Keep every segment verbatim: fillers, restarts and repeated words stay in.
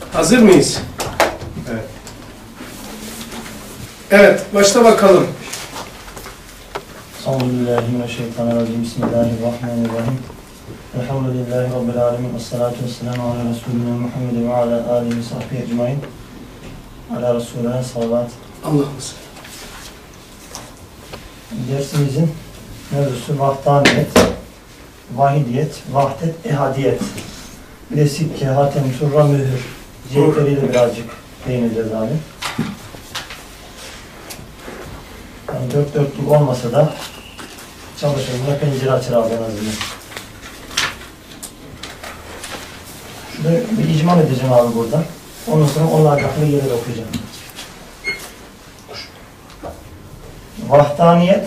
Hazır mıyız? Evet. Evet, başla bakalım. Euzubillahimineşşeytanirracim. Bismillahirrahmanirrahim. Elhamdülillahi Rabbil alemin. Esselatu vesselamu ala Resulina Muhammed ve ala alihi ve sahbihi ecmain. Ala Resulina salavat. Allah'ım. Dersimizin mevzusu vahdaniyet, vahidiyet, vahdet, ehadiyet. Bir de sikke, hatem, turra, mühür. Cihetleriyle birazcık değineceğiz abi. Yani dört dörtlük olmasa da çalışırız. Pencere açar abi en azından. Şurada bir icmal edeceğim abi burada. Ondan sonra onunla alakalı yerleri okuyacağım. Vahdaniyet,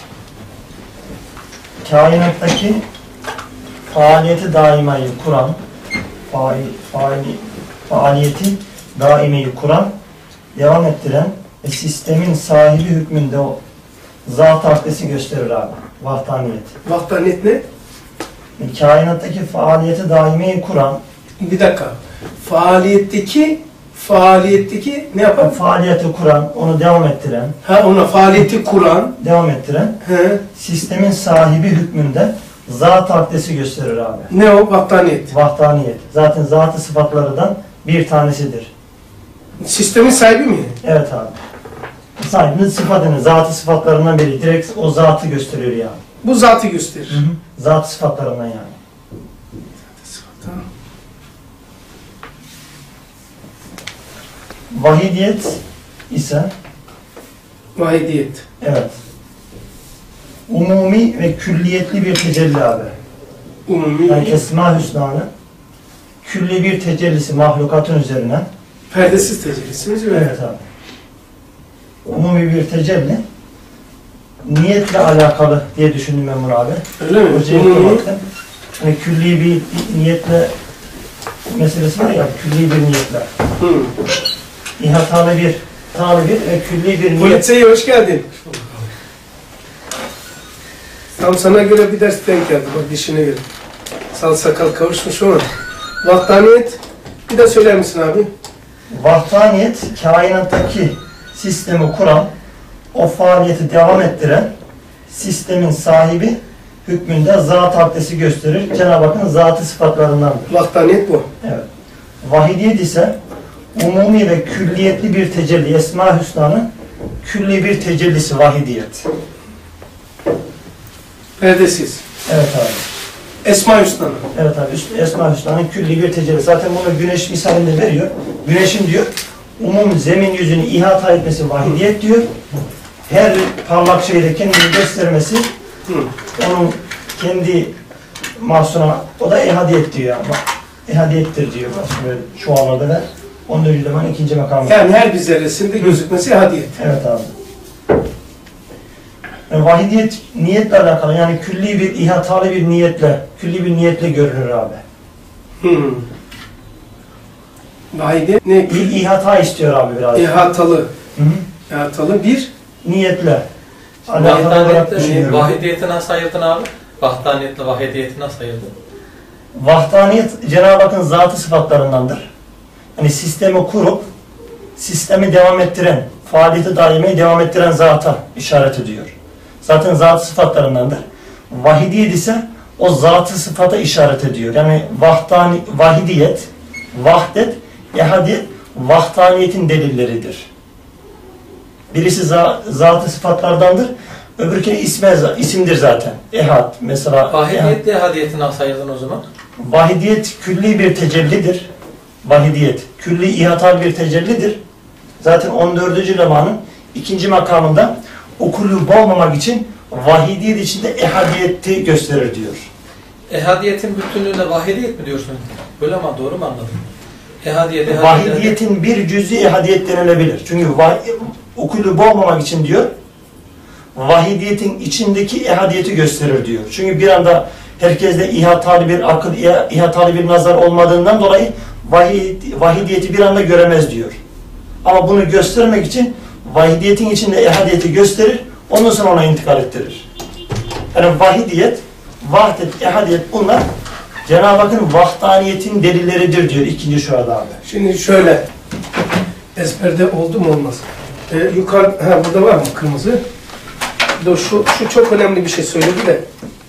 kainattaki faaliyeti daimayı kuran, faali, faali, faaliyeti daimeyi kuran, devam ettiren ve sistemin sahibi hükmünde o zat-ı akdesi gösterir abi. Vahdaniyet. Vahdaniyet ne? Yani kainattaki faaliyeti daimeyi kuran, bir dakika. Faaliyetteki faaliyetteki ne yapar? faaliyeti kuran, onu devam ettiren, Ha ona faaliyeti kuran, devam ettiren, he. sistemin sahibi hükmünde zat-ı akdesi gösterir abi. Ne o? Vahdaniyet. Vahdaniyet. Zaten zat-ı sıfatlarından bir tanesidir. Sistemin sahibi mi? Evet abi. Sahibinin sıfatını, zat-ı sıfatlarından biri. Direkt o zatı gösteriyor yani. Bu zatı gösterir. Hı hı. Zat-ı sıfatlarından yani. Tamam. Vahidiyet ise Vahidiyet. evet. Umumi ve külliyetli bir tecelli abi. Umumi. Yani Esma-ı Hüsna'nın külli bir tecellisi mahlukatın üzerine. Perdesiz tecellisiniz öyle. Evet abi. Umumi bir tecelli. Niyetle alakalı diye düşündüm ben bunu abi. Öyle mi? Hocaya baktım. Hani külli bir niyetle meselesi var ya, külli bir niyetle. Hı. İhatalı bir, hatalı bir ve külli bir niyet. Politseye hoş geldin. Tam sana göre bir ders denk geldi. Bak dişine göre. Sal sakal kavuşmuş ama. Vahdaniyet. Bir de söyler misin abi? Vahdaniyet, kainattaki sistemi kuran, o faaliyeti devam ettiren, sistemin sahibi hükmünde zat-ı akdesi gösterir. Cenab-ı Hakk'ın zatı sıfatlarındandır. Vahdaniyet bu. Evet. Vahidiyet ise umumi ve külliyetli bir tecelli. Esma-ı Hüsna'nın külli bir tecellisi vahidiyet. Perdesiz. Evet abi. Esma-i Hüsna'nın. Evet abi. Esma-ı Hüsna'nın külli bir tecelli. Zaten bunu güneş misalinde veriyor. Güneşin diyor, umum zemin yüzünü ihata etmesi vahidiyet diyor. Her parlak şeyde kendini göstermesi Hı. onun kendi mahsuna, o da ehadiyet diyor ama ehadiyettir diyor. Böyle şu anlarda ver. Onun öncülüğünün ikinci makamı. Yani her bir zerresinde gözükmesi hadiyet. Evet abi. Yani vahidiyet niyetle alakalı, yani külli bir ihatalı bir niyetle, külli bir niyetle görünür abi. Hmm. Vahidiyet ne? İ ihata istiyor abi biraz. İhatalı. Hı hı. İhatalı bir Niyetle. Alakalı olarak Vahdaniyetle, düşünüyorum. vahidiyeti nasıl ayırdın abi? Vahdaniyetle vahidiyeti nasıl ayırdın? Vahdaniyet Cenab-ı Hakk'ın zatı sıfatlarındandır. Yani sistemi kurup, sistemi devam ettiren, faaliyeti daimeyi devam ettiren zata işaret ediyor. Zaten zat sıfatlarındandır. Vahidiyet ise o zatı sıfata işaret ediyor. Yani vahdani, vahidiyet, vahdet, ehadiyet, vahdaniyetin delilleridir. Birisi za, zatı sıfatlardandır, öbürkü isme, isimdir zaten. Ehad mesela. Vahidiyetle ehadiyeti nasıl ayırdın o zaman? Vahidiyet külli bir tecellidir. Vahidiyet külli ihatal bir tecellidir. Zaten on dördüncü lemanın ikinci makamında o kulübü olmamak için vahidiyet içinde ehadiyeti gösterir diyor. Ehadiyetin bütünlüğüne vahidiyet mi diyorsun? Böyle ama doğru mu anladım? Ehadiyet, ehadiyet, Vahidiyetin bir cüz'i ehadiyet denilebilir. Çünkü vah, o kulübü olmamak için diyor, vahidiyetin içindeki ehadiyeti gösterir diyor. Çünkü bir anda herkeste ihatalı bir akıl, ihatalı bir nazar olmadığından dolayı vahid, vahidiyeti bir anda göremez diyor. Ama bunu göstermek için vahidiyetin içinde ehadiyeti gösterir, ondan sonra ona intikal ettirir. Yani vahidiyet, vahdet, ehadiyet bunlar Cenab-ı Hakk'ın vahdaniyetin delilleridir diyor ikinci şuada abi. Şimdi şöyle, ezberde oldu mu olmaz. Ee, yukarı, ha burada var mı kırmızı? Dur, şu, şu çok önemli bir şey söyledi de.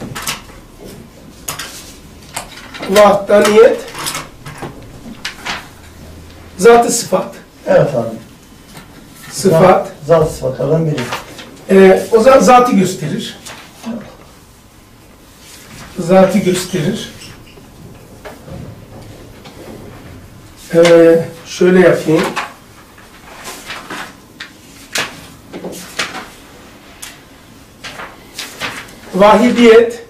Vahdaniyet, zat-ı sıfat. Evet abi. Sıfat. Zat sıfatlardan biri. Ee, o zaman zatı gösterir. Zatı gösterir. Ee, şöyle yapayım. Vahidiyet,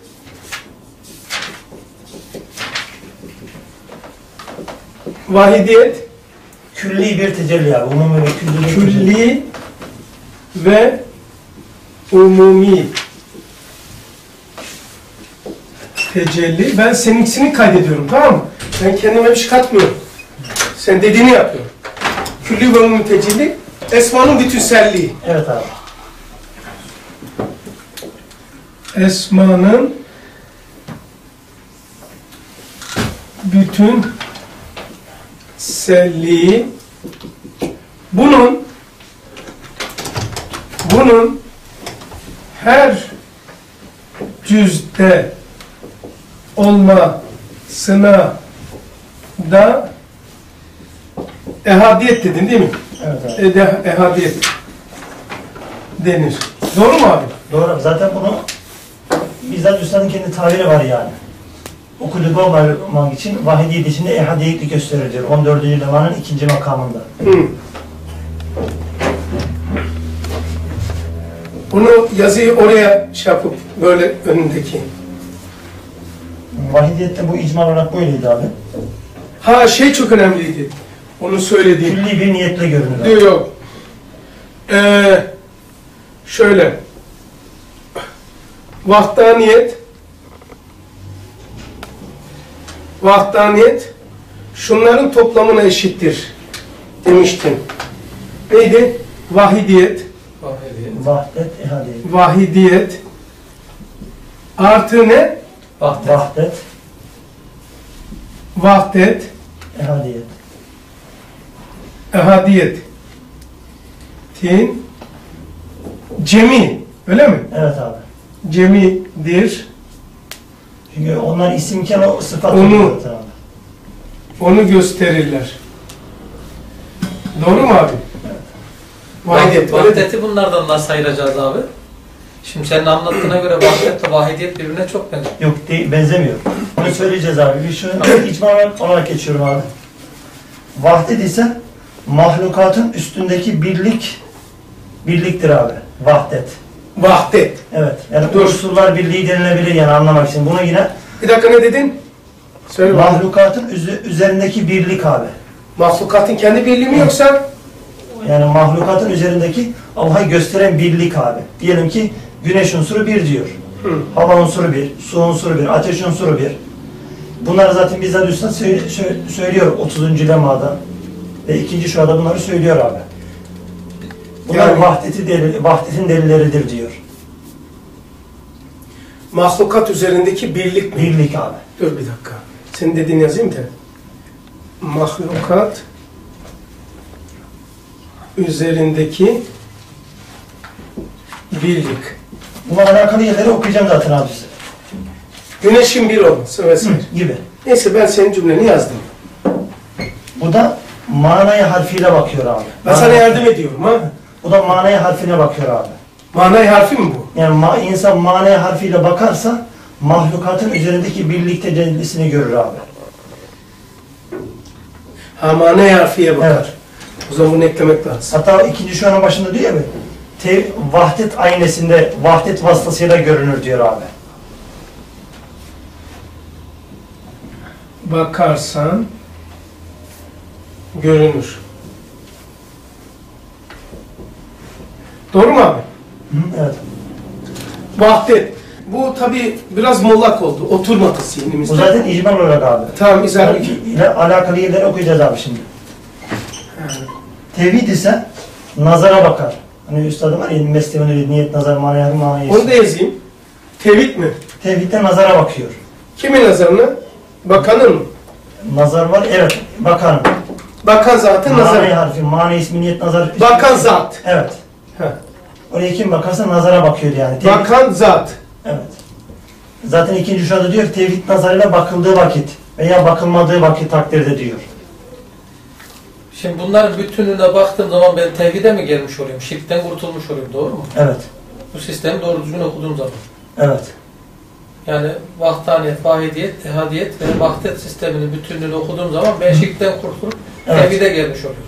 vahidiyet, Külli bir tecelli abi. Umumi ve külli bir tecelli. külli ve umumi tecelli. Ben seninkisini kaydediyorum, tamam mı? Ben kendime bir şey katmıyorum. Sen dediğini yapıyorum. Külli ve umumi tecelli, esmanın bütünselliği. Evet abi. Esmanın bütünselliği, bunun bunun her cüzde olmasına da ehadiyet dedin değil mi? Evet abi. Ede, ehadiyet denir. Doğru mu abi? Doğru. Zaten bunu bizzat Üstad'ın kendi tabiri var yani. Okulu olmamak için vahidiyet içinde ehadiyetli gösterir diyor. on dördüncü lemanın ikinci makamında. Hı. Bunu yazıyı oraya şey yapıp böyle önündeki. Vahidiyette bu icma olarak böyleydi abi. Ha şey çok önemliydi. Onu söylediğim. Külli bir niyetle görünür abi. Diyor yok. Ee, şöyle. Vahdaniyet Vahdaniyet şunların toplamına eşittir demiştim. Neydi? Vahidiyet Vahidiyet. Vahdet, ehadiyet. Vahidiyet artı ne? Vahdet. Vahdet, Vahdet ehadiyet. ehadiyet tin cemi, öyle mi? Evet abi. Cemidir. Çünkü onlar isimken o sıfat Onu- oluyor zaten abi. Onu gösterirler. Doğru mu abi? Vahidiyet. Vahdet, öyle de- vahdeti bunlardan nasıl ayıracağız abi? Şimdi senin anlattığına göre vahdet ve vahidiyet birbirine çok benziyor. Yok değil, benzemiyor. Onu söyleyeceğiz abi. Bir şu icma olarak geçiyorum abi. Vahdet ise mahlukatın üstündeki birlik birliktir abi. Vahdet. Vahdet. Evet. Yani Dur. unsurlar birliği denilebilir yani anlamak için. Bunu yine Bir dakika ne dedin? Söyle bakalım. mahlukatın üzü- üzerindeki birlik abi. Mahlukatın kendi birliği mi yoksa? Yani mahlukatın üzerindeki Allah'ı gösteren birlik abi. Diyelim ki güneş unsuru bir diyor. Hı. Hava unsuru bir, su unsuru bir, ateş unsuru bir. Bunları zaten bizzat Üstad söyle- şö- söylüyor otuzuncu lemada. Ve ikinci şuada bunları söylüyor abi. Bunlar Yani- vahdeti delil, vahdetin delilleridir diyor. Mahlukat üzerindeki birlik mi? Birlik abi. Dur bir dakika. Senin dediğini yazayım da. Mahlukat üzerindeki birlik. Buna alakalı yerleri okuyacağım zaten abi size. Güneşin bir olması vesaire. Gibi. Neyse ben senin cümleni yazdım. Bu da manaya harfiyle bakıyor abi. Ben sana yardım ediyorum ha. Bu da manaya harfine bakıyor abi. Manay harfi mi bu? Yani ma insan manaya harfiyle bakarsa mahlukatın üzerindeki birlik tecellisini görür abi. Ha manay harfiye bakar. Evet. O zaman bunu eklemek lazım. Hatta ikinci şu anın başında diyor ya bir te vahdet aynesinde vahdet vasıtasıyla görünür diyor abi. Bakarsan görünür. Doğru mu abi? Hı, evet. Vahdet. Bu tabi biraz mollak oldu. Oturmadı zihnimizde. Bu zaten icmal olarak abi. Tamam izah Yani ile alakalı yerleri okuyacağız abi şimdi. Tevhid ise nazara bakar. Hani üstadım var ya mesleğini niyet nazar manaya manaya. Onu da yazayım. Tevhid mi? Tevhidde nazara bakıyor. Kimin nazarına? Bakanın. Nazar var, evet. Bakan. Bakan zatı Mani nazar. harfi, mani ismi niyet nazar. Bakan zat. Evet. Heh. Oraya kim bakarsa nazara bakıyor yani. Tevhid- Bakan zat. Evet. Zaten ikinci şurada diyor tevhid nazarıyla bakıldığı vakit veya bakılmadığı vakit takdirde diyor. Şimdi bunların bütününe baktığım zaman ben tevhide mi gelmiş olayım? Şirkten kurtulmuş olayım. Doğru mu? Evet. Bu sistemi doğru düzgün okuduğum zaman. Evet. Yani vahdaniyet, vahidiyet, ehadiyet ve vahdet sisteminin bütünlüğünü okuduğum zaman ben şirkten kurtulup Evet. tevhide gelmiş oluyorum.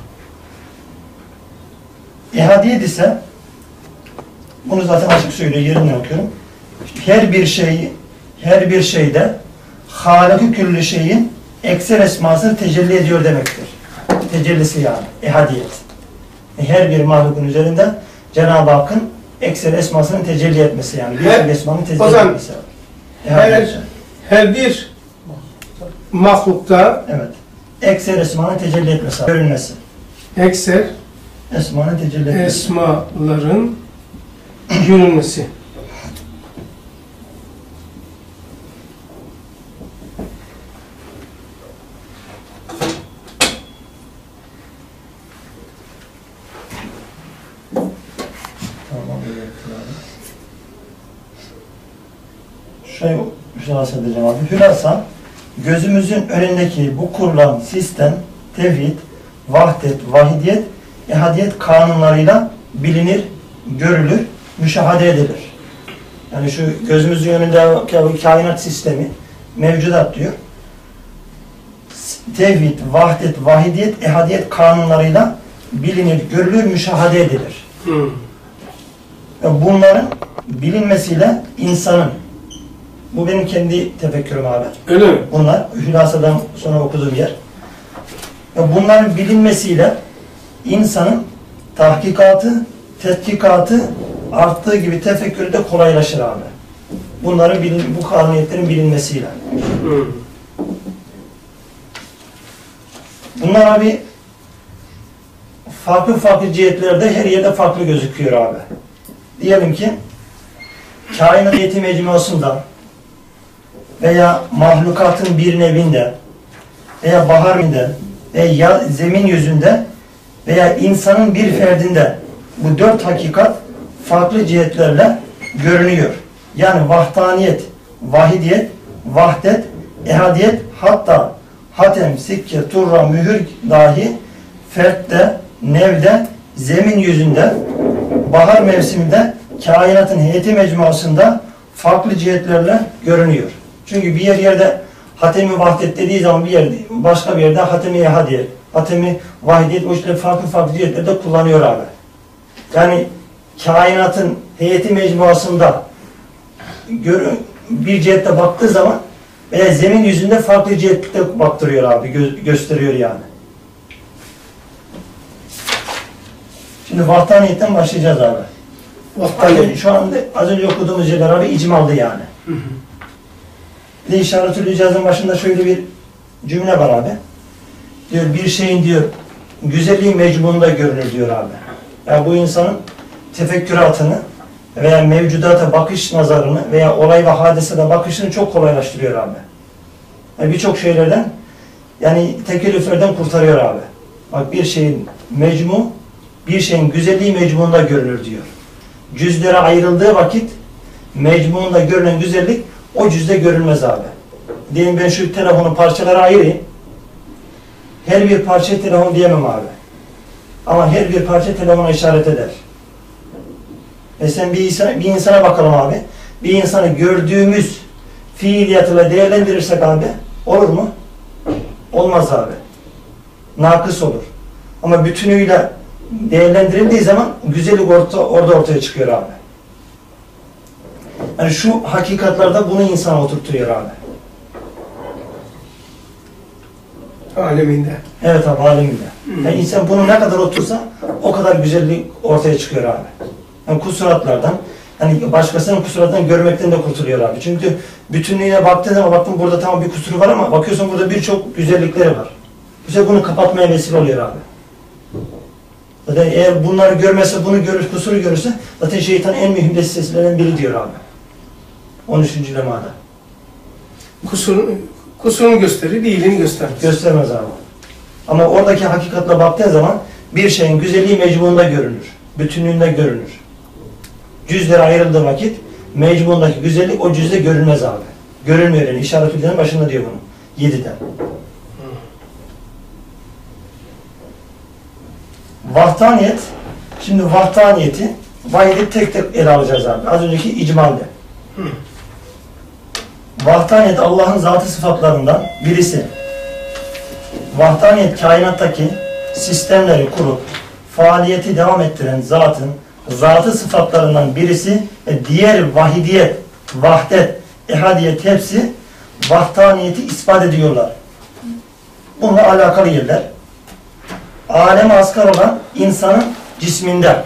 İhadiyet ise bunu zaten açık söylüyor, yerinden okuyorum. Her bir şeyi, her bir şeyde Hâlik-i Küllü şeyin ekser esmasını tecelli ediyor demektir. Tecellisi yani, ihadiyet. Her bir mahlukun üzerinde Cenab-ı Hakk'ın ekser esmasının tecelli etmesi yani. Bir Her- esmanın o tecelli zaman etmesi. her, İhadiyet. her bir mahlukta Evet. Ekser esmanın tecelli etmesi, görünmesi. ekser Esmanın tecelli etmesi. esmaların görünmesi. Tamam, öyle yaptılar. Şöyle hülasa edeceğim abi. Hülasa, gözümüzün önündeki bu kurulan sistem, tevhid, vahdet, vahidiyet, ehadiyet kanunlarıyla bilinir, görülür, müşahede edilir. Yani şu gözümüzün önünde kainat sistemi, mevcudat diyor. Tevhid, vahdet, vahidiyet, ehadiyet kanunlarıyla bilinir, görülür, müşahede edilir. Hmm. Ve bunların bilinmesiyle insanın, bu benim kendi tefekkürüm abi. Öyle mi? Bunlar hülasadan sonra okuduğum yer. Ve bunların bilinmesiyle insanın tahkikatı, tetkikatı arttığı gibi tefekkürü de kolaylaşır abi. Bunların bilin, bu kanuniyetlerin bilinmesiyle. Hmm. Bunlar abi farklı farklı cihetlerde her yerde farklı gözüküyor abi. Diyelim ki kainat heyeti mecmuasında veya mahlukatın bir nevinde veya baharında veya zemin yüzünde veya insanın bir ferdinde bu dört hakikat farklı cihetlerle görünüyor. Yani vahdaniyet, vahidiyet, vahdet, ehadiyet, hatta hatem, sikke, turra, mühür dahi fertte, nevde, zemin yüzünde, bahar mevsiminde kainatın heyeti mecmuasında farklı cihetlerle görünüyor. Çünkü bir yer yerde hatemi vahdet dediği zaman bir yerde, başka bir yerde hatemi ehadiyet, hatemi vahidiyet, o işte farklı farklı cihetlerde kullanıyor abi. Yani kainatın heyeti mecmuasında bir cihette baktığı zaman veya zemin yüzünde farklı cihette baktırıyor abi, gö gösteriyor yani. Şimdi vahdaniyetten başlayacağız abi. Vahdaniyet. Şu anda az önce okuduğumuz yerler abi icmaldı yani. Hı hı. Bir de işaretül icazın başında şöyle bir cümle var abi. Diyor bir şeyin diyor güzelliği mecmununda görünür diyor abi. Yani bu insanın tefekküratını veya mevcudata bakış nazarını veya olay ve hadisede bakışını çok kolaylaştırıyor abi. Yani birçok şeylerden yani tekellüflerden kurtarıyor abi. Bak bir şeyin mecmu, bir şeyin güzelliği mecmuunda görünür diyor. Cüzlere ayrıldığı vakit mecmuunda görünen güzellik o cüzde görünmez abi. Diyelim ben şu telefonu parçalara ayırayım. Her bir parça telefon diyemem abi. Ama her bir parça telefona işaret eder. E sen bir, insan, bir insana bakalım abi. Bir insanı gördüğümüz fiiliyatıyla değerlendirirsek abi olur mu? Olmaz abi. Nakıs olur. Ama bütünüyle değerlendirildiği zaman güzellik orta, orada ortaya çıkıyor abi. Yani şu hakikatlarda bunu insana oturtuyor abi. Aleminde. Evet abi aleminde. Yani insan bunu ne kadar otursa o kadar güzellik ortaya çıkıyor abi. Yani kusuratlardan, hani başkasının kusuratından görmekten de kurtuluyor abi. Çünkü bütünlüğüne baktığın zaman baktın burada tamam bir kusuru var ama bakıyorsun burada birçok güzellikleri var. Bu sefer bunu kapatmaya vesile oluyor abi. Zaten eğer bunları görmezse, bunu görür, kusuru görürse zaten şeytan en mühim desteklerinden biri diyor abi. on üçüncü lemada. Kusur, Kusurunu gösterir, iyiliğini göstermez. Göstermez abi. Ama oradaki hakikatle baktığın zaman bir şeyin güzelliği mecmuunda görünür. Bütünlüğünde görünür. Cüzlere ayrıldığı vakit mecmuundaki güzellik o cüzde görünmez abi. Görünmüyor yani. İşaret-üllerin başında diyor bunu. Yediden. Vahdaniyet. Şimdi vahdaniyeti vahidi tek tek ele alacağız abi. Az önceki icmalde. Vahdaniyet Allah'ın zatı sıfatlarından birisi. Vahdaniyet kainattaki sistemleri kurup faaliyeti devam ettiren zatın zatı sıfatlarından birisi ve diğer vahidiyet, vahdet, ehadiyet hepsi vahdaniyeti ispat ediyorlar. Bununla alakalı yerler. Alem-i asgar olan insanın cisminde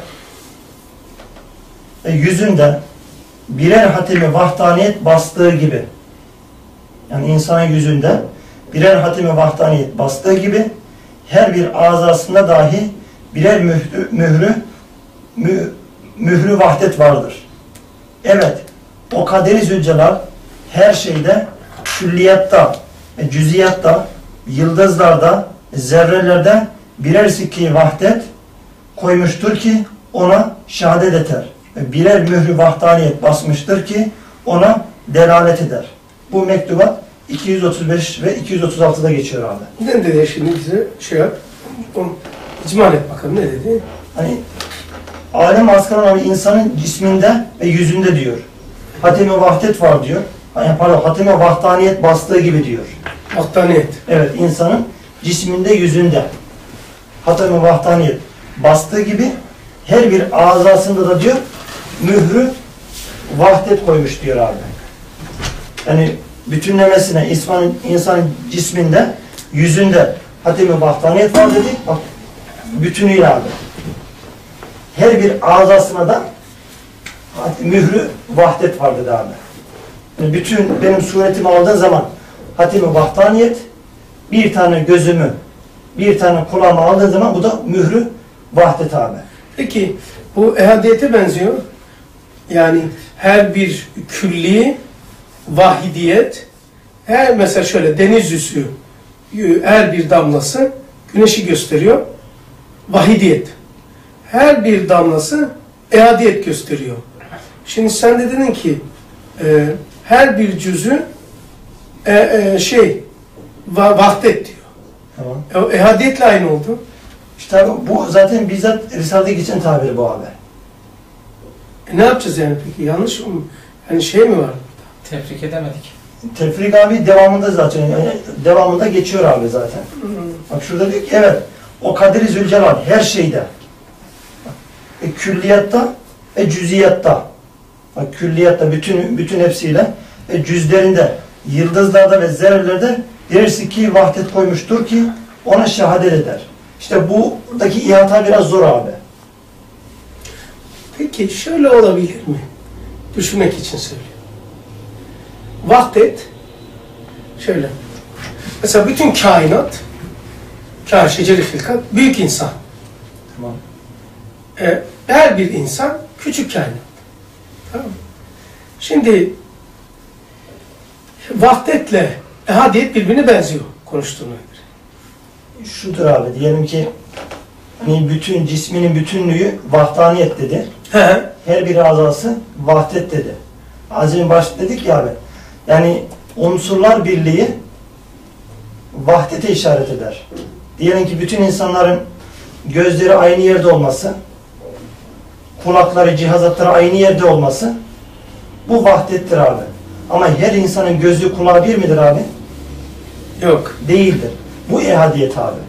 ve yüzünde birer hatimi vahdaniyet bastığı gibi, yani insanın yüzünde birer hatimi vahdaniyet bastığı gibi her bir azasında dahi birer mührü, mührü, mü, mührü vahdet vardır. Evet, o Kader-i Zülcelal her şeyde, külliyatta, cüziyatta, yıldızlarda, zerrelerde birer sikki vahdet koymuştur ki ona şehadet eder. Birer mührü vahdaniyet basmıştır ki ona delalet eder. Bu mektubat iki yüz otuz beş ve iki yüz otuz altıda geçiyor abi. Ne dedi şimdi bize şey yap, onu icmal et bakalım ne dedi? Hani alem asgar olan insanın cisminde ve yüzünde diyor. Hatemi vahdet var diyor. Yani pardon, hatemi vahdaniyet bastığı gibi diyor. Vahdaniyet. Evet, insanın cisminde, yüzünde hatemi vahdaniyet bastığı gibi her bir azasında da diyor mührü vahdet koymuş diyor abi. Yani bütünlemesine insanın, insanın cisminde, yüzünde hatemi vahdaniyet var dedi. Bak, bütünüyle abi. Her bir azasına da mührü vahdet var dedi abi. Yani bütün benim suretimi aldığın zaman hatemi vahdaniyet, bir tane gözümü, bir tane kulağımı aldığın zaman bu da mührü vahdet abi. Peki bu ehadiyete benziyor. Yani her bir külli vahidiyet, her mesela şöyle deniz yüzü, her bir damlası güneşi gösteriyor. Vahidiyet. Her bir damlası ehadiyet gösteriyor. Şimdi sen de dedin ki e, her bir cüzü e, e, şey va, vahdet diyor. Tamam. E, ehadiyetle aynı oldu. İşte bu zaten bizzat Risale'de geçen tabiri bu abi. E, ne yapacağız yani peki? Yanlış mı? Yani şey mi var? Tebrik edemedik. Tefrik abi devamında zaten, yani devamında geçiyor abi zaten. Hmm. Bak şurada diyor ki evet, o Kader-i Zülcelal her şeyde. E, külliyatta ve cüziyatta. Bak külliyatta bütün bütün hepsiyle ve cüzlerinde, yıldızlarda ve zerrelerde birer sikki vahdet koymuştur ki ona şehadet eder. İşte buradaki ihata biraz zor abi. Peki şöyle olabilir mi? Düşünmek için söylüyorum. Vahdet şöyle. Mesela bütün kainat, kâr şeceri hilkat, büyük insan. Tamam. Ee, her bir insan küçük kainat. Tamam mı? Şimdi vahdetle ehadiyet birbirine benziyor konuştuğuna göre. Şudur abi, diyelim ki hani bütün cisminin bütünlüğü vahdaniyet dedi. He. Her bir azası vahdet dedi. Az önce başta dedik ya abi. Yani unsurlar birliği vahdete işaret eder. Diyelim ki bütün insanların gözleri aynı yerde olması, kulakları, cihazatları aynı yerde olması bu vahdettir abi. Ama her insanın gözü, kulağı bir midir abi? Yok. Değildir. Bu ehadiyet abi.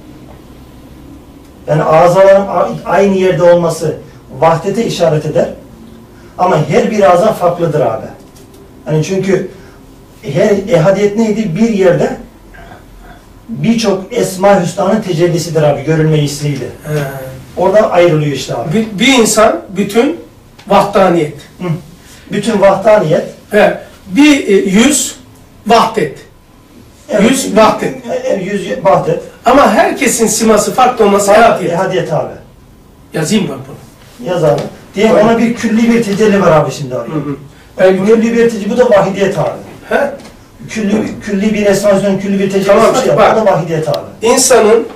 Yani azaların aynı yerde olması vahdete işaret eder. Ama her bir aza farklıdır abi. Yani çünkü her ehadiyet neydi? Bir yerde birçok Esma-i Hüsna'nın tecellisidir abi, görülme hisliyle. He. Orada ayrılıyor işte abi. Bir, bir insan bütün vahdaniyet. Hı. Bütün vahdaniyet. He. Bir e, yüz vahdet. Evet, Yüz vahdet. e, Yüz vahdet. Ama herkesin siması farklı olması ehadiyet. Ehadiyet abi. Yazayım ben bunu. Yaz abi. Diye ona bir külli bir tecelli var abi şimdi abi. Hı hı. Yani bu külli bir tecelli, bu da vahidiyet abi. He? külli, külli bir esmasyon, külli bir tecellisi Tamam, var ya, bak. o da vahidiyet abi. İnsanın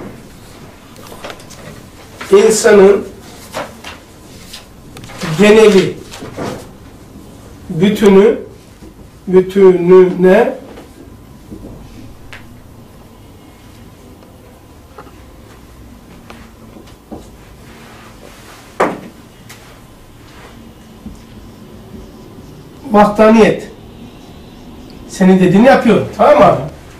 insanın geneli bütünü bütününe vahdaniyet. Senin dediğini yapıyorum. Tamam mı abi?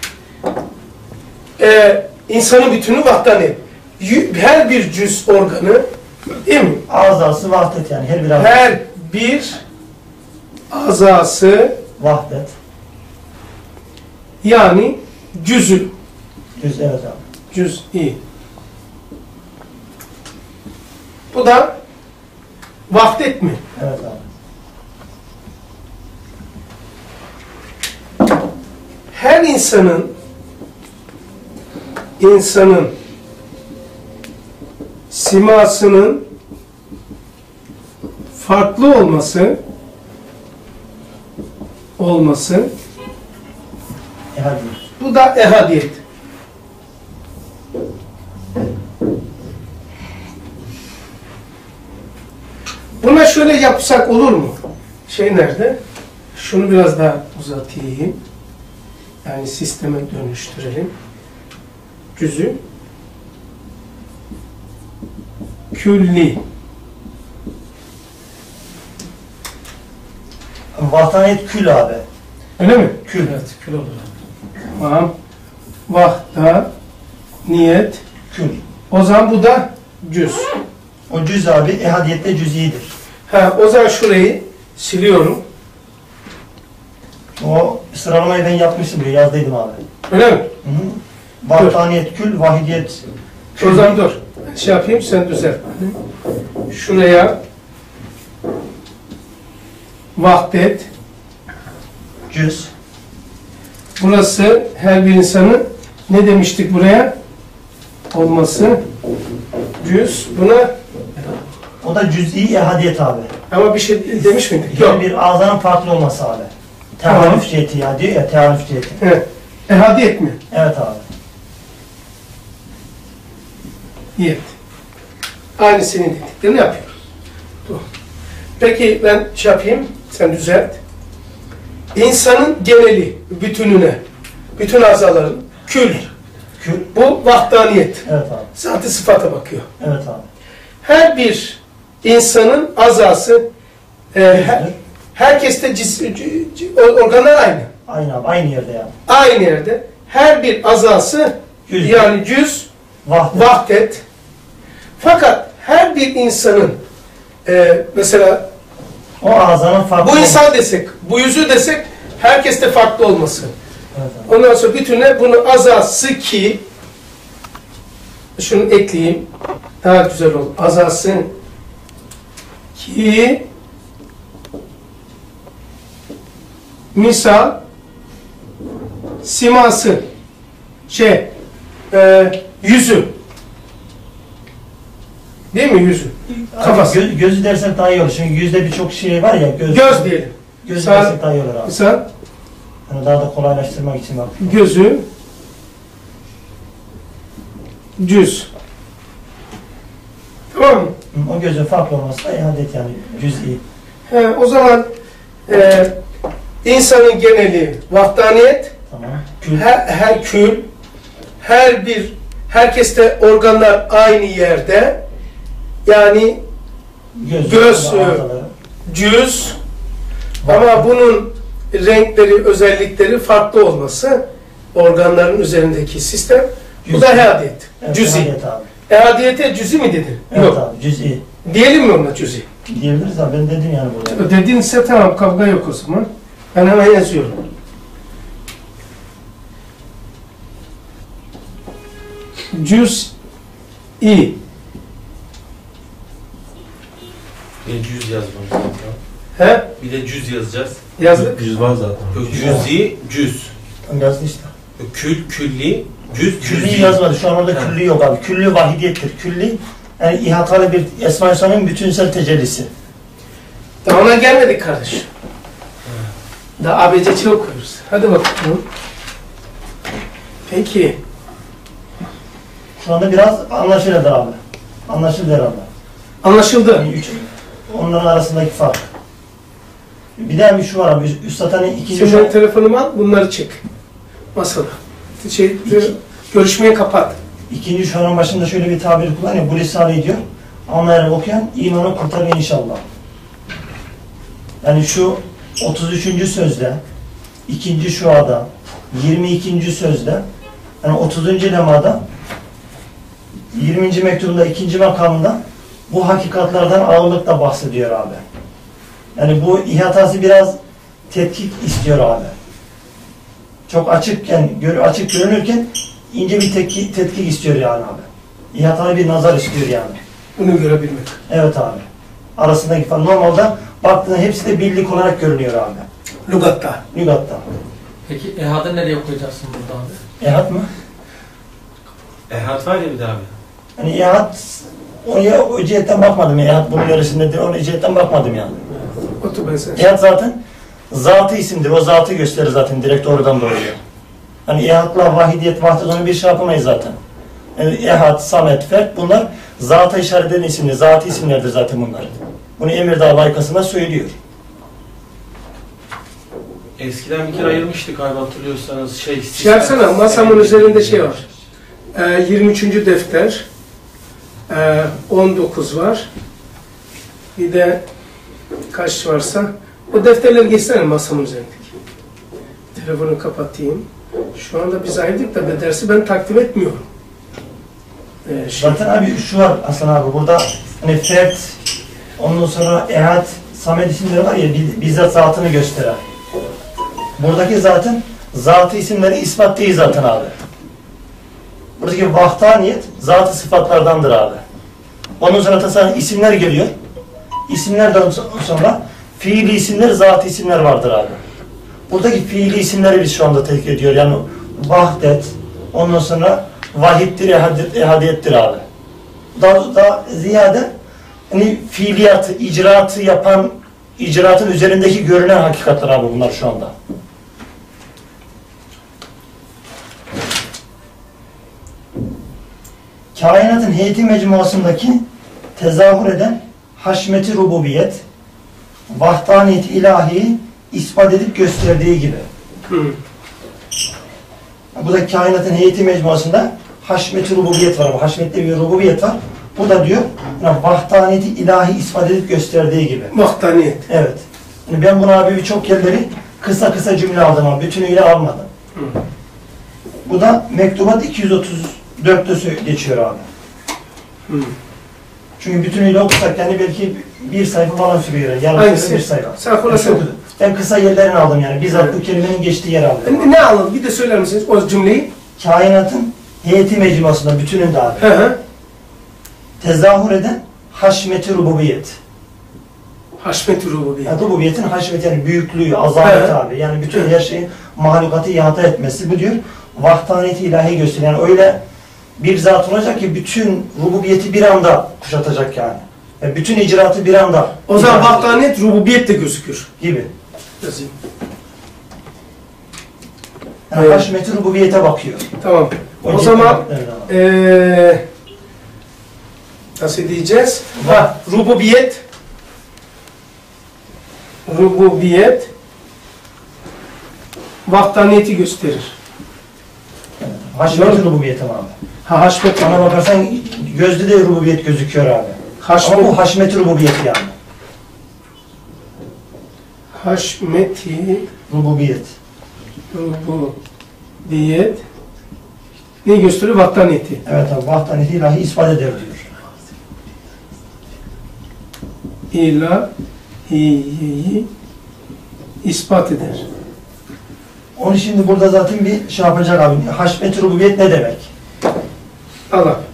Ee, insanın bütünü vahdaniyet. Y- Her bir cüz organı, değil mi? Azası vahdet yani, her bir azası. Her bir azası Vahdet. yani cüzü. Düz, evet abi. Cüz'i. Bu da vahdet mi? Evet abi. Her insanın insanın simasının farklı olması olması E hadi. bu da ehadiyet. Buna şöyle yapsak olur mu? Şey nerede? Şunu biraz daha uzatayım. Yani sisteme dönüştürelim. Cüzü külli. Vahdaniyet kül abi. Öyle mi? Kül. Evet, kül olur. Tamam. Vahda, niyet. Kül. O zaman bu da cüz. O cüz abi ehadiyette cüz'idir. Ha, o zaman şurayı siliyorum. O sıralamayı ben yapmıştım diye yazdıydım abi. Öyle mi? Hı hı. Vahdaniyet kül, vahidiyet O zaman dur. Şey yapayım, sen düzelt. Şuraya vahdet. cüz. Burası her bir insanın ne demiştik buraya? Olması. Cüz. Buna O da cüz'i ehadiyet abi. ama bir şey demiş miydik? Yani Yok. bir ağzının farklı olması abi. Tamam. Teharif ciheti ya diyor ya, teharif ciheti. Evet. Ehadiyet mi? Evet abi. Niyet. Aynı senin dediklerini yapıyoruz. Dur. Peki ben şey yapayım, sen düzelt. İnsanın geneli, bütününe, bütün azaların, kül, Kül. bu vahdaniyet. Evet abi. Zat-ı sıfata bakıyor. Evet abi. Her bir insanın azası, e, her, herkeste cis- c- c- organlar aynı. Aynı abi. Aynı yerde yani. Aynı yerde. Her bir azası, Cüz. yani cüz, Vahdet. vahdet. Fakat her bir insanın e, mesela O ağzının farklı bu olması. insan desek, bu yüzü desek herkeste farklı olması. Evet abi. Ondan sonra bütüne bunu azası ki şunu ekleyeyim. Daha güzel olur. Azası ki misal siması şey e, yüzü değil mi yüzü? Kafası. Göz, gözü dersek daha iyi olur. Çünkü yüzde birçok şey var ya. Göz, Göz diyelim. Gözü Sağ- dersek daha iyi olur abi. Misal Yani daha da kolaylaştırmak için bak. gözü cüz. Tamam mı? O gözün farklı olması da ihadet yani. Cüz'i. He, o zaman e, insanın geneli vahdaniyet, Tamam. Kül. her, her kül, her bir, herkeste organlar aynı yerde, yani Göz. göz, ağzaları. cüz, Vahdet. ama bunun renkleri, özellikleri farklı olması, organların üzerindeki sistem, bu da Cüz'i. ehadiyet, Evet, cüzi. ehadiyet abi. Ehadiyete cüzi mi dedin? Evet Yok. abi. Cüz'i. Diyelim mi ona cüzi? Diyebiliriz abi. Ben dedim yani burada. Dedinse tamam, kavga yok o zaman. Ben hemen yazıyorum. Cüz-i. Bir de cüz yazmamız lazım. He? Bir de cüz yazacağız. Yazdık. Yüz var zaten. Yok cüzi, cüz. Yazdı işte. Yok, Kül, külli, cüz, Külli cüzi. yazmadı. Şu an orada Ha. külli yok abi. Külli vahidiyettir. Külli yani ihatalı bir Esma-i Hüsna'nın bütünsel tecellisi. Daha ona gelmedik kardeş. Daha A B C'yi okuyoruz. Hadi bakalım. Peki. Şu anda biraz anlaşılır abi. Anlaşıldı herhalde. Anlaşıldı. Yani üç, onların arasındaki fark. Bir daha bir şu var abi. Üstad hani ikinci Şimdi şu... ben telefonumu al, bunları çek. Masada. Şey, İki. görüşmeyi kapat. İkinci şuanın başında şöyle bir tabir kullanıyor. Bu Risale'yi diyor. Anlayarak okuyan imanı kurtarır inşallah. Yani şu otuz üçüncü sözde, ikinci şuada, yirmi ikinci sözde, yani otuzuncu lemada, yirminci mektubunda ikinci makamında bu hakikatlardan ağırlıkla bahsediyor abi. Yani bu ihatası biraz tetkik istiyor abi. Çok açıkken, açık görünürken ince bir tetkik, tetkik istiyor yani abi. İhatalı bir nazar istiyor yani. Bunu görebilmek. Evet abi. Arasındaki falan. Normalde baktığında hepsi de birlik olarak görünüyor abi. Lugatta. Lügatta. Peki ehad'ı nereye koyacaksın burada abi? Ehad mı? Ehad var ya bir de abi. Hani ehad, oraya o cihetten bakmadım. Ehad bunun yöresindedir. Onun cihetten bakmadım yani. Otur ben sen. Ehad zaten zatı isimdir. O zatı gösterir zaten direkt oradan doğruyor. Hani ehadla vahidiyet, vahdet onu bir şey yapamayız zaten. Yani ehad, samet, fert bunlar zata işaret eden isimler. Zatı isimlerdir zaten bunlar. Bunu Emirdağ layıkasında söylüyor. Eskiden bir kere ayırmıştık abi hatırlıyorsanız. Şey, Şey yapsana, masamın üzerinde şey var. Ee, yirmi üçüncü defter. Ee, on dokuz var. Bir de kaç varsa. O defterleri geçsene masamın üzerindeki. Telefonu kapatayım. Şu anda biz ayırdık da dersi ben takdim etmiyorum. Ee, şey, Zaten abi şu var Hasan abi burada hani fert, ondan sonra ehad, samet isimleri var ya bizzat zatını gösteren. Buradaki zaten zatı isimleri ispat değil zaten abi. Buradaki vahdaniyet zatı sıfatlardandır abi. Ondan sonra tasarım isimler geliyor. İsimlerden sonra fiili isimler, zatı isimler vardır abi. Buradaki fiili isimleri biz şu anda tetkik ediyor. Yani vahdet, ondan sonra vahittir, ehadiyettir abi. Daha, daha ziyade hani fiiliyatı, icraatı yapan, icraatın üzerindeki görünen hakikatler abi bunlar şu anda. Kainatın heyeti mecmuasındaki tezahür eden haşmeti rububiyet, vahdaniyet ilahiyi ispat edip gösterdiği gibi. Hı. Bu da kainatın heyeti mecmuasında haşmeti rububiyet var. Haşmetli bir rububiyet var. Bu da diyor, yani vahdaniyeti ilahi ispat edip gösterdiği gibi. Vahdaniyet. Evet. Yani ben bunu abi birçok yerleri kısa kısa cümle aldım ama bütünüyle almadım. Hı. Bu da mektubat iki yüz otuz dörtte geçiyor abi. Hı. Çünkü bütünüyle okursak yani belki bir sayfa falan sürüyor. Yarım Hangisi? bir sayfa. Sayfa Yani nasıl? ben kısa yerlerini aldım yani. Bizzat bu kelimenin geçtiği yer aldım. Ne, ne alalım? Bir de söyler misiniz o cümleyi? Kainatın heyeti mecmuasında bütününde abi. Hı hı. Tezahür eden haşmeti rububiyet. Haşmet-i rububiyet. Yani rububiyetin haşmeti yani büyüklüğü, azamet Evet. abi. Yani bütün her şeyin mahlukatı ihata etmesi. Bu diyor vahdaniyeti ilahi gösteriyor. Yani öyle bir zat olacak ki bütün rububiyeti bir anda kuşatacak yani. yani bütün icraatı bir anda. O zaman icra vahdaniyet rububiyet de gözükür. gibi. Yazayım. Yani Evet. haşmeti rububiyete bakıyor. Tamam. O Önce zaman kaynaklarına bak. eee nasıl diyeceğiz? Ha, rububiyet rububiyet vahdaniyeti gösterir. Haşmeti rububiyete abi. Ha, haşmet Ona bakarsan gözde de rububiyet gözüküyor abi. haşmet Ama bu haşmeti rububiyet yani. haşmeti Rububiyet. rububiyet ne gösteriyor? Vahdaniyeti. Evet abi vahdaniyeti ilahi ispat eder diyor. İlahiyi ispat eder. Onu şimdi burada zaten bir şey yapacak abi. Haşmet-i rububiyet ne demek? Al abi.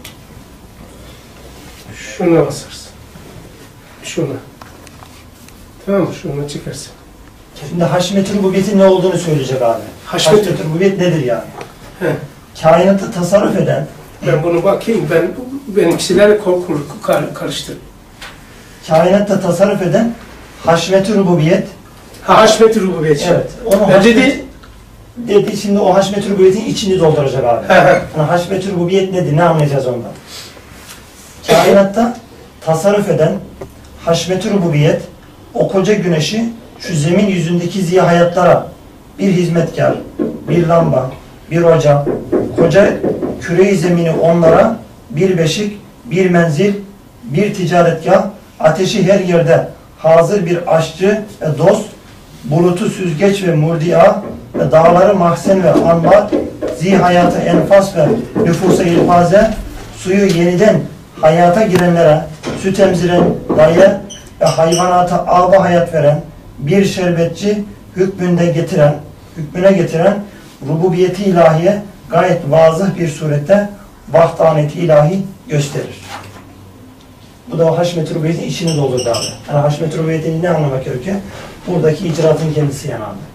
Şuna basarsın. Şuna. Tamam mı? Şuna çıkarsın. Şimdi haşmet-i rububiyetin ne olduğunu söyleyecek abi. Haşmet- Haşmet-i rububiyet nedir yani? He. Kainatı tasarruf eden, Ben bunu bakayım. Ben benimkilerle korkulu kar, karıştır. kainatta tasarruf eden haşmet-i rububiyet, Ha, haşmet-i rububiyet. Evet. Onu Ben haşmet, dedi- dedi şimdi o haşmet-i rububiyetin içini dolduracak abi. He he. Yani haşmet-i rububiyet nedir? Ne anlayacağız ondan? Kainatta tasarruf eden haşmet-i rububiyet o koca güneşi şu zemin yüzündeki ziya hayatlara bir hizmetkar, bir lamba, bir ocak, koca küre-i zemini onlara bir beşik, bir menzil, bir ticaretgah, ateşi her yerde hazır bir aşçı ve dost, bulutu süzgeç ve murdia ve dağları mahzen ve anbar, zihayatı enfas ve nüfusa ilpaze, suyu yeniden hayata girenlere, süt emziren dayı ve hayvanata aba hayat veren, bir şerbetçi hükmünde getiren, hükmüne getiren rububiyeti ilahiye gayet vazıh bir surette vahdaniyeti ilahi gösterir. Bu da o haşmet-i rububiyetin içini doldurdu abi. Yani haşmet-i rububiyetin ne anlamak gerekiyor? Buradaki icraatın kendisi yani abi.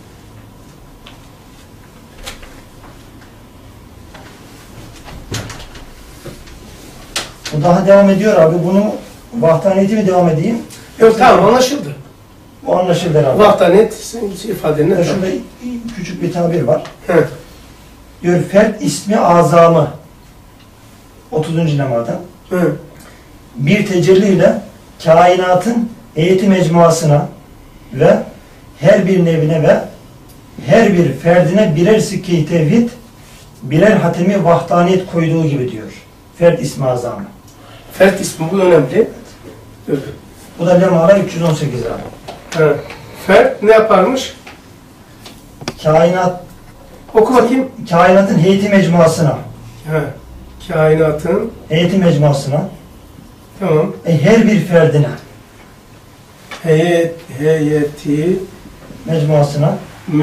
Bu daha devam ediyor abi. Bunu vahdaniyeti mi devam edeyim? Yok tamam, anlaşıldı. Bu anlaşıldı herhalde. Vahdaniyet ifadenin Ya ne? şurada küçük bir tabir var. He. Diyor fert ismi azamı otuzuncu lemada He. bir tecelliyle kainatın heyeti mecmuasına ve her bir nevine ve her bir ferdine birer sikke-i tevhid, birer hatemi vahdaniyet koyduğu gibi diyor. Fert ismi azamı. Fert ismi bu önemli. Dur. Bu da lemara üç yüz on sekiz abi. He. Fert ne yaparmış? Kainat, Oku bakayım. kainatın heyeti mecmuasına, He. Kainatın, heyeti mecmuasına, tamam. e, her bir ferdine, Heyet, heyeti mecmuasına,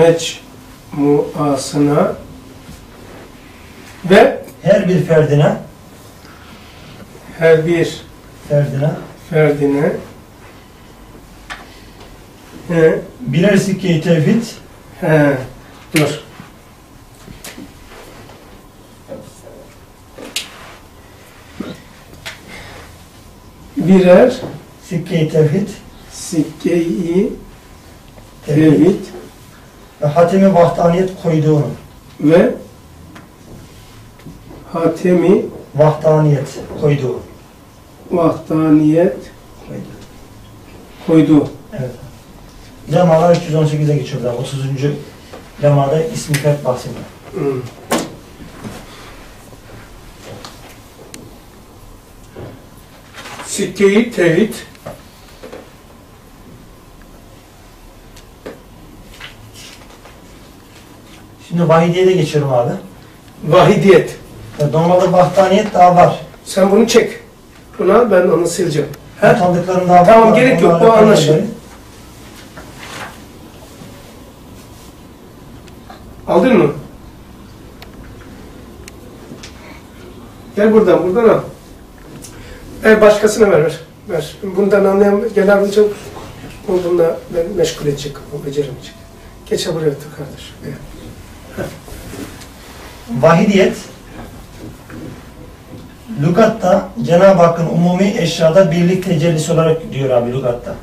mecmuasına ve her bir ferdine, her bir ferdine, ferdine he, birer sikke-i tevhid, he, dur. Birer sikke-i tevhid, sikke-i tevhid tevhid ve hatemi vahdaniyet koyduğunu, ve hatemi vahdaniyet koyduğu. vahdaniyet koyduğu. koydu. Evet. Lemalar üç yüz on sekize geçiyorlar. otuzuncu lemada ismi fert bahsinde. Hmm. Sikke-i tevhid Şimdi vahidiyede geçiyorum abi. vahidiyet. Ya normalde vahdaniyet daha var. Sen bunu çek. Bunu al, ben onu sileceğim. He? Tanıdıklarım daha var. Tamam, gerek yok, bu Onlarla anlaşıldı. beraber. Aldın mı? Gel buradan, buradan al. E, başkasına ver, ver. ver. Bundan anlayan gelen amca o bununla ben meşgul edecek, o beceremeyecek. Geç buraya otur kardeş. Evet. Vahidiyet lügatta Cenab-ı Hakk'ın umumi eşyada birlik tecellisi olarak diyor abi lügatta.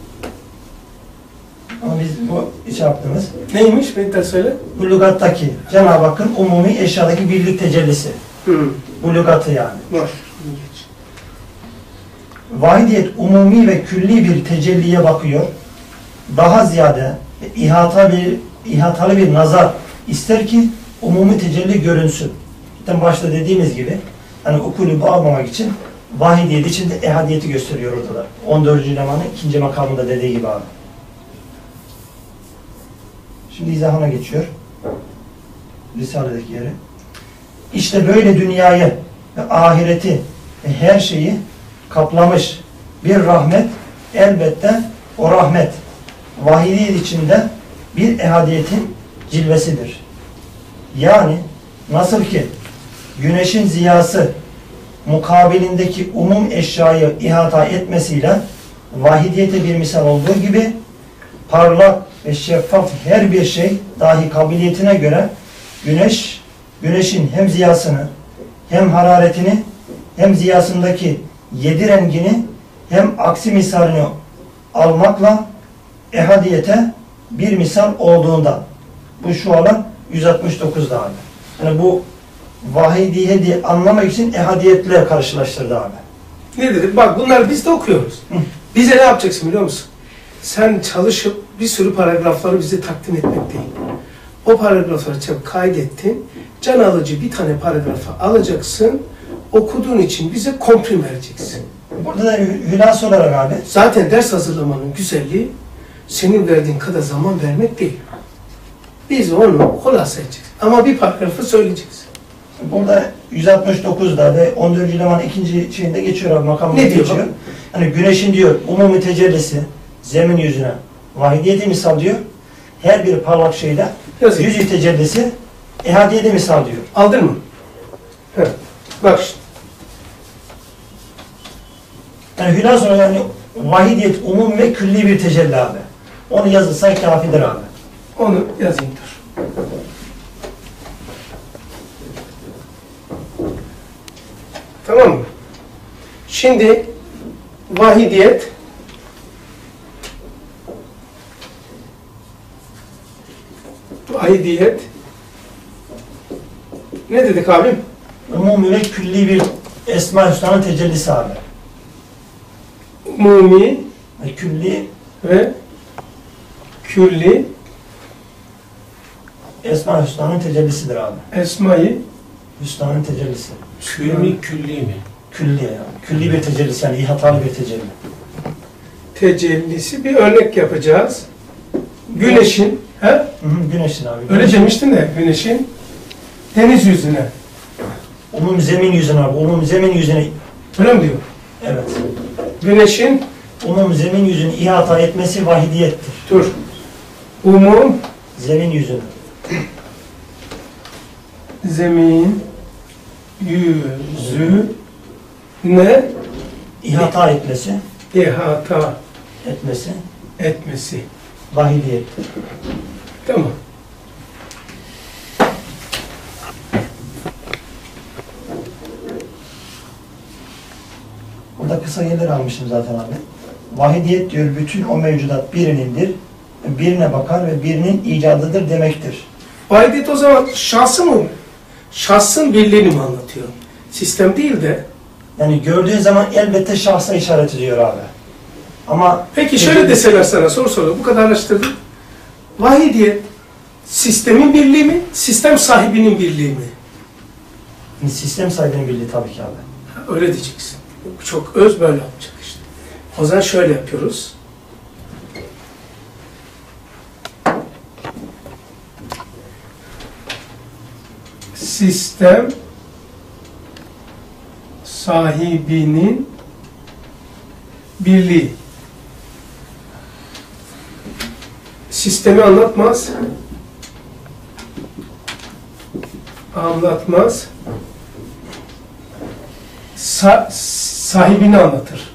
Ama biz bu iş yaptığımız Neymiş? Bir daha söyle. bu lügattaki Cenab-ı Hakk'ın umumi eşyadaki birlik tecellisi. Hı. Bu lügatı yani. Var. Vahidiyet umumi ve külli bir tecelliye bakıyor. Daha ziyade ihata bir, ihatalı bir nazar ister ki umumi tecelli görünsün. İşte başta dediğimiz gibi hani ukulü almamak için vahidiyet içinde ehadiyeti gösteriyor orada da. on dördüncü lemanın ikinci makamında dediği gibi abi. Şimdi izahına geçiyor. Risale'deki yeri. İşte böyle dünyayı ve ahireti ve her şeyi kaplamış bir rahmet, elbette o rahmet vahidiyet içinde bir ehadiyetin cilvesidir. Yani nasıl ki güneşin ziyası mukabilindeki umum eşyayı ihata etmesiyle vahidiyete bir misal olduğu gibi parlak ve şeffaf her bir şey dahi kabiliyetine göre güneş, güneşin hem ziyasını hem hararetini hem ziyasındaki yedi rengini hem aksi misalini almakla ehadiyete bir misal olduğundan. Bu şu alan yüz altmış dokuzda abi. Yani bu vahidiyye diye anlamak için ehadiyetle karşılaştırdı abi. Ne dedik? Bak bunları biz de okuyoruz. Hı. Bize ne yapacaksın biliyor musun? Sen çalışıp bir sürü paragrafları bize takdim etmek değil. O paragrafları çabuk kaydettin. Can alıcı bir tane paragrafı alacaksın. Okuduğun için bize komprim vereceksin. Burada da hü- hülasa olarak abi. Zaten ders hazırlamanın güzelliği senin verdiğin kadar zaman vermek değil. Biz onu hulasa edeceğiz. Ama bir paragrafı söyleyeceğiz. Burada yüz altmış dokuzda ve on dördüncü lemanın ikinci şeyinde geçiyor abi, makamında Ne diyor geçiyor. bak? Hani güneşin diyor umumi tecellisi zemin yüzüne vahidiyeti misal diyor. Her bir parlak şeyde Yazayım. yüz tecellisi ehadiyeti misal diyor. Aldın mı? Evet. Bak işte. Yani hülasa olarak yani vahidiyet umum ve külli bir tecelli abi. Onu yazırsan kafidir abi. Onu yazayım dur. Tamam mı? Şimdi vahidiyet vahidiyet ne dedik abim? Umumi ve külli bir Esma-i Hüsna'nın tecellisi abi. Umumi Yani külli ve külli Esma-i Hüsna'nın tecellisidir abi. esmayı Hüsna'nın tecellisi. Külli külli mi? Külli yani. Külli bir tecellisi yani ihatalı bir tecelli. tecellisi bir örnek yapacağız. Güneşin, he? Hı hı, güneşin abi. Öyle demiştin de güneşin deniz yüzüne. Umum zemin yüzüne abi. Umum zemin yüzüne. Öyle mi diyor? Evet. Güneşin, Umum zemin yüzünü ihata etmesi vahidiyettir. dur, umum Zemin yüzünü. zemin yüzü ne İhata etmesi, ihata etmesi etmesi. vahidiyettir. Tamam. Burada kısa yerler almışım zaten abi. Vahidiyet diyor bütün o mevcudat birinindir. Birine bakar ve birinin icadıdır demektir. Vahidiyet o zaman şahsı mı? Şahsın birliğini mi anlatıyor? Sistem değil de. Yani gördüğün zaman elbette şahsa işaret ediyor abi. Ama Peki şöyle deseler sana, soru soruyor. Bu kadar araştırdım. Vahidiyet sistemin birliği mi? Sistem sahibinin birliği mi? sistem sahibinin bildiği tabii ki abi. Öyle diyeceksin. Çok öz böyle olacak işte. O zaman şöyle yapıyoruz. Sistem sahibinin birliği. Sistemi anlatmaz. Anlatmaz. Sa sahibini anlatır.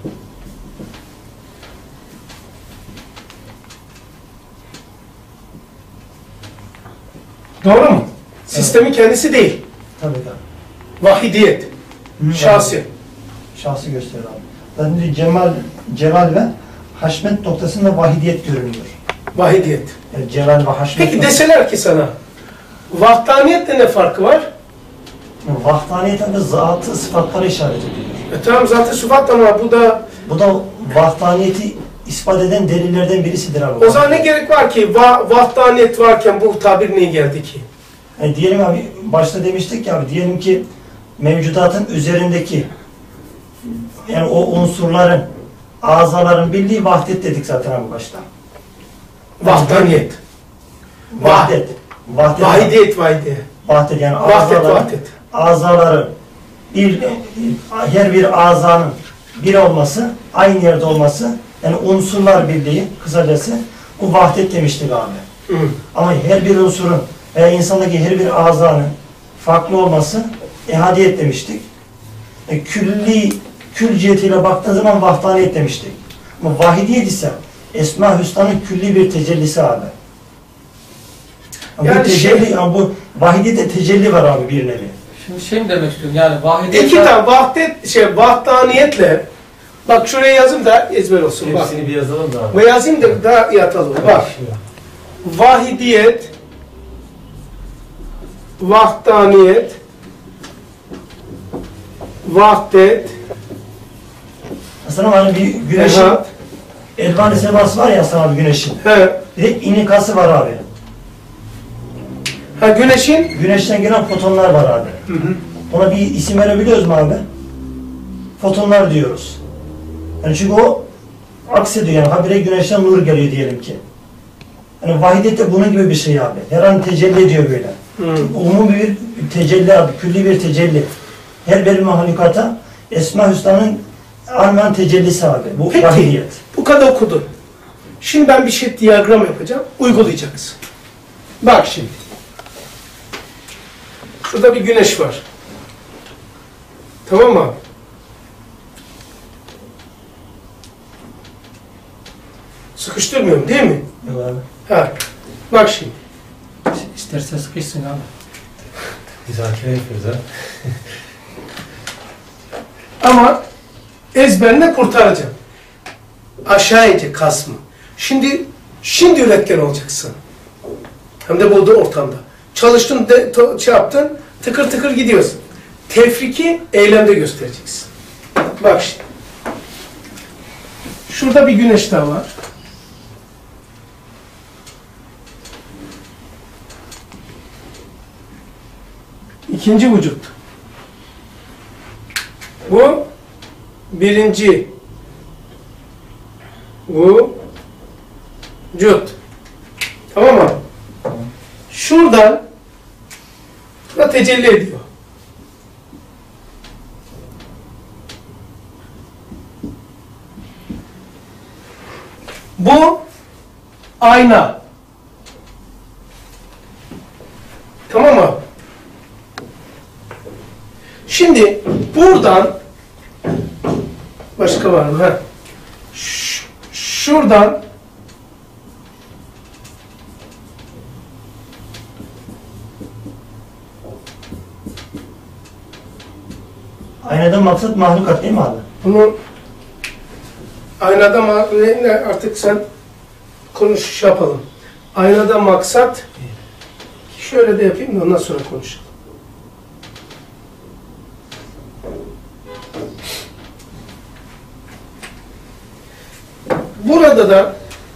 Doğru mu? Sistemin kendisi değil. Tabii tabii. Vahidiyet. Hı, Şahsi. Şahsı gösteriyor abi. Zaten diyor, cemal, celal ve haşmet noktasında vahidiyet görünüyor. Vahidiyet. Yani celal ve haşmet Peki noktası- deseler ki sana vahdaniyetle ne farkı var? Vahdaniyet adı zatı sıfatlara işaret ediyor. E tamam zaten sıfat ama bu da Bu da vahdaniyeti ispat eden delillerden birisidir abi. o zaman ne gerek var ki va vahdaniyet varken bu tabir niye geldi ki? Yani diyelim abi, başta demiştik ya abi, diyelim ki mevcudatın üzerindeki yani o unsurların, azaların birliği vahdet dedik zaten abi başta. Vahdaniyet. Vahdet. Vahdet. Vahidiyet, vahidiyet. Vahdet yani Vahdet, azaların, vahdet. azaların bir, her bir azanın bir olması, aynı yerde olması, yani unsurlar birliği kısacası bu vahdet demiştik abi. Hı. Ama her bir unsurun veya insandaki her bir azanın farklı olması ehadiyet demiştik. E, külli, kül cihetiyle baktığın zaman vahdaniyet demiştik. Ama vahidiyet ise Esma-i Hüsna'nın külli bir tecellisi abi. Yani Yani bu tecelli, şey- yani bu vahidiyette tecelli var abi bir nevi. Şimdi şey mi demek istiyorsun yani vahidiyet... İki tane vahdet, şey vahdaniyetle bak şuraya yazayım da ezber olsun bak. Hepsini bir yazalım da abi. Ve yazayım da daha iyi atalım. Bak. vahidiyet, vahdaniyet, vahdet, Aslında hani bir güneşin ehad. elvan sebası var ya aslında abi güneşin. He. Bir de inikası var abi. Ha, güneşin Güneşten gelen fotonlar var abi. hı hı. Ona bir isim verebiliyoruz mu abi? Fotonlar diyoruz. Yani çünkü o aksediyor yani habire güneşten nur geliyor diyelim ki. Yani vahidiyet de bunun gibi bir şey abi. Her an tecelli ediyor böyle. Hı. Umumi bir tecelli abi, külli bir tecelli. Her bir mahlukata Esma Hüsna'nın armağan tecellisi abi. Bu Peki. vahidiyet. Bu kadar okudun. Şimdi ben bir şey diyagram yapacağım. Uygulayacaksın. Bak şimdi. Şurada bir güneş var. Tamam mı abi? Sıkıştırmıyorum değil mi? Yok abi. Ha. Bak şimdi. İsterse sıkışsın abi. Müzakere yapıyoruz ha. Ama ezberine kurtaracağım. Aşağı inecek kasmı. Şimdi, şimdi üretken olacaksın. Hem de bulduğu ortamda. Çalıştın, de, to, şey yaptın, tıkır tıkır gidiyorsun. Tefriki eylemde göstereceksin. Bak şimdi. Şurada bir güneş daha var. İkinci vücut. Bu birinci vücut. Tamam mı? Şuradan da tecelli ediyor. Bu ayna. Tamam mı? Şimdi buradan başka var mı? Ha. Ş- şuradan Aynadan maksat mahlukat değil mi abi? bunu aynada ma- ne, ne artık sen konuş yapalım. Aynada maksat şöyle de yapayım da ondan sonra konuşalım. Burada da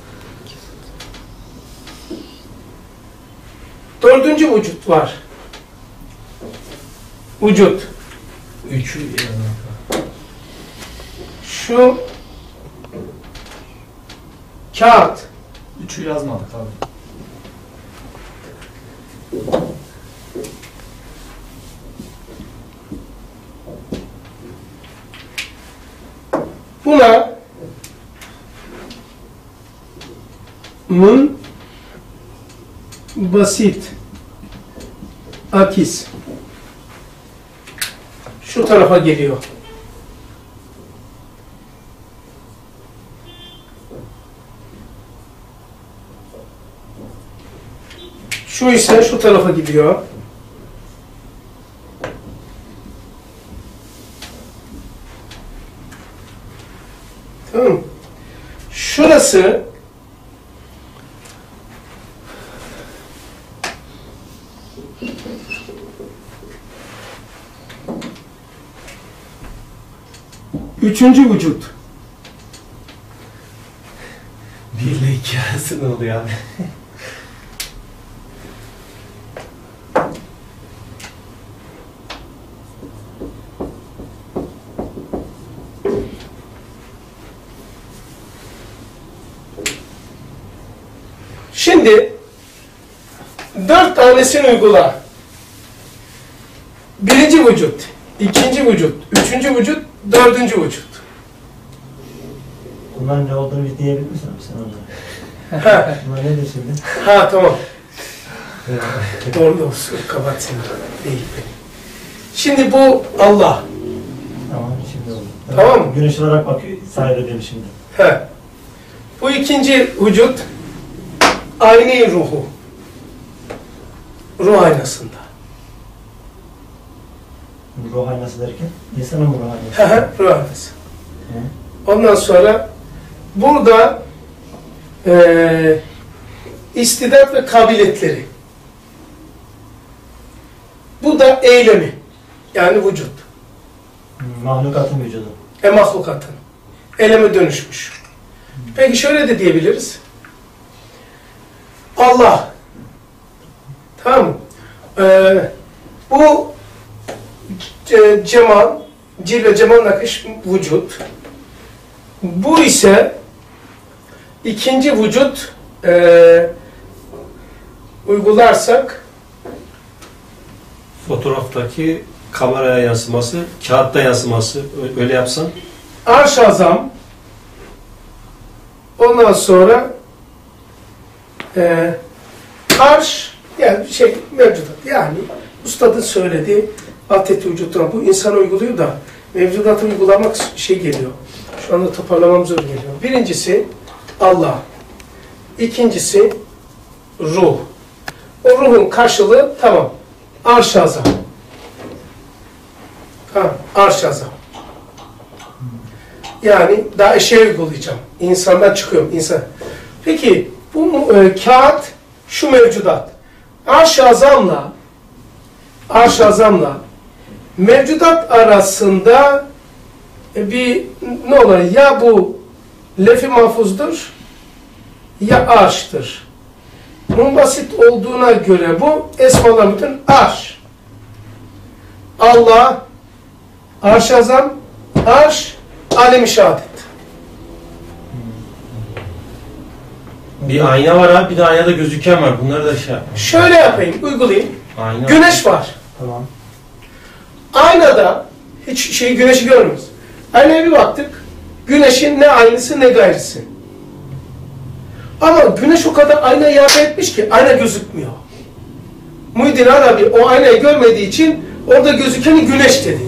dördüncü vücut var. Vücut. Üçü yazmak. Şu kağıt. Üçü yazmadık abi. Buna mun basit akis şu tarafa geliyor. Şu ise şu tarafa gidiyor. Tamam mı? Şurası üçüncü vücut. Bir ile iki arası ne oluyor abi? Şimdi dört tanesini uygula. Birinci vücut, ikinci vücut, üçüncü vücut, dördüncü vücut. Bunların ne olduğunu bir diyebilir misin abi sen onlara? Ha, Bunlar nedir şimdi? ha tamam. Doğru olsun, kapat seni. Değil benim. Şimdi bu Allah. Tamam şimdi oldu. Tamam mı? Güneş olarak bak sahip edelim şimdi. Ha. Bu ikinci vücut ayna-i ruhu. Ruh aynasında. Ruh aynası derken? İnsanın ruh aynası. Hı hı, ruh aynası. Hı. Ondan sonra burada eee istidat ve kabiliyetleri. Bu da eylemi. Yani vücut. Mahlukatın vücudu. E mahlukatın. Eyleme dönüşmüş. Peki şöyle de diyebiliriz. Allah. Tamam mı? Ee, bu ce, cemal, cil ve cemal nakış vücut. Bu ise ikinci vücut e, uygularsak Fotoğraftaki kameraya yansıması, kağıtta yansıması öyle yapsan. arş azam, ondan sonra e, arş yani şey mevcudat, yani ustadın söylediği adet vücutuna bu insan uyguluyor da mevcudatı uygulamak şey geliyor. Şu anda toparlamam zor geliyor. Birincisi Allah. İkincisi ruh. O ruhun karşılığı tamam. Arş azam. Ha, arş azam. Yani daha eşeğe uygulayacağım. İnsandan çıkıyorum. İnsan. Peki bu e, kağıt şu mevcudat. Arş-ı azamla arş-ı azamla mevcudat arasında e, bir ne olur? Ya bu lef-i mahfuzdur ya arştır. Bunun basit olduğuna göre bu esmalar bütün arş. Allah, arş-ı azam, arş, alem-i şehadet. Bir ayna var abi, bir de aynada gözüken var. Bunları da şey yapma. Şöyle yapayım, uygulayayım. Ayna. Güneş var. Tamam. Aynada hiç şey güneşi görmüyoruz. Aynaya bir baktık. Güneşin ne aynısı ne gayrısı. Ama güneş o kadar aynayı iade etmiş ki ayna gözükmüyor. Muhyiddin Arabi o aynayı görmediği için orada gözükeni güneş dedi.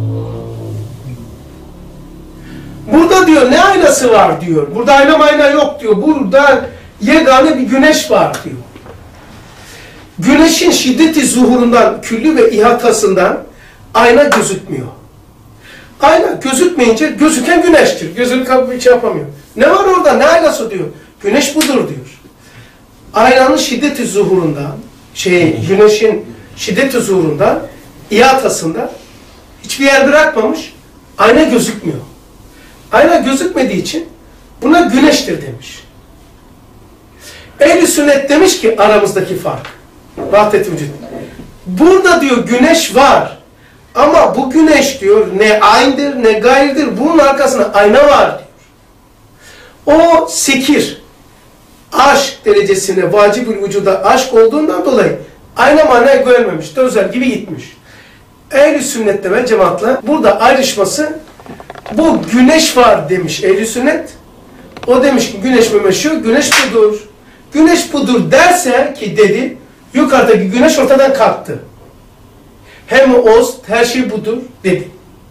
Burada diyor ne aynası var diyor. Burada ayna mayna yok diyor. Burada yegane bir güneş var diyor. Güneşin şiddeti zuhurundan, küllü ve ihatasından ayna gözükmüyor. Ayna gözükmeyince gözüken güneştir. Gözünü kapıp hiç yapamıyor. Ne var orada? Ne aynası diyor. Güneş budur diyor. Aynanın şiddeti zuhurundan, şey, güneşin şiddeti zuhurundan, ihatasında hiçbir yer bırakmamış. Ayna gözükmüyor. Ayna gözükmediği için buna güneştir demiş. Ehl-i sünnet demiş ki aramızdaki fark. Vahdet-i vücut. Burada diyor güneş var. Ama bu güneş diyor ne aynıdır ne gayrıdır. Bunun arkasında ayna var diyor. O sekir, aşk derecesine vacib-ül vücuda aşk olduğundan dolayı ayna manaya görmemiş. Dözel gibi gitmiş. Ehl-i sünnette ve cemaatla burada ayrışması bu güneş var demiş ehl-i sünnet. O demiş ki güneş memeşiyor, güneş budur. Güneş budur derse ki dedi, yukarıdaki güneş ortadan kalktı. Hem oz, her şey budur dedi.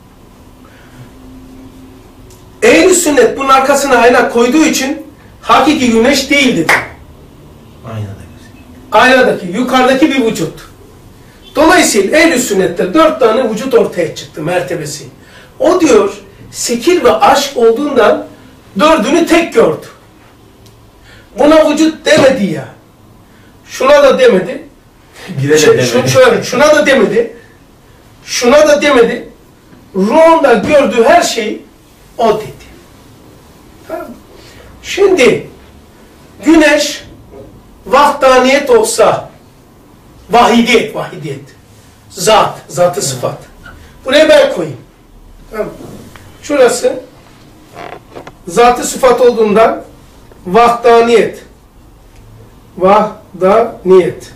Ehl-i sünnet bunun arkasına ayna koyduğu için hakiki güneş değil dedi. Aynada gözüküyor. Aynadaki, yukarıdaki bir vücut. Dolayısıyla ehl-i sünnette dört tane vücut ortaya çıktı mertebesi. O diyor, sekir ve aşk olduğundan dördünü tek gördü. Buna vücut demedi ya. Şuna da demedi. Bire de Şu, demedi. şu, şöyle, şuna da demedi. Şuna da demedi. Ruhunda gördüğü her şeyi o dedi. Tamam. Şimdi güneş vahdaniyet olsa vahidiyet, vahidiyet. Zat, zatı sıfat. Buraya ben koyayım. Tamam. Şurası zatı sıfat olduğundan vahdaniyet. Vahdaniyet.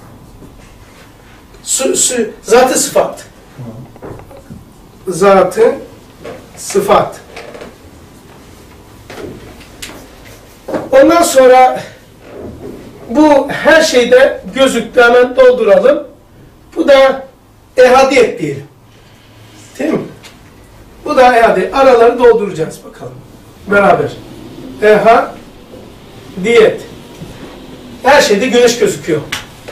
Su, su, zatı sıfat. Zatı sıfat. Ondan sonra bu her şeyde gözüktü, hemen dolduralım. Bu da ehadiyet diyelim. Değil mi? Bu da ehadiyet. Araları dolduracağız bakalım. Beraber. Ehadiyet. Her şeyde güneş gözüküyor.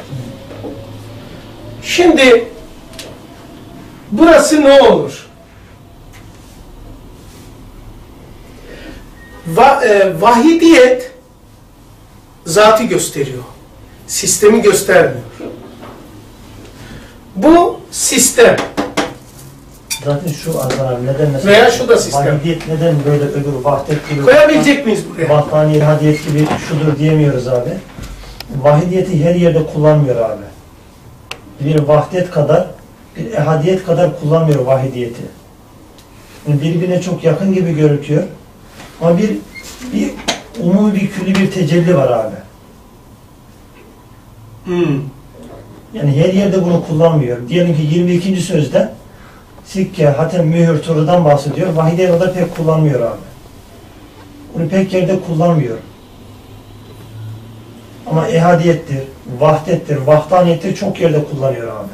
Şimdi burası ne olur? Va, e, vahidiyet zatı gösteriyor. Sistemi göstermiyor. Bu sistem. Zaten şu Azar abi neden mesela Veya şu da sistem. vahidiyet neden böyle öbür vahdet gibi Koyabilecek miyiz buraya? vahdaniyet, hadiyet gibi şudur diyemiyoruz abi. Vahidiyeti her yerde kullanmıyor abi. Bir vahdet kadar, bir ehadiyet kadar kullanmıyor vahidiyeti. Yani birbirine çok yakın gibi gözüküyor. Ama bir, bir umumi bir külli bir tecelli var abi. Hmm. Yani her yerde bunu kullanmıyor. Diyelim ki yirmi ikinci sözde sikke, hatem, mühür, turudan bahsediyor. Vahidiyet orada pek kullanmıyor abi. Bunu pek yerde kullanmıyor. Ama ehadiyettir, vahdettir, vahdaniyettir çok yerde kullanıyor abi.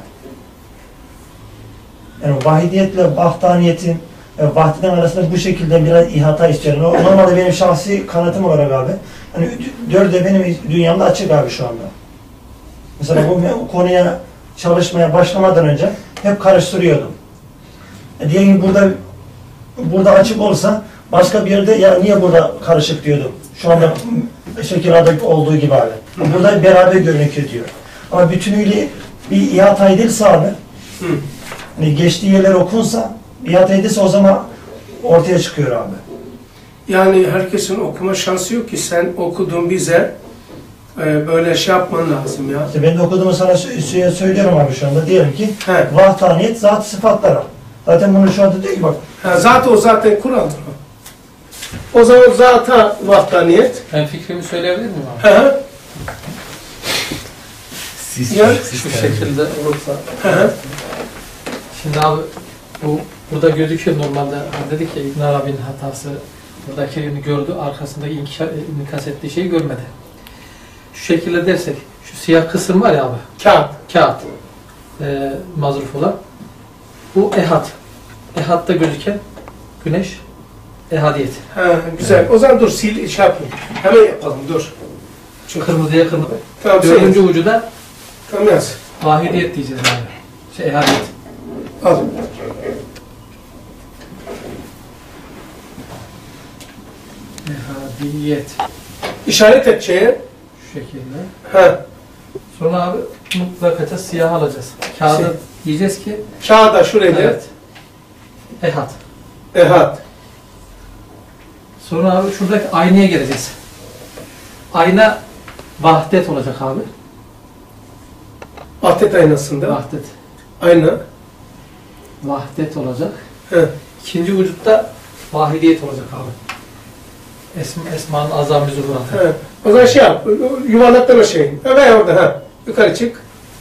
Yani vahidiyetle vahdaniyetin ve vahdiden arasında bu şekilde biraz ihata istiyor. Normalde benim şahsi kanıtım olarak abi, hani dörde benim dünyamda açık abi şu anda. Mesela bu konuya çalışmaya başlamadan önce hep karıştırıyordum. E diyelim ki burada burada açık olsa başka bir yerde ya niye burada karışık diyordum. Şu anda şekillerde olduğu gibi abi. Burada beraber görünüyor diyor. Ama bütünüyle bir ihata edilse abi, Hı. hani geçtiği yerler okunsa, ihata edilse o zaman ortaya çıkıyor abi. Yani herkesin okuma şansı yok ki sen okudun bize e, böyle şey yapman lazım ya. İşte ben de okuduğumu sana sö- söylüyorum abi şu anda. Diyelim ki He. vahdaniyet zat sıfatlara. Zaten bunu şu anda diyor ki bak. Ha, zaten o zaten Kur'an'dır o. O zaman zata vahdaniyet. Ben fikrimi söyleyebilir miyim abi? Hı hı. Sistem, Ya, Şu şekilde olursa. Hı hı. Şimdi abi bu burada gözüküyor normalde. Hani dedi ki İbn Arabi'nin hatası buradaki yerini gördü, arkasındaki inkişaf, inikas ettiği şeyi görmedi. Şu şekilde dersek, şu siyah kısım var ya abi, Kağıt. kağıt, e, mazruf olan. Bu ehad. Ehad'da gözüken güneş, ehadiyet. Ha, güzel. O zaman dur sil şey yapayım. Hemen yapalım dur. Çünkü Kırmızıya kırmızı. tamam Dördüncü sen ucu da tamam yaz. vahidiyet diyeceğiz abi. Şey, ehadiyet. Al. Ehadiyet. İşaret et şeye. Şu şekilde. Ha. Sonra abi mutlaka siyah alacağız. Kağıdı Şey. diyeceğiz ki Kağıda şuraya. evet. Ehad. Ehad. Sonra abi şuradaki aynaya geleceğiz. Ayna vahdet olacak abi. Vahdet aynasında. Vahdet. Ayna. Vahdet olacak. He. İkinci vücutta vahidiyet olacak abi. Esm Esma'nın azam-ı zuhuratı. He. O zaman şey yap. Yuvarlaklama şeyi. Ha, veya orada ha. Yukarı çık.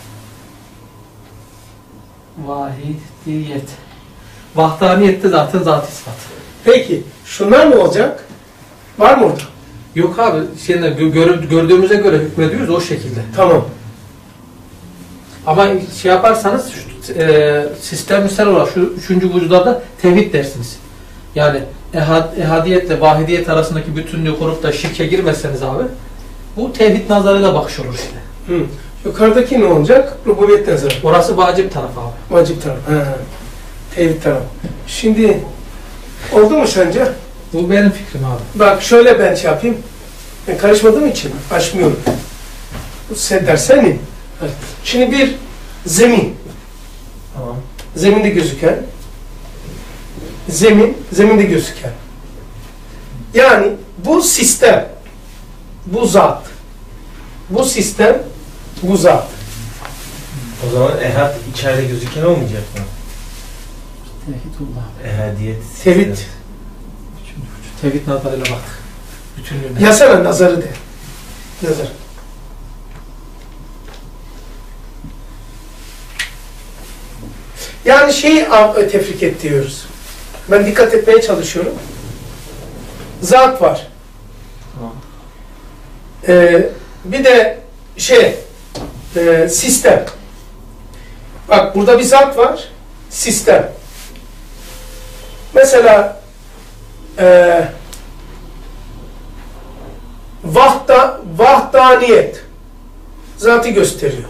Vahidiyet. Vahdaniyette zaten zat-ı sıfat. Peki. Şunlar ne olacak? Var mı orada? Yok abi, şeyinde, gö- gör- gördüğümüze göre hükmediyoruz o şekilde. Tamam. Ama şey yaparsanız şu, e, sistemsel olarak şu üçüncü vücuda da tevhid dersiniz. Yani ehad, ehadiyetle vahidiyet arasındaki bütünlüğü korup da şirke girmezseniz abi, bu tevhid nazarıyla bakış olur işte. Hı. Yukarıdaki ne olacak? Rububiyet nazarı. Orası vacip taraf abi. Vacip taraf. Ha. Tevhid taraf. Şimdi oldu mu sence? Bu benim fikrim abi. Bak şöyle ben şey yapayım. Ben karışmadığım için açmıyorum. Sen dersen evet. Şimdi bir zemin. Tamam. Zeminde gözüken. Zemin, zeminde gözüken. Yani bu sistem, bu zat. Bu sistem, bu zat. O zaman ehad içeride gözüken olmayacak mı? Tevhidullah. Ehadiyet. Tevhid. sistem. Üçüncü vücut. Tevhid nazarıyla baktık. Bütünlüğüne. Yazsana nazarı de. Nazar. Yani şeyi av- tefrik et diyoruz. Ben dikkat etmeye çalışıyorum. Zat var. Tamam. Ee, bir de şey, e, sistem. Bak burada bir zat var, sistem. Mesela e, vahda, vahdaniyet zatı gösteriyor.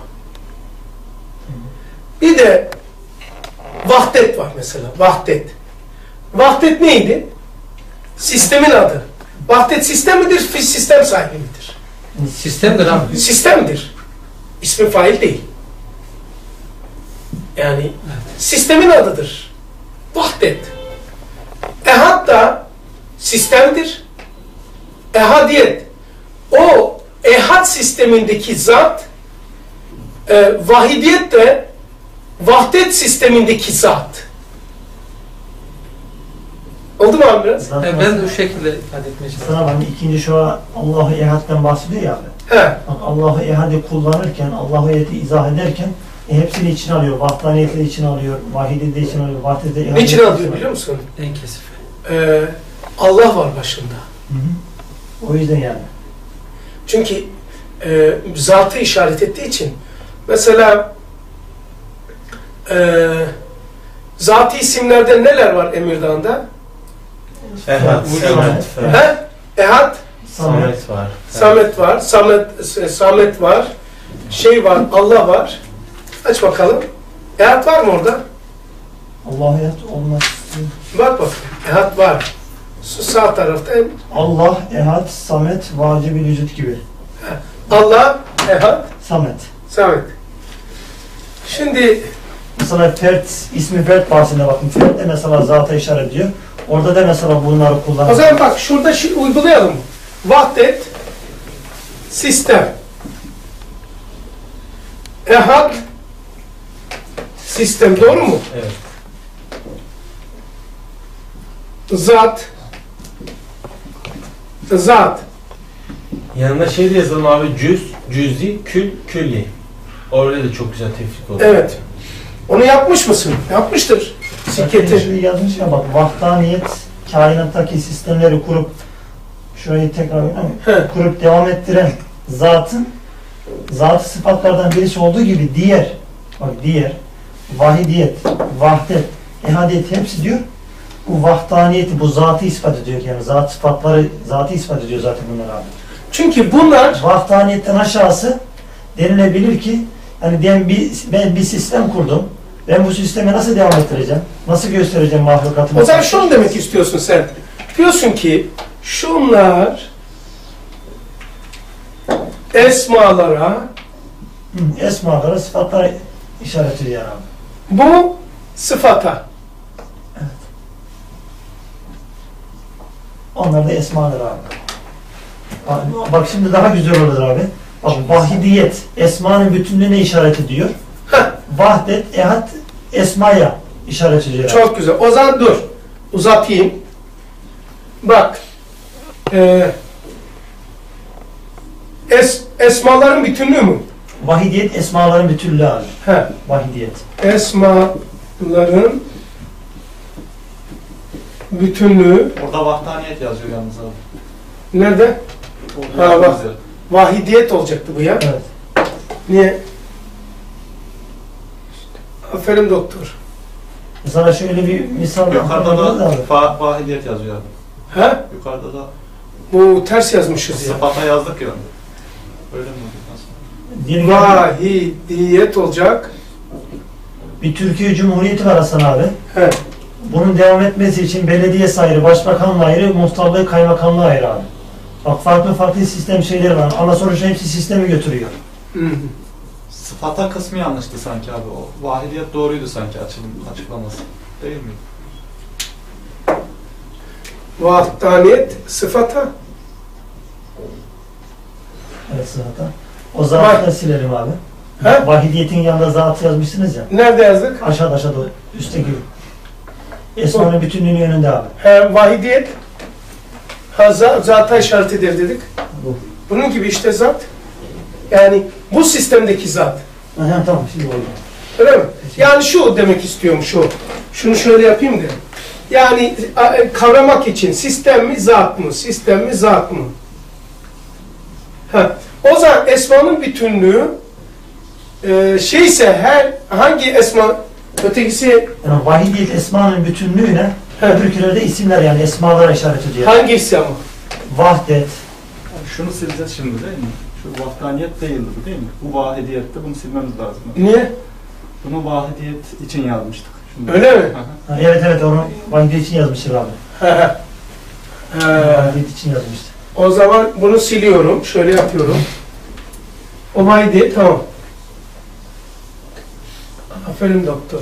Bir de vahdet var mesela, vahdet. Vahdet neydi? Sistemin adı. Vahdet sistem midir, sistem sahibi midir? Sistemdir abi. Sistemdir. İsmi fail değil. Yani sistemin adıdır. Vahdet. Ehad da sistemdir. Ehadiyet. O ehad sistemindeki zat, e, vahidiyet de vahdet sistemindeki zat. Oldu mu abi biraz? Zaten E, ben de bu şekilde ifade etmeye çalışıyorum. sana hani ikinci şu Allahu Ehad'den bahsediyor ya abi. He. Bak Allahu Ehad'i kullanırken, Allahu Ehad'i izah ederken e, hepsini içine alıyor. Vahdaniyeti de içine alıyor, vahidi de içine alıyor, vahdeti de Ne ehadiyeti için de alıyor biliyor musun? En kesif. Ee, Allah var başında. Hı hı. O yüzden yani. Çünkü e, zatı işaret ettiği için. Mesela e, zati isimlerde neler var Emirdağ'da? Ehad, Vücut. Samet, Evet. He? Ehad, Samet var. Samet var, Samet, Samet var, şey var, Allah var. Aç bakalım. Ehad var mı orada? Allahu Ehad olmaz. Bak bak. Ehad var. Şu sağ tarafta Allah, Ehad, Samet, vacib-i vücut gibi. Allah, Ehad, Samet. Samet. Şimdi Mesela fert, ismi fert bahsine bakın. Fert de mesela zata işaret ediyor. Orada da mesela bunları kullanıyor. o zaman bak şurada şey uygulayalım. Vahdet, sistem. Ehad, sistem. Doğru mu? Evet. Zat, zat. Yanında şey de yazalım abi, cüz, cüzi, kül, külli. Orada da çok güzel tefrik oluyor. Evet. Onu yapmış mısın? Yapmıştır. Siketi. Şimdi yazmış ya bak, vahdaniyet kainattaki sistemleri kurup şurayı tekrar He. kurup devam ettiren zatın zat sıfatlardan birisi olduğu gibi diğer bak diğer vahidiyet, vahdet, ehadiyet hepsi diyor. Bu vahdaniyeti, bu zatı ispat ediyor yani zat sıfatları zatı ispat ediyor zaten bunlar abi. Çünkü bunlar Vahdaniyetten aşağısı denilebilir ki hani ben bir ben bir sistem kurdum. Ben bu sistemi nasıl devam ettireceğim? Nasıl göstereceğim mahlukatıma? o zaman şunu demek istiyorsun sen. Diyorsun ki şunlar esmalara, Hı, esmalara, sıfatlara işaret ediyor yani abi. bu sıfata. Onlar da esmadır abi. Abi, bak şimdi daha güzel olur abi. Bak vahidiyet esmanın bütünlüğüne işaret ediyor. Heh, Vahdet, ehad esmaya işaret ediyor. abi. çok güzel. O zaman dur. Uzatayım. Bak. E, es, esmaların bütünlüğü mü? Vahidiyet esmaların bütünlüğü abi. He. Vahidiyet. Esmaların bütünlüğü Orada vahdaniyet yazıyor yalnız abi. nerede? Orada Ha, bak. yazıyor. Vahidiyet olacaktı bu ya. Evet. Niye? Aferin doktor. Sana şöyle bir misal Yukarıda yapabiliriz da abi. fa vahidiyet yazıyor abi. He? Yukarıda da Bu ters yazmışız ya. sıfata yazdık ya. Öyle mi oluyor? Nasıl? Diyelim ki Vahidiyet olacak. bir Türkiye Cumhuriyeti var Hasan abi. He. Bunun devam etmesi için belediyesi ayrı, başbakanlığı ayrı, muhtarlığı, kaymakamlığı ayrı abi. Bak farklı farklı sistem şeyleri var. Ama sonuçta hepsi sistemi götürüyor. Hı hı. Sıfata kısmı yanlıştı sanki abi. O vahidiyet doğruydu sanki açılım, açıklaması. Değil mi? Vahdaniyet sıfata. Evet zaten. O zatı da silelim abi. He? Vahidiyetin yanında zatı yazmışsınız ya. Nerede yazdık? Aşağıda aşağıda üstteki. Esmanın bütünlüğünün önünde abi. He, vahidiyet. Ha, za, zata işaret eder dedik. Bu. Bunun gibi işte zat. Yani bu sistemdeki zat. Aha, tamam şimdi oldu. Öyle mi? Yani şu demek istiyorum şu. Şunu şöyle yapayım da. Yani a- kavramak için sistem mi zat mı? Sistem mi zat mı? Ha. O zaman esmanın bütünlüğü e, şeyse her hangi esma ötekisi Yani vahidiyet esmanın bütünlüğüne He. öbürkülerde isimler yani esmalara işaret ediyor. hangisi ama? Vahdet. Şunu sileceğiz şimdi değil mi? Şu vahdaniyet değildi bu değil mi? Bu vahidiyette bunu silmemiz lazım. Niye? Bunu vahidiyet için yazmıştık. Şimdi. Öyle mi? Hı hı. Ha, evet evet onu vahidiyet için yazmıştır abi. Ha, ha. Ha. Vahidiyet için yazmıştır. O zaman bunu siliyorum. Şöyle yapıyorum. O vahidiyet tamam. Aferin doktor.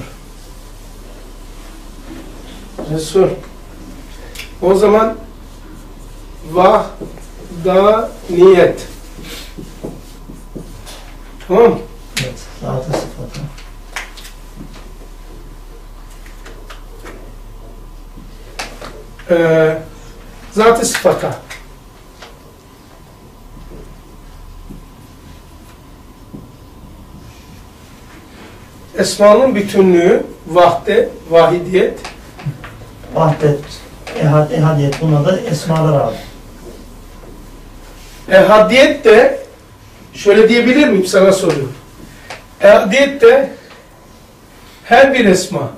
Resul. O zaman vahdaniyet. Tamam mı? Evet. Zatı sıfatı. Ee, zat-ı sıfata. Esmanın bütünlüğü, vahde, vahidiyet. Vahdet, ehad, ehadiyet. Bunlar da esmalar abi. Ehadiyet de şöyle diyebilir miyim, sana soruyorum. Ehadiyet de her bir esma.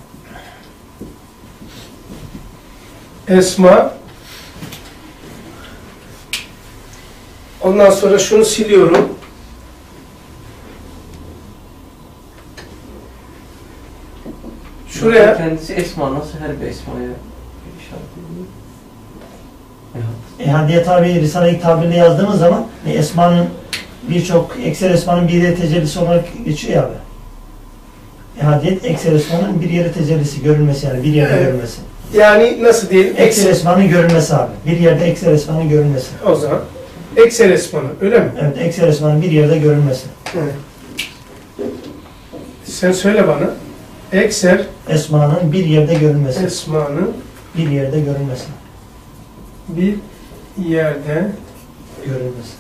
Esma. Ondan sonra şunu siliyorum. Şuraya Kendisi esma, nasıl her bir esmaya işaret ediyor? Ehadiyet abi Risale-i tabirle yazdığımız zaman e, esmanın birçok ekser esmanın bir yere tecellisi olarak geçiyor ya abi. Ehadiyet ekser esmanın bir yere tecellisi, görülmesi yani bir yerde Evet. görülmesi. yani nasıl diyelim? Ekser Ekser. esmanın görülmesi abi. Bir yerde ekser esmanın görülmesi. O zaman ekser esmanı, öyle mi? Evet, ekser esmanın bir yerde görülmesi. Evet. Sen söyle bana. Ekser Esmanın bir yerde görülmesi. esmanın Bir yerde görülmesi. bir yerde Görülmesi.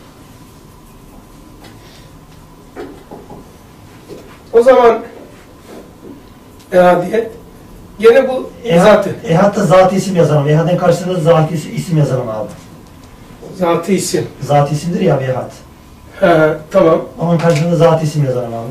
o zaman ehadiyet gene bu zatı. Ehad'da zat-ı isim yazalım. Ehad'ın karşısında zat-ı isim yazalım abi. Zatı isim. Zat-ı isimdir ya abi ehad. He, tamam. Onun karşısında zat-ı isim yazalım abi.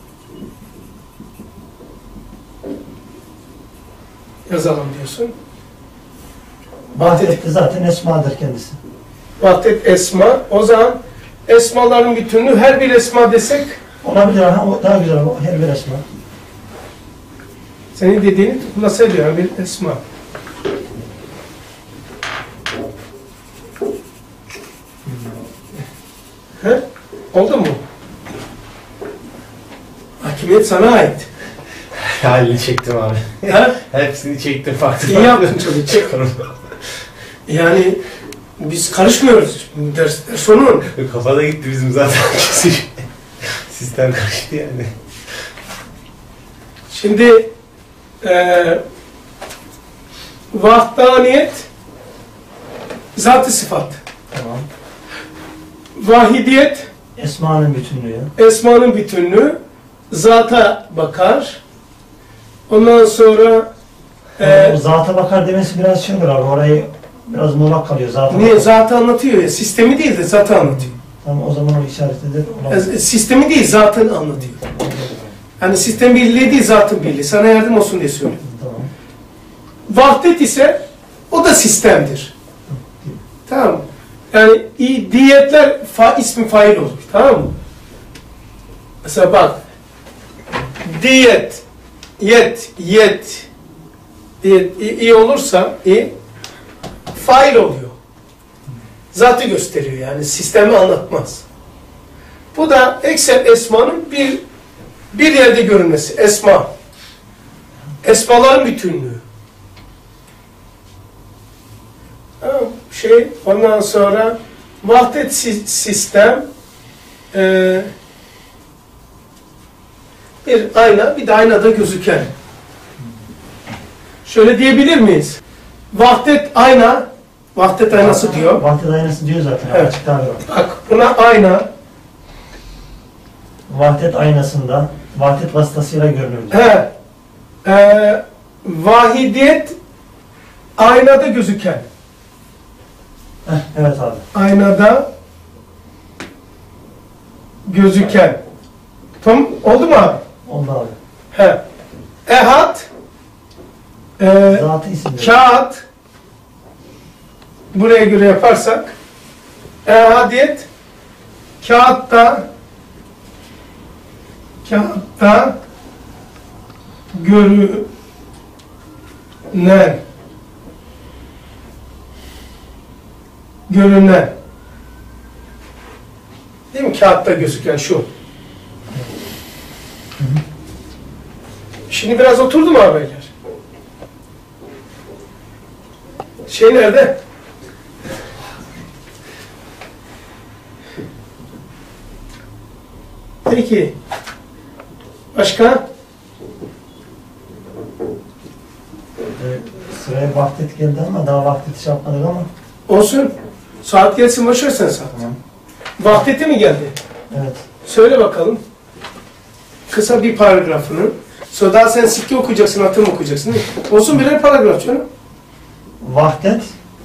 Yazalım diyorsun. Vahdet de zaten esmadır kendisi. Vahdet esma. O zaman esmaların bütünlüğü her bir esma desek Olabilir ha, o daha güzel o her bir esma. senin dediğini nasıl ediyor bir esma. He? Oldu mu? Hakimiyet sana ait. Halini çektim abi. Ha? Hepsini çektim farklı. İyi yaptın çocuk. Çek. Yani biz karışmıyoruz. Ders, sonun. Kafada gitti bizim zaten. Sistem karıştı yani. Şimdi e, vahdaniyet zat-ı sıfat. Tamam. Vahidiyet Esmanın bütünlüğü. esmanın bütünlüğü, zata bakar. Ondan sonra Ee, e, o zata bakar demesi biraz şey olur abi. Orayı biraz muğlak kalıyor. Zata niye bakar. zatı anlatıyor ya, sistemi değil de zatı anlatıyor. Tamam, o zaman o işaret eder. E, sistemi değil, zatını anlatıyor. Yani sistem birliği değil, zatın birliği. Sana yardım olsun diye söylüyorum. Tamam. Vahdet ise o da sistemdir. Tamam mı? Yani i- diyetler fa, ismi fail olur. Tamam mı? Mesela bak. Diyet, yet, yet, diyet i, i olursa i fail oluyor. Zatı gösteriyor yani. Sistemi anlatmaz. Bu da ekser esmanın bir bir yerde görünmesi. Esma. Esmaların bütünlüğü. Tamam, şey ondan sonra vahdet si- sistem e, bir ayna, bir de aynada gözüken. Şöyle diyebilir miyiz? Vahdet ayna, vahdet aynası diyor. Vahdet aynası diyor zaten. Evet. Açık tabir o. Bak buna ayna, Vahdet aynasında vahdet vasıtasıyla görünür. he, e, vahidiyet aynada gözüken. Heh, evet abi. Aynada gözüken. Tamam, oldu mu abi? Oldu abi. He. Ehad, e, Zat-ı isimdir. kağıt, buraya göre yaparsak, ehadiyet, kağıtta, kağıtta görünen görünen. Değil mi? Kağıtta gözüken şu. Şimdi biraz oturdu mu haberler? Şey nerede? Peki. Başka? Ee, sıraya vahdet geldi ama daha vahdet şey yapmadık ama. Olsun. Saat gelsin, boş ver sen saat. Tamam. Vahdeti mi geldi? Evet. Söyle bakalım. Kısa bir paragrafını. Sonra daha sen sikke okuyacaksın, atım okuyacaksın. Değil mi? Olsun birer paragraf canım. Vahdet,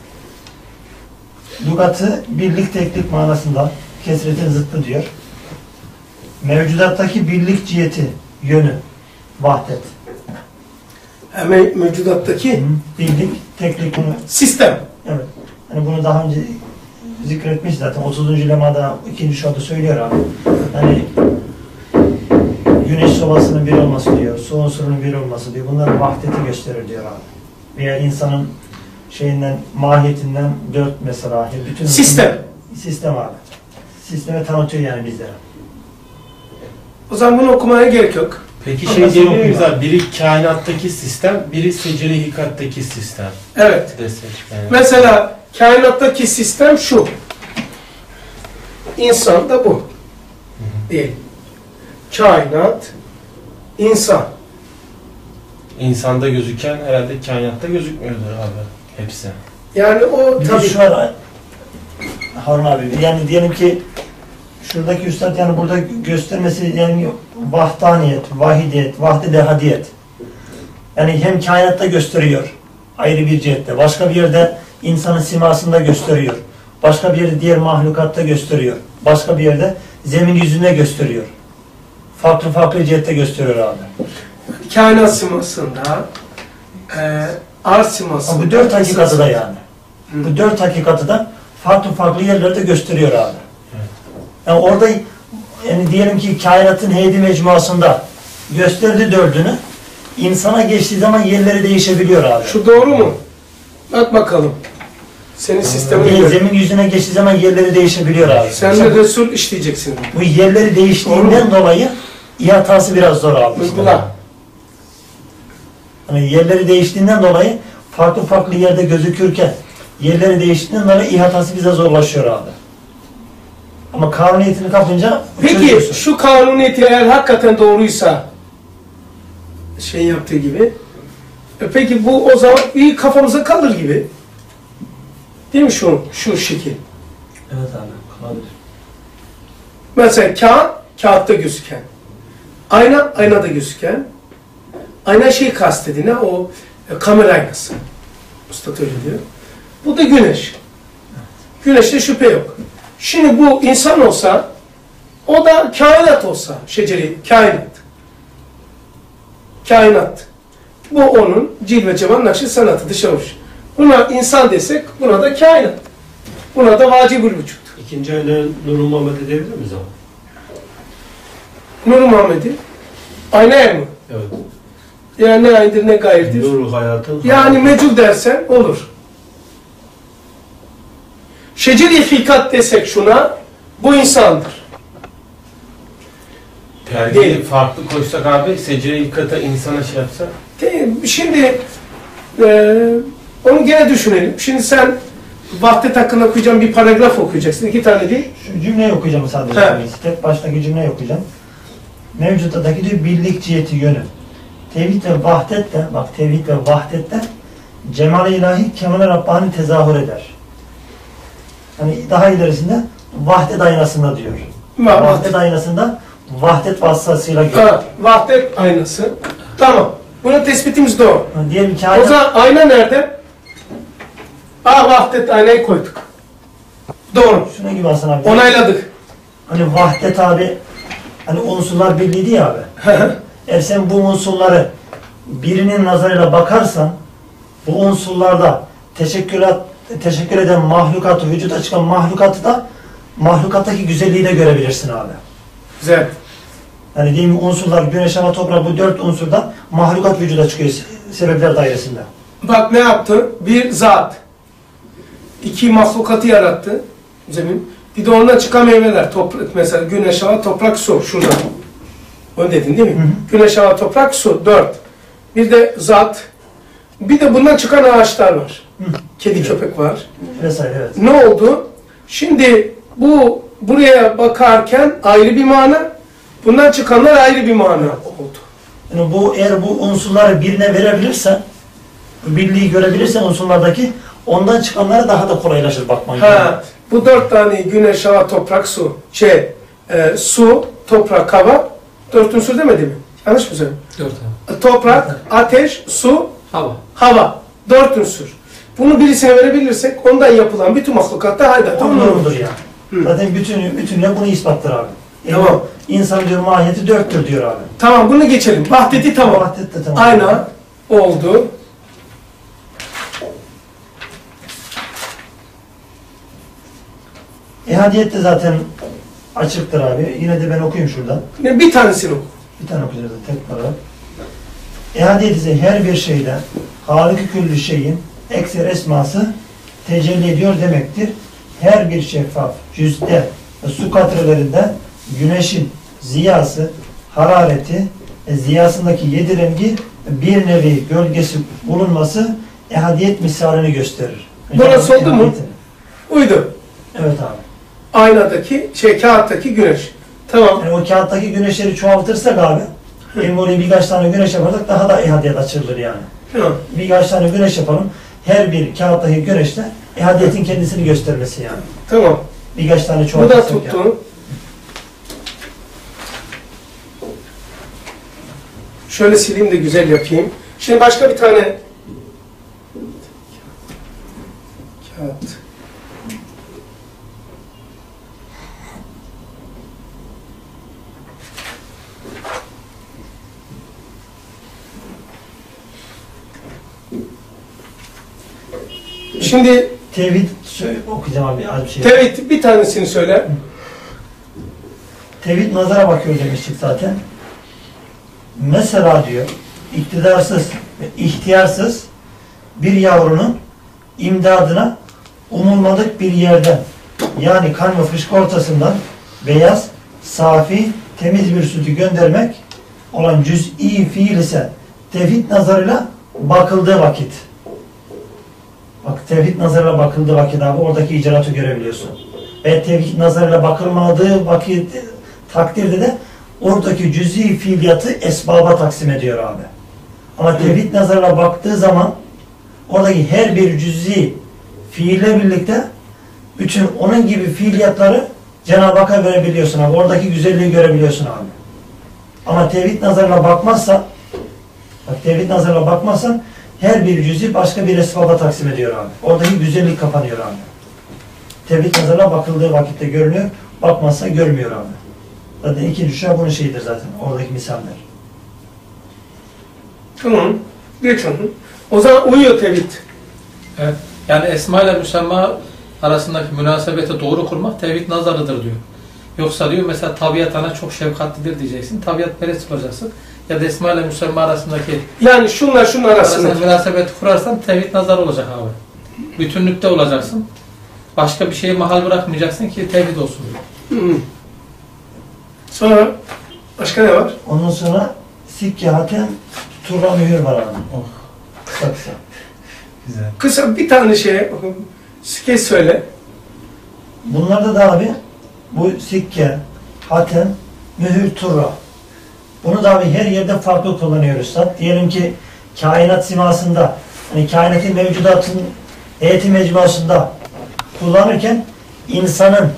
lügatı birlik teklik manasında kesretin zıttı diyor. Mevcudattaki birlik ciheti, yönü, vahdet. Hemen mevcudattaki Birlik, teklik bunu, sistem. evet. Hani bunu daha önce zikretmiş zaten. otuzuncu lemada ikinci şuada söylüyor abi. Hani güneş sobasının bir olması diyor, su unsurunun bir olması diyor. Bunlar vahdeti gösterir diyor abi. Veya insanın şeyinden, mahiyetinden dört mesela. Bütün Sistem. Sistem abi. Sistemi tanıtıyor yani bizlere. O zaman bunu okumaya gerek yok. Peki Ama şey nasıl diyebilir miyiz oluyor? abi? Biri kainattaki sistem, biri secere hikattaki sistem Evet. desek. Yani. Mesela kainattaki sistem şu. İnsan da bu. Değil. Kainat, insan. İnsanda gözüken herhalde kainatta gözükmüyordur abi hepsi. Yani o Bir de tabii. şu var Harun abi, yani diyelim ki şuradaki üstad yani burada göstermesi yani vahdaniyet, vahidiyet, vahdet ehadiyet. Yani hem kainatta gösteriyor ayrı bir cihette, başka bir yerde insanın simasında gösteriyor. Başka bir yerde diğer mahlukatta gösteriyor. Başka bir yerde zemin yüzünde gösteriyor. Farklı farklı cihette gösteriyor abi. Kainat simasında, e, arz simasında. Ama bu dört hakikatı da yani. Bu dört hakikatı da farklı farklı yerlerde gösteriyor abi. Yani orada yani diyelim ki kainatın heydi mecmuasında gösterdi dördünü, insana geçtiği zaman yerleri değişebiliyor abi. Şu doğru mu? Bak bakalım. Senin sistemin Yani göre. zemin yüzüne geçtiği zaman yerleri değişebiliyor abi. Sen de Resul işleyeceksin. Bu yerleri değiştiğinden dolayı ihatası biraz zor abi. Uygula. Yani yerleri değiştiğinden dolayı farklı farklı yerde gözükürken yerleri değiştiğinden dolayı ihatası bize zorlaşıyor abi. Ama kanuniyetini kapınca Peki çözüyorsun. şu kanuniyeti eğer hakikaten doğruysa şey yaptığı gibi e peki bu o zaman iyi kafamıza kalır gibi. Değil mi şu şu şekil? Evet abi, kalabilir. Mesela kağıt, kağıtta gözüken. Ayna, aynada gözüken. Ayna şey kastedine o e, kamera aynası. Usta öyle diyor. Bu da güneş. Güneşte şüphe yok. Şimdi bu insan olsa, o da kainat olsa, şeceri, kainat. Kainat. Bu onun cilve cemal nakşi sanatı dışarımış. Buna insan desek, buna da kainat. Buna da vacibül vücut. İkinci ayların Nur Muhammed edebilir miyiz ama? Nur Muhammed'i ayna er mi? Evet. Yani ne aynıdır ne gayridir. Nur hayatın. Yani mecul dersen olur. Şeceri hikat desek şuna, bu insandır. Perdeyi Değil. farklı koysak abi, secere hikata insana şey yapsa. Değil. Şimdi e, onu gene düşünelim. Şimdi sen vahdet hakkında okuyacağım bir paragraf okuyacaksın. İki tane değil. Şu cümleyi okuyacağım sadece. He. Tek baştaki cümleyi okuyacağım. Mevcuttaki diyor birlik ciheti yönü. Tevhid ve vahdet de, bak tevhid ve vahdet de cemal-i ilahi kemal-i Rabbani tezahür eder. Hani daha ilerisinde vahdet aynasında diyor. Vahdet. Vahdet aynasında vahdet vasıtasıyla görüyor. Ha, vahdet aynası. Tamam. Bunun tespitimiz doğru. Yani diyelim ki O ayna, zaman ayna nerede? Aa, vahdet aynayı koyduk. Doğru. şuna gibi Hasan abi. Onayladık. Hani vahdet abi, hani unsurlar birliğiydi ya abi. Eğer sen bu unsurları birinin nazarıyla bakarsan, bu unsurlarda teşekkür, teşekkür eden mahlukatı, vücuda çıkan mahlukatı da mahlukattaki güzelliği de görebilirsin abi. Güzel. Yani diyeyim unsurlar, güneş, hava, toprak, bu dört unsurda mahlukat vücuda çıkıyor sebepler dairesinde. Bak ne yaptı? Bir zat. iki mahlukatı yarattı. Zemin. Bir de ondan çıkan meyveler. Toprak, mesela güneş, hava, toprak, su. Şurada. Onu dedin değil mi? Hı hı. Güneş, hava, toprak, su. Dört. Bir de zat. Bir de bundan çıkan ağaçlar var. Hı. Kedi, Evet. köpek var. Vesaire evet. Ne oldu? Şimdi bu buraya bakarken ayrı bir mana, bundan çıkanlar ayrı bir mana oldu. Yani bu eğer bu unsurları birine verebilirsen, birliği görebilirsen unsurlardaki, ondan çıkanlara daha da kolaylaşır bakman. Ha, bu dört tane güneş, hava, toprak, su, şey, e, su, toprak, hava, dört unsur demedi mi? Yanlış mı söyledim? Dört abi. Toprak, ateş, su, Hava. hava, dört unsur. Bunu birisine verebilirsek ondan yapılan bütün mahlukatta hayda. Tam durumdur yani. Hı. Zaten bütün bütünle bunu ispattır abi. Yani Tamam. İnsan diyor mahiyeti dörttür diyor abi. Tamam, bunu geçelim. Vahdeti tamam. Vahdet de tamam. Ayna oldu. Ehadiyet de zaten açıktır abi. Yine de ben okuyayım şuradan. Yine bir tanesini oku. Bir tane okuyacağız tek para. İhadiyet ise her bir şeyde Halik-i Küllü şeyin ekser esması tecelli ediyor demektir. Her bir şeffaf cüzde ve su katrelerinde güneşin ziyası, harareti, e, ziyasındaki yedi rengi bir nevi gölgesi bulunması ehadiyet misalini gösterir. Burası oldu mu? Ehadiyetin. Uydu. Evet abi. Aynadaki, şey kağıttaki güneş. Tamam. Yani o kağıttaki güneşleri çoğaltırsak abi, Emre'yi birkaç tane güneş yaparsak daha da ehadiyet açılır yani. Tamam. Birkaç tane güneş yapalım. Her bir kağıttaki güneşle ehadiyetin kendisini göstermesi yani. Tamam. Birkaç tane Bu da çoğaltırsak tuttu. yani. Şöyle sileyim de güzel yapayım. Şimdi başka bir tane kağıt. Şimdi Tevhid söyle, okuyacağım abi az bir şey. tevhid bir tanesini söyle. Tevhid nazara bakıyor demiştik zaten. Mesela diyor, iktidarsız ve ihtiyarsız bir yavrunun imdadına umulmadık bir yerden, yani kan ve fışkı ortasından beyaz, safi, temiz bir sütü göndermek olan cüz'i fiil ise tevhid nazarıyla bakıldığı vakit. Bak tevhid nazarıyla bakıldığı vakit abi oradaki icraatı görebiliyorsun. Ve tevhid nazarıyla bakılmadığı vakit takdirde de oradaki cüz'i fiiliyatı esbaba taksim ediyor abi. Ama tevhid nazarıyla baktığı zaman oradaki her bir cüz'i fiille birlikte bütün onun gibi fiiliyatları Cenab-ı Hakk'a verebiliyorsun abi. Oradaki güzelliği görebiliyorsun abi. Ama tevhid nazarıyla bakmazsa bak tevhid nazarıyla bakmazsan her bir cüz'i başka bir esbaba taksim ediyor abi. Oradaki güzellik kapanıyor abi. Tevhid nazarıyla bakıldığı vakitte görünüyor. Bakmazsa görmüyor abi. Zaten ikinci şua bunun şeyidir zaten. Oradaki misaller. Tamam. Geç onu. O zaman uyuyor tevhid. Evet. Yani esma ile müsemma arasındaki münasebeti doğru kurmak tevhid nazarıdır diyor. Yoksa diyor mesela tabiat ana çok şefkatlidir diyeceksin. Tabiat perest olacaksın. Ya da esma ile müsemma arasındaki Yani şunlar şunun arasında. arasındaki münasebeti kurarsan tevhid nazarı olacak abi. Bütünlükte olacaksın. Başka bir şeye mahal bırakmayacaksın ki tevhid olsun diyor. Hı. Sonra başka ne var? Ondan sonra sikke hakem turra mühür var abi. Oh. Kısa kısa. Güzel. Kısa bir tane şey skeç söyle. Bunlarda da abi bu sikke, hatem, mühür, turra. Bunu da abi her yerde farklı kullanıyoruz. Diyelim ki kainat simasında, hani kainatın mevcudatın heyeti mecmuasında kullanırken insanın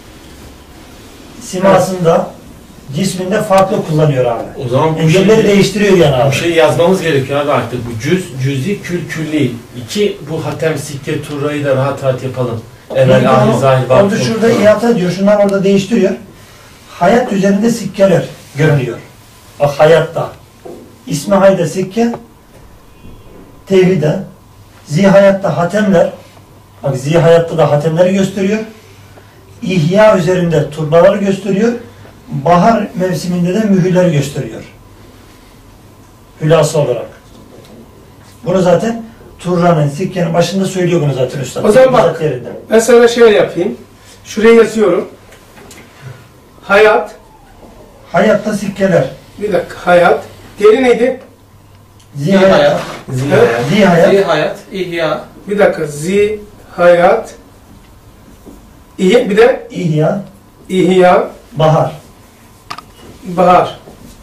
simasında, cisminde farklı kullanıyor abi. O zaman bu Yani yerleri şeyi, değiştiriyor yani bu abi. şeyi yazmamız gerekiyor abi artık. Bu cüz, cüzi, kül, külli. İki bu hatem, sikke, turrayı da rahat rahat yapalım. Evvel, ahir, zahir, Orada batın. şurada ihata ediyor. Şunlar orada değiştiriyor. Hayat üzerinde sikkeler görünüyor. Bak hayatta. İsmi hayda sikke, tevhide, zihayatta hatemler, bak zihayatta da hatemleri gösteriyor. İhya üzerinde turbaları gösteriyor. Bahar mevsiminde de mühürleri gösteriyor. Hülasa olarak. Bunu zaten Turranın, sikkenin başında söylüyor bunu zaten üstad. O zaman bak. Bizzat yerinde. Ben sana şöyle yapayım. Şuraya yazıyorum. Hayat. Hayatta sikkeler. Bir dakika. Hayat. Diğeri neydi? Zihayat. Zihayat. Zihayat. Zihayat, ihya, Bir dakika. Zi, hayat. İyi, bir de İhya. ihya, Bahar. bahar.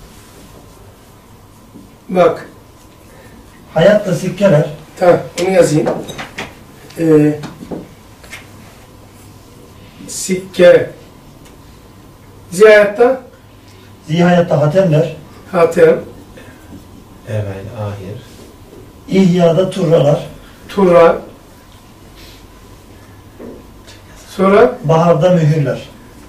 Bak. Hayatta sikkeler. Tamam. Onu yazayım. Ee, sikke. Ziyaretta Zihayatta hatemler. hatem. Evvel, ahir. İhya'da turralar. Turra. Sonra Baharda mühürler.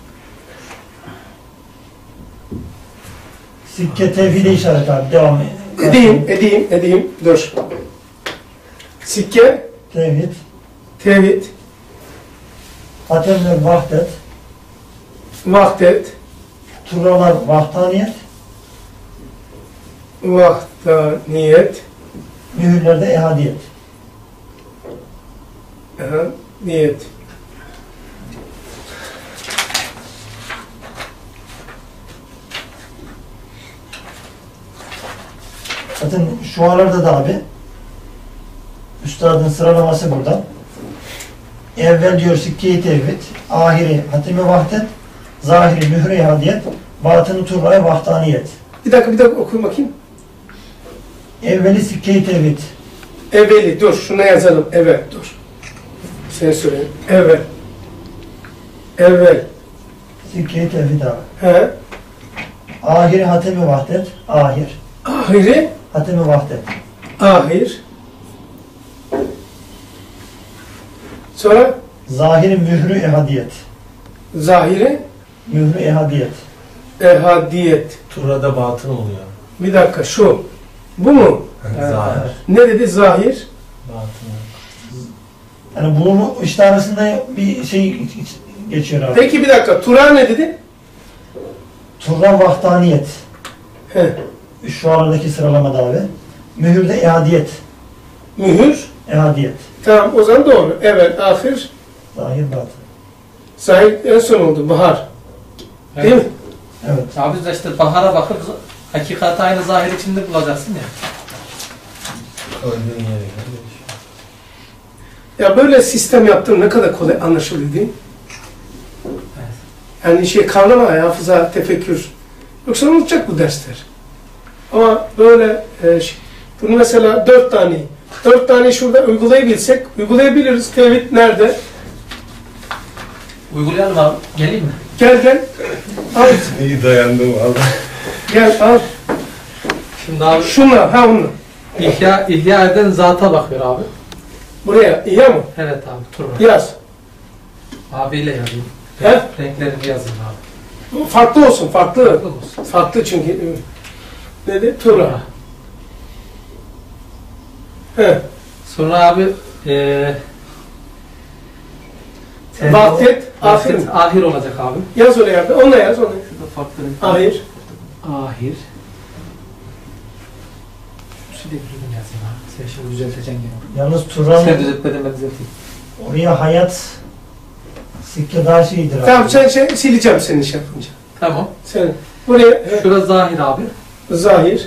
Sikke tevhide işaret abi. Devam et. edeyim, edeyim, edeyim. Dur. Sikke, Tevhid. tevhid, Hatemler vahdet. vahdet, Turralar vahdaniyet. vahdaniyet, Mühürlerde ehadiyet. aha, niyet. Zaten şu aralarda da abi üstadın sıralaması burada. Evvel diyor sikke-i tevhid, ahiri hatemi vahdet, zahiri mühür-i ehadiyet, batını turraya vahdaniyet. Bir dakika, bir dakika okuyun bakayım. Evveli sikke-i tevhid. Evveli, dur, şuna yazalım. Evet, dur. Sen söyle. Evvel. Evvel. Sikke-i tevhid abi. He. Ahiri hatemi vahdet, ahir. Ahiri, Hatemi vahdet. ahir. Sonra Zahiri mührü ehadiyet. zahiri, Mührü ehadiyet. ehadiyet. Turrada batın oluyor. Bir dakika, şu. Bu mu? Zahir. Ne dedi? Zahir. Batın. Yani bunu işte arasında bir şey geçiyor abi. Peki bir dakika, Tura ne dedi? Turra vahdaniyet. He. Şu aradaki sıralamada abi. Mühürde ehadiyet. Mühür. Ehadiyet. Tamam, o zaman doğru. Evet, ahir. Zahir batın. Zahir en son oldu, bahar. Değil mi? Evet. Abi de işte bahara bakıp hakikati aynı zahir içinde bulacaksın ya. Öldüğün yere göre değişiyor. Ya böyle sistem yaptığım ne kadar kolay anlaşılıyor değil mi? Yani şey kavrama, hafıza, tefekkür. Yoksa unutacak bu dersler. Ama böyle e, şey, bunu mesela dört tane, dört tane şurada uygulayabilsek, uygulayabiliriz. Tevhid nerede? Uygulayalım abi. Geleyim mi? Gel gel. Al. İyi dayandım valla. Gel al. Şimdi abi Şunla, ha onunla. ihya, ihya eden zata bakıyor abi. Buraya, iyi ama. Evet abi. Turra. Yaz. Abiyle yazayım. He? Renklerini yazayım abi. Farklı olsun, farklı. Farklı olsun. Farklı çünkü. Dedi? Tura. He. Sonra abi eee Vahdet, ahir mi? ahir, ahir olacak abi. Yaz oraya abi. Onunla yaz, onunla. Şurada farklı renk. Ahir. Ahir. Şu da düzgün yazayım abi. Sen şimdi düzelteceksin gene. Yalnız Sen Turra'nın düzeltmeden ben düzelteyim. oraya hayat sikke daha şeydir abi. Tamam, sen şey, sileceğim seni şey yapınca. Tamam. Sen buraya he, Şurası zahir abi. zahir.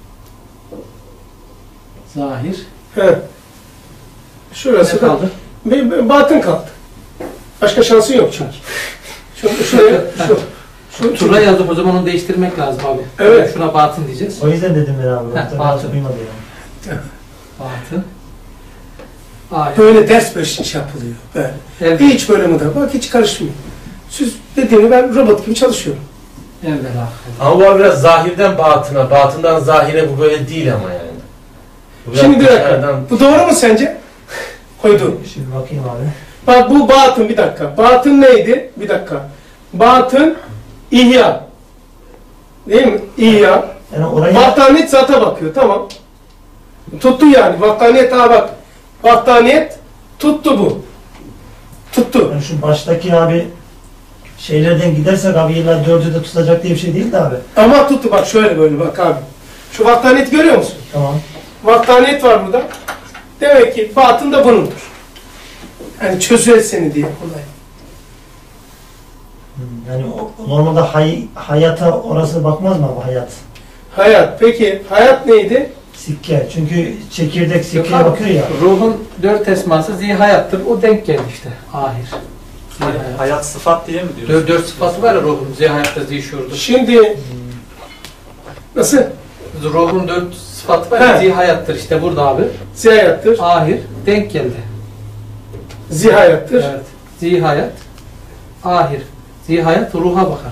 Zahir. He. Şurası Ne da kaldı? bir, bir batın kaldı. Başka şansın yok çünkü. Şu, şuraya, şu, şu, Turra yazıp o zaman onu değiştirmek lazım abi. Evet. Şuna batın diyeceğiz. O yüzden dedim ben abi. Heh, Yoksa batın. biraz duymadı yani. Batın. Ahir. Böyle ders böyle şey yapılıyor. Böyle. Evet. Hiç böyle mi da? Bak hiç karışmıyor. Siz dediğimi ben robot gibi çalışıyorum. Evet ahir. Ama bu biraz zahirden batına, batından zahire bu böyle değil ama yani. Bu biraz Şimdi bir dakika. dışarıdan- Bu doğru mu sence? Koydum. Şimdi bakayım abi. Bak bu batın bir dakika. Batın neydi? Bir dakika. Batın ihya. Değil mi? İhya. Yani oraya Vahdaniyet zata bakıyor. Tamam. Tuttu yani. Vahdaniyet ha bak. Vahdaniyet tuttu bu. Tuttu. yani şu baştaki abi şeylerden gidersek abi illa dördü de tutacak diye bir şey değil de abi. Ama tuttu bak şöyle böyle bak abi. Şu vahdaniyeti görüyor musun? Tamam. Vahdaniyet var burada. Demek ki batın da bunundur. Yani çözülseni diye olay. Yani o, normalde hay, hayata orası bakmaz mı abi hayat? Hayat. Peki hayat neydi? Sikke. Çünkü çekirdek Yok sikkeye abi, bakıyor ya. ruhun dört esması zihayattır. O denk geldi işte. Ahir. Zihayat. Hayat sıfat diye mi diyorsun? Dört, dört sıfatı var ya ruhun. Zihayatta zihşurdur. Şimdi nasıl? Ruhun dört sıfatı var ya He. zihayattır. İşte burada abi. Zihayattır. Ahir. Denk geldi. Zihayattır. Evet. Zihayat. Ahir. Zihayat ruha bakar.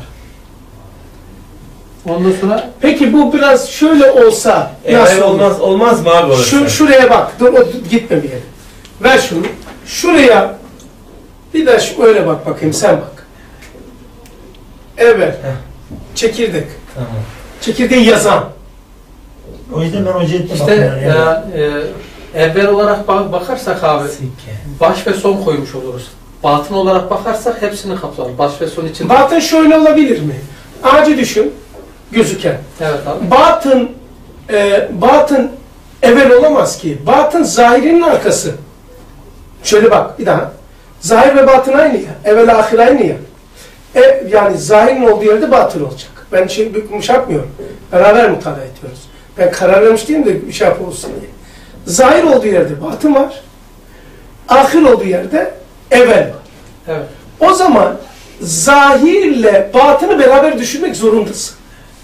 Ondan sonra Peki bu biraz şöyle olsa nasıl Evvel olur? olmaz, olmaz mı abi orası? Şu, şuraya bak. Dur, o, gitme bir yere. Ver şunu. Şuraya bir de şu, öyle bak bakayım. Sen bak. Evet. Çekirdek. Tamam. Çekirdeği yazan. O yüzden ben o cihette işte bakıyorum. Yani. e, e, evvel olarak bak- bakarsak abi Sikke. baş ve son koymuş oluruz. Batın olarak bakarsak hepsini kapsar. Baş ve son için. Batın şöyle olabilir mi? Ağacı düşün. Gözüken. Evet abi. Batın e, batın evvel olamaz ki. Batın zahirinin arkası. Şöyle bak bir daha. Zahir ve batın aynı ya. Evvel ahir aynı ya. E, yani zahirin olduğu yerde batın olacak. Ben şey, bir şey yapmıyorum. Beraber mutala ediyoruz. Ben karar vermiş değilim de bir şey yap olsun diye. Zahir olduğu yerde batın var. Ahir olduğu yerde evvel var. Evet. O zaman zahirle batını beraber düşünmek zorundasın.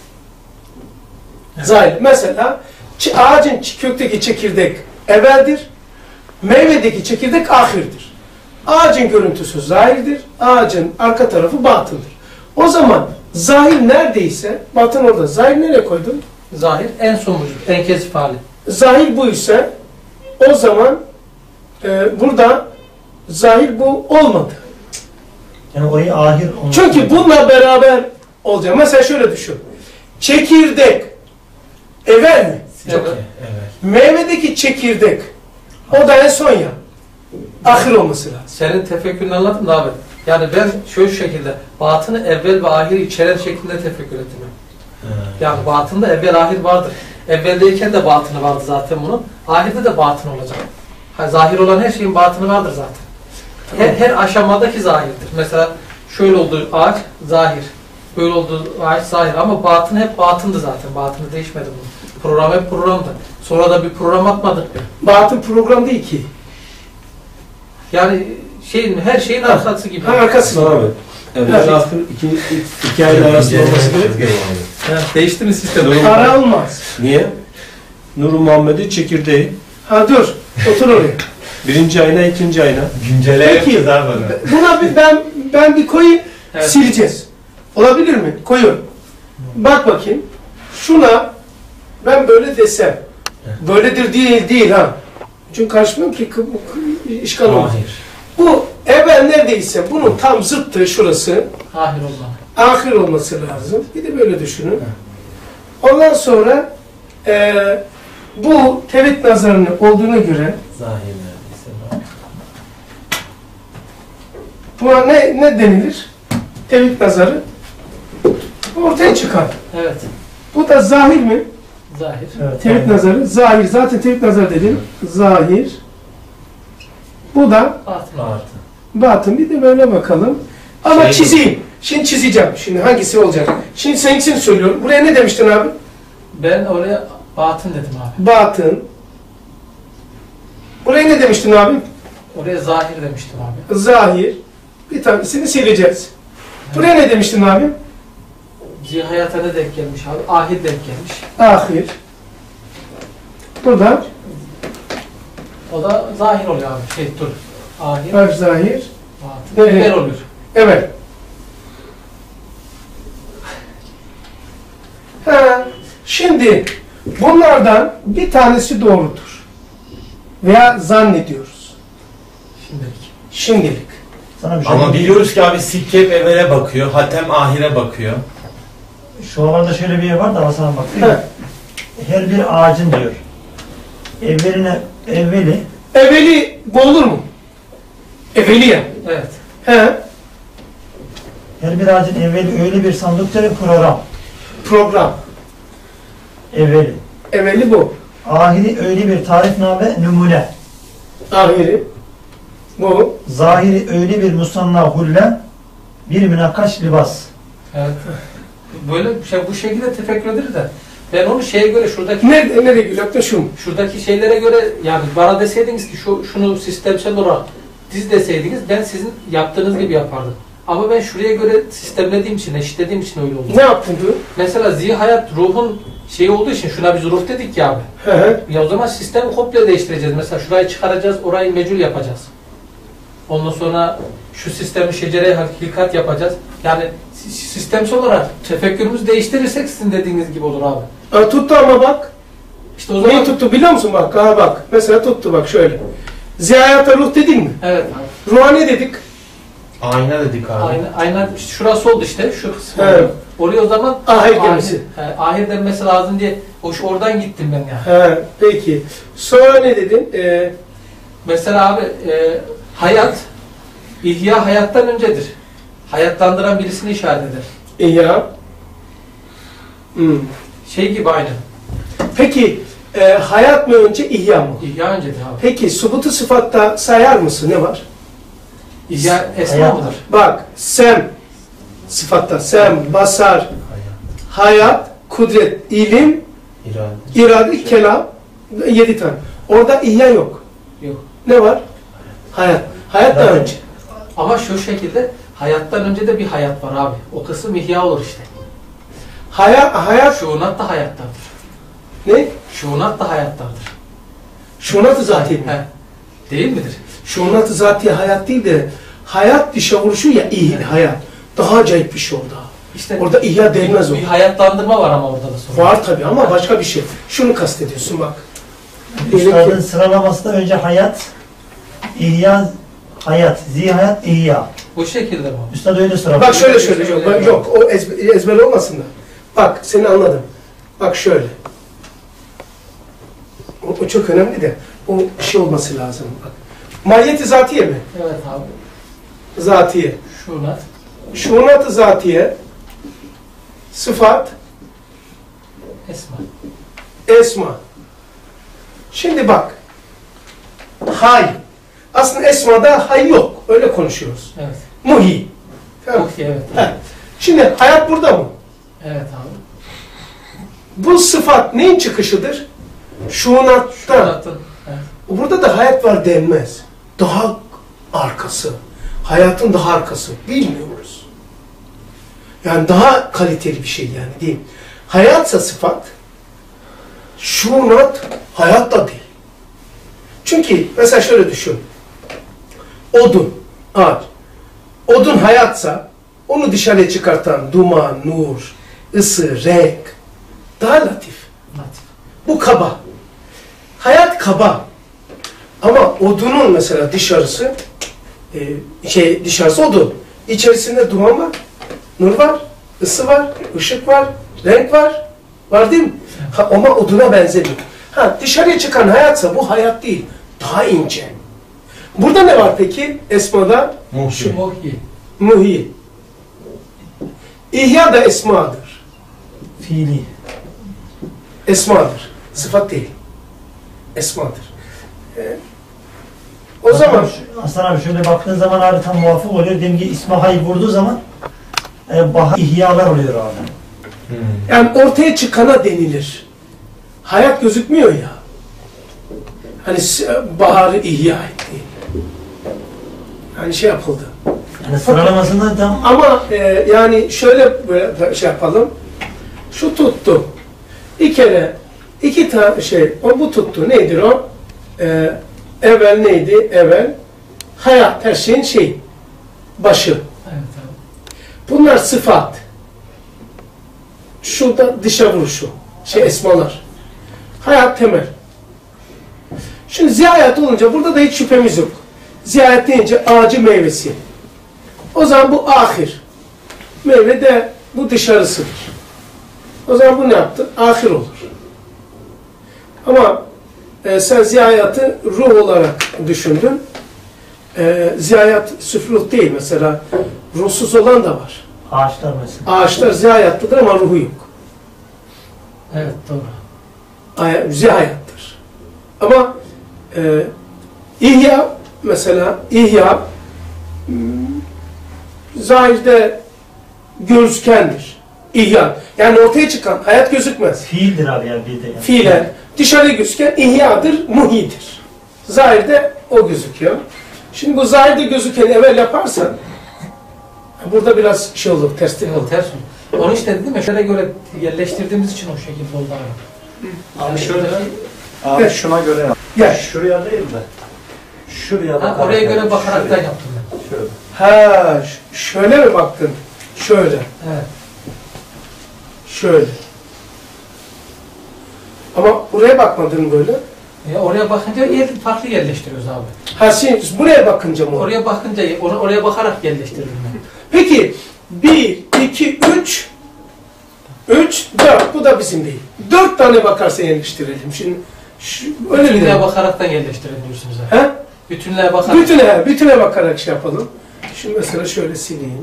Evet. Zahir. Mesela çi- ağacın çi- kökteki çekirdek evveldir. Meyvedeki çekirdek ahirdir. Ağacın görüntüsü zahirdir. Ağacın arka tarafı batındır. O zaman zahir neredeyse batın orada. Zahir nereye koydun? Zahir en son vücut. En kesif hali. Zahir bu ise o zaman e, burada zahir bu olmadı. Yani orayı ahir olmak. Çünkü bununla beraber olacak. Mesela şöyle düşün. Çekirdek evvel mi? Evet. Evet. Meyvedeki çekirdek o da en son ya. Ahir olması lazım. Senin tefekkürünü anladın da abi. Yani ben şöyle şu şekilde batını evvel ve ahir içeren şeklinde tefekkür ettim. Yani batında evvel ahir vardır. Evveldeyken de batını vardı zaten bunun. Ahirde de batın olacak. Ha, zahir olan her şeyin batını vardır zaten. Her, her aşamadaki zahirdir. Mesela şöyle olduğu ağaç zahir. Böyle olduğu ağaç zahir ama batın hep batındı zaten. Batını değişmedi bunun. Program hep programdı. Sonra da bir program atmadık mı? Batın program değil ki. Yani şeyin her şeyin arkası gibi. Ha, arkası. Abi. Evet. Evet. Ahir iki, iki ayın arasında olması gerekmiyor mu abi? Ha, değişti mi sistem? Para olmaz. Niye? Nur-u Muhammed'i çekirdeği. Ha dur. Otur oraya. Birinci ayına, ikinci ayına. Güncele Peki. yapacağız abi onu. Buna bir, ben ben bir koyayım. Evet. Sileceğiz. Olabilir mi? Koyuyorum. Bak bakayım. Şuna ben böyle desem. Böyledir değil değil ha. Çünkü karşımda ki kı- kı- işgal olur. Hayır. Bu evvel neredeyse bunun tam zıttı şurası. Ahir olmak. Ahir olması lazım. Bir de böyle düşünün. Ondan sonra eee bu tevhid nazarının olduğuna göre Zahir neredeyse. buna ne, ne denilir? Tevhid nazarı ortaya çıkar. Evet. Bu da zahir mi? Zahir. Evet, Tevhid aynen. nazarı. Zahir. Zaten tevhid nazarı dedim. Zahir. Bu da Batın. Batın. batın. Bir de böyle bakalım. Ama Şey- çizeyim. Şimdi çizeceğim. Şimdi hangisi olacak? Şimdi seninkisini söylüyorum. Buraya ne demiştin abi? Ben oraya batın dedim abi. Batın. Buraya ne demiştin abi? Oraya zahir demiştim abi. Zahir. Bir tanesini sileceğiz. Buraya ne demiştin abi? Zihayata ne denk gelmiş abi? Ahir denk gelmiş. Ahir. Burada O da zahir oluyor abi. Şey dur. Ahir, harf zahir. batın. Evet. Evvel oluyor. Evet. Ha, şimdi bunlardan bir tanesi doğrudur. Veya zannediyoruz. Şimdilik. Şimdilik. Sana bir şey Ama biliyoruz ki abi sikke hep evvele bakıyor. Hatem ahire bakıyor. Şu alanda şöyle bir yer var da ama sana bak. Ha, Her bir ağacın diyor. Evveline evveli evveli bu olur mu? Evveli ya. Evet. He, her bir ağacın evveli öyle bir sandıkça ve program. program. Evveli. Evveli bu. Ahiri öyle bir tarifname numune. Ahiri. Bu. Zahiri öyle bir musanna hulle, bir münakaş libas. Evet. Böyle bir şey, bu şekilde tefekkür edilir de ben onu şeye göre şuradaki Ne, nereye gülüyor? Şu mu? şuradaki şeylere göre yani bana deseydiniz ki şu şunu sistemsel olarak diz deseydiniz ben sizin yaptığınız gibi yapardım. Ama ben şuraya göre sistemlediğim için, eşitlediğim için öyle oldu. Ne yaptın bu? Mesela zihayat ruhun şeyi olduğu için şuna biz ruh dedik ya abi. Hı hı. Ya o zaman sistemi komple değiştireceğiz. Mesela şurayı çıkaracağız, orayı mecul yapacağız. Ondan sonra şu sistemi şecere hakikat yapacağız. Yani si- sistemsel olarak tefekkürümüzü değiştirirsek sizin dediğiniz gibi olur abi. Aa, tuttu ama bak. İşte o zaman... Neyi tuttu biliyor musun bak? Aha bak. Mesela tuttu bak şöyle. Ziyayata ruh dedin mi? Evet abi. Ruha ne dedik? Ayna dedik abi. Aynen, aynen işte şurası oldu işte, şu kısmı. Evet. oldu. Oraya o zaman Ahir ahir, gemisi. he, ahir denmesi lazım diye o, oradan gittim ben yani. He, peki. Sonra ne dedin? Ee, Mesela abi e, hayat, ihya hayattan öncedir. Hayatlandıran birisini işaret eder. İhya. Hmm. Şey gibi aynı. Peki e, hayat mı önce ihya mı? İhya öncedir abi. Peki subutu sıfatta sayar mısın? Ne var? İhya esma Hayat. mıdır? Bak sem sıfatta sem, basar, hayat, kudret, ilim, İrade. irade, kelam, yedi tane. Orada ihya yok. Yok. Ne var? Hayat. Hayattan Zaten- önce. Ama şu şekilde hayattan önce de bir hayat var abi. O kısım ihya olur işte. Hayat, hayat Şuunat da hayattadır. ne? Şuunat da hayattadır. Şunat-ı zatiye mi? He. Değil midir? Şunat-ı zatiye hayat değil de hayat dışa vuruşu ya iyi hayat. Daha acayip bir şey orada. İşte Orada ihya denmez o. bir hayatlandırma var ama orada da sonra. Var tabi ama başka bir şey. Şunu kastediyorsun bak. Diyelim Üstadın ki, sıralamasında önce hayat, ihya, hayat, zihayat, ihya. Bu şekilde mi? Üstad öyle sıralıyor. bak şöyle şöyle yok, bak, yok o ezber, ezber olmasın da. Bak seni anladım. Bak şöyle. O, o çok önemli de o şey olması lazım. Bak. Mahiyeti zatiye mi? Evet abi. Zatiye. Şuunat. Şunat-ı zatiye sıfat Esma. esma. Şimdi bak. Hay. Aslında esmada hay yok. Öyle konuşuyoruz. Evet. Muhi. Tamam. Okey, evet. He. Şimdi hayat burada mı? Evet abi. Bu sıfat neyin çıkışıdır? Şunatta. Şuunatın. Evet. Burada da hayat var denmez. Daha arkası. Hayatın daha arkası. Bilmiyoruz. Yani daha kaliteli bir şey yani değil mi? Hayatsa sıfat, şunat hayat da değil. Çünkü mesela şöyle düşün. Odun, ağaç. Odun hayatsa onu dışarıya çıkartan duman, nur, ısı, renk daha latif. Latif. Bu kaba. Hayat kaba. Ama odunun mesela dışarısı e, şey dışarısı odun. İçerisinde duman var, nur var, ısı var, ışık var, renk var. Var değil mi? Ha, ama oduna benzemiyor. Ha, dışarıya çıkan hayatsa bu hayat değil. Daha ince. Burada ne var peki? Esmada Muhşi. Muhyi. muhi. İhya da esmadır. Fiili. Esmadır. Sıfat değil. Esmadır. Ee, o zaman Hasan abi şöyle baktığın zaman abi tam muvafık oluyor. Dediğim gibi İsmahay vurduğu zaman e, bah ihyalar oluyor abi. Hmm. yani ortaya çıkana denilir. Hayat gözükmüyor ya. Hani s- baharı ihya etti. Hani şey yapıldı. Yani sıralamasında tam Ama e, yani şöyle böyle şey yapalım. Şu tuttu. Bir kere iki tane şey, o bu tuttu. Nedir o? E, evvel neydi? Evvel hayat, her şeyin şey, başı. Evet abi. Bunlar sıfat. Şurada dışa vuruşu. Şey esmalar. Hayat temel. Şimdi ziyayat olunca burada da hiç şüphemiz yok. Ziyayat deyince ağacı meyvesi. O zaman bu ahir. Meyve de bu dışarısıdır. O zaman bu ne yaptı? Ahir olur. Ama e, sen ziyayatı ruh olarak düşündün. E, ziyayat süfruh değil mesela. Ruhsuz olan da var. ağaçlar mesela. Ağaçlar ziyayatlıdır ama ruhu yok. Evet doğru. Aya- Ziyayattır. Ama e, İhya mesela İhya hmm, zahirde gözükendir. İhya. Yani ortaya çıkan hayat gözükmez. Fiildir abi yani bir de. Yani. Fiilen dışarıya gözüken ihyadır, muhidir. Zahirde o gözüküyor. Şimdi bu zahirde gözükeni evvel yaparsan burada biraz şey olur, terslik olur. Ters mi? Onu işte değil mi? Şöyle göre yerleştirdiğimiz için o şekilde oldu abi. Abi şöyle, abi Evet. şuna göre yap. Gel. Şuraya değil de. Şuraya Ha, bakarak oraya göre yap. bakarak da Şuraya. yaptım ben. Şöyle. Ha, ş- şöyle mi baktın? Şöyle, Evet. şöyle. Ama buraya bakmadın böyle. E, oraya bakınca yer, farklı yerleştiriyoruz abi. Ha şimdi buraya bakınca mı? Oraya bakınca, or oraya bakarak yerleştirdim ben. Peki, bir, iki, üç, üç, dört. Bu da bizim değil. Dört tane bakarsa yerleştirelim. Şimdi şu, öyle bir Bütünlüğe de. bakaraktan yerleştirelim diyorsunuz abi. Ha? Bütünlüğe bakarak. Bütüne, bütüne bakarak şey yapalım. Şimdi mesela şöyle sileyim.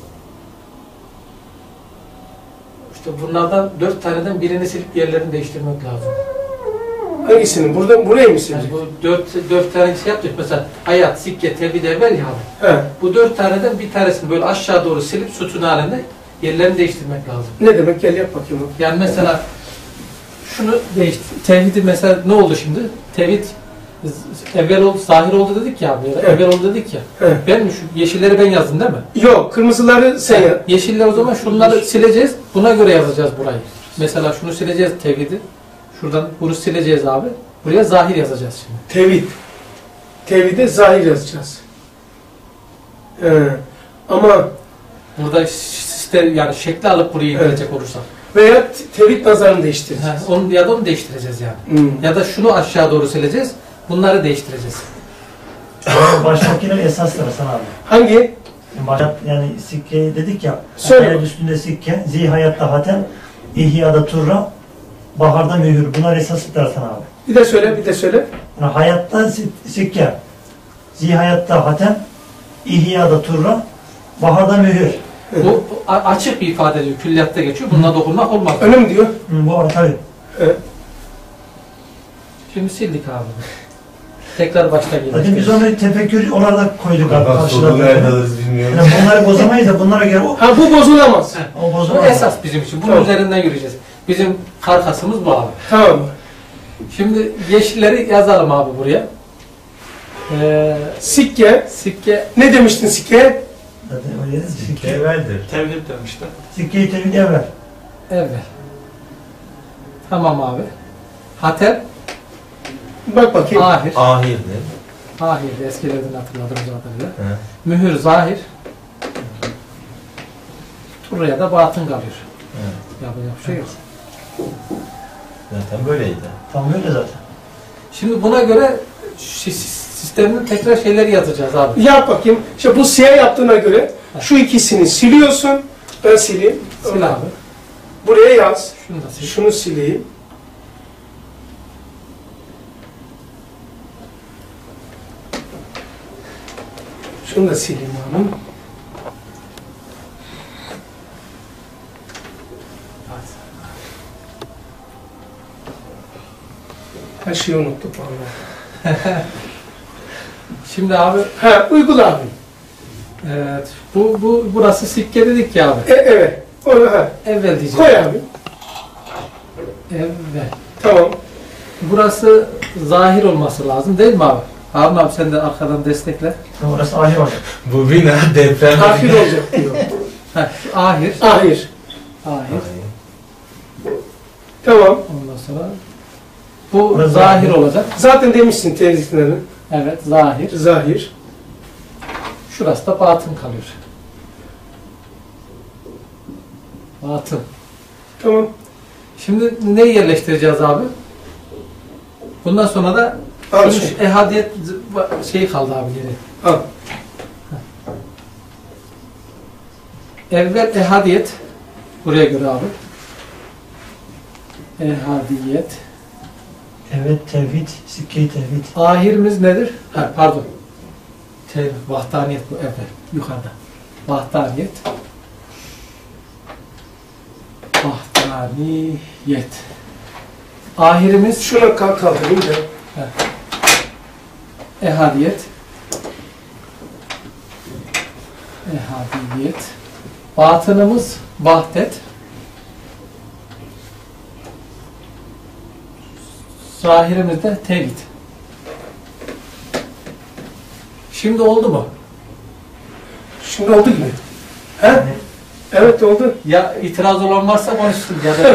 İşte bunlardan dört taneden birini silip yerlerini değiştirmek lazım. Hangisini? Burada, buraya mı Yani silecek? bu dört, dört tane şey yaptık. Mesela hayat, sikke, tevhid, evvel ya abi. He. Bu dört taneden bir tanesini böyle aşağı doğru silip sütun halinde yerlerini değiştirmek lazım. Ne demek? Gel yap bakayım. Yani mesela şunu değiştir. Tevhidi mesela ne oldu şimdi? Tevhid z- evvel oldu, zahir oldu dedik ya abi. Ya da Evet. evvel oldu dedik ya. He. Ben şu yeşilleri ben yazdım değil mi? Yok, kırmızıları sen yap. Yeşiller o zaman şunları sileceğiz. Buna göre yazacağız burayı. Mesela şunu sileceğiz tevhidi. Şuradan bunu sileceğiz abi. Buraya zahir yazacağız şimdi. Tevhid. Tevhide zahir yazacağız. He. Ama Burada sistem yani şekli alıp buraya indirecek olursak. veya te- tevhid nazarını değiştireceğiz. Ha, onu ya da onu değiştireceğiz yani. Hmm. Ya da şunu aşağı doğru sileceğiz. Bunları değiştireceğiz. Baştakiler esastır Hasan abi. Hangi? Yani başta, yani sikke dedik ya. Söyle. Hayat üstünde sikke, zihayatta hatem, ihyada turra, baharda mühür. Bunlar esastır Hasan abi. Bir de söyle, bir de söyle. Yani hayatta si- sikke, zihayatta hatem, ihyada turra, baharda mühür. Bu a- açık bir ifade ediyor. Külliyatta geçiyor. Bununla dokunmak olmaz. Öyle mi diyor? Hı, bu var tabii. Evet. Şimdi sildik abi. Tekrar başta Zaten biz geliyoruz. onu tefekkür olarak koyduk abi. Bak sonu nerede karşıladık. alırız bilmiyorum. Yani bunları bozamayız da bunlara göre o, Ha, bu bozulamaz. o Bu bozulmaz. esas bizim için. Bunun Tamam. üzerinden yürüyeceğiz. Bizim karkasımız bu abi. Tamam mı? Şimdi yeşilleri yazalım abi buraya. Ee, Sikke. sikke Ne demiştin sikke? Zaten öyle değil. Sikke, Evveldir. Tevhid demişti. sikkeyi tevhid evvel. evvel. Tamam abi. Hatem, Bak bakayım. ahir. Ahirdir. Ahir de eskilerden hatırladığımız kadarıyla. He. Mühür, zahir. Buraya da batın kalıyor. Evet. Yapacak bir şey yok. Zaten böyleydi. Tam öyle zaten. Şimdi buna göre şi- sistemin tekrar şeyleri yazacağız abi. Yap bakayım. İşte bu siyah yaptığına göre şu ikisini siliyorsun. Ben sileyim. Sil abi. Buraya yaz. Şunu da sil. Şunu sileyim. Şunu da sileyim abi. Her şeyi unuttuk vallahi. Şimdi abi, Ha, uygula abi. evet, bu, bu burası sikke dedik ya abi. E, evet. Onu ha. Evvel diyeceğim. Koy abi. Evvel. Tamam. Burası zahir olması lazım değil mi abi? Harun abi sen de arkadan destekle. Orası ahir olacak. Bu bina deprem. Ahir olacak diyor. Heh, şu ahir. Ahir. Ahir. Tamam. Ondan sonra bu Burası zahir zahir. olacak. Zaten demişsin temizliklerini. Evet, zahir. Zahir. Şurası da batın kalıyor. Batın. Tamam. Şimdi neyi yerleştireceğiz abi? Bundan sonra da Al şu şu. ehadiyet şeyi kaldı abi geri. Al. Evvel ehadiyet. Buraya göre abi. Ehadiyet. Evet tevhid, sikke-i tevhid. Ahirimiz nedir? Ha, pardon. Te, vahdaniyet bu evvel. Yukarıda. Vahdaniyet. Vahdaniyet. Ahirimiz Şuna kalk kaldırayım da. ehadiyet. Ehadiyet. Batınımız vahdet. Zahirimiz de tevhid. Şimdi oldu mu? Şimdi oldu gibi. He? Evet oldu. Ya itiraz olan varsa konuşsun ya da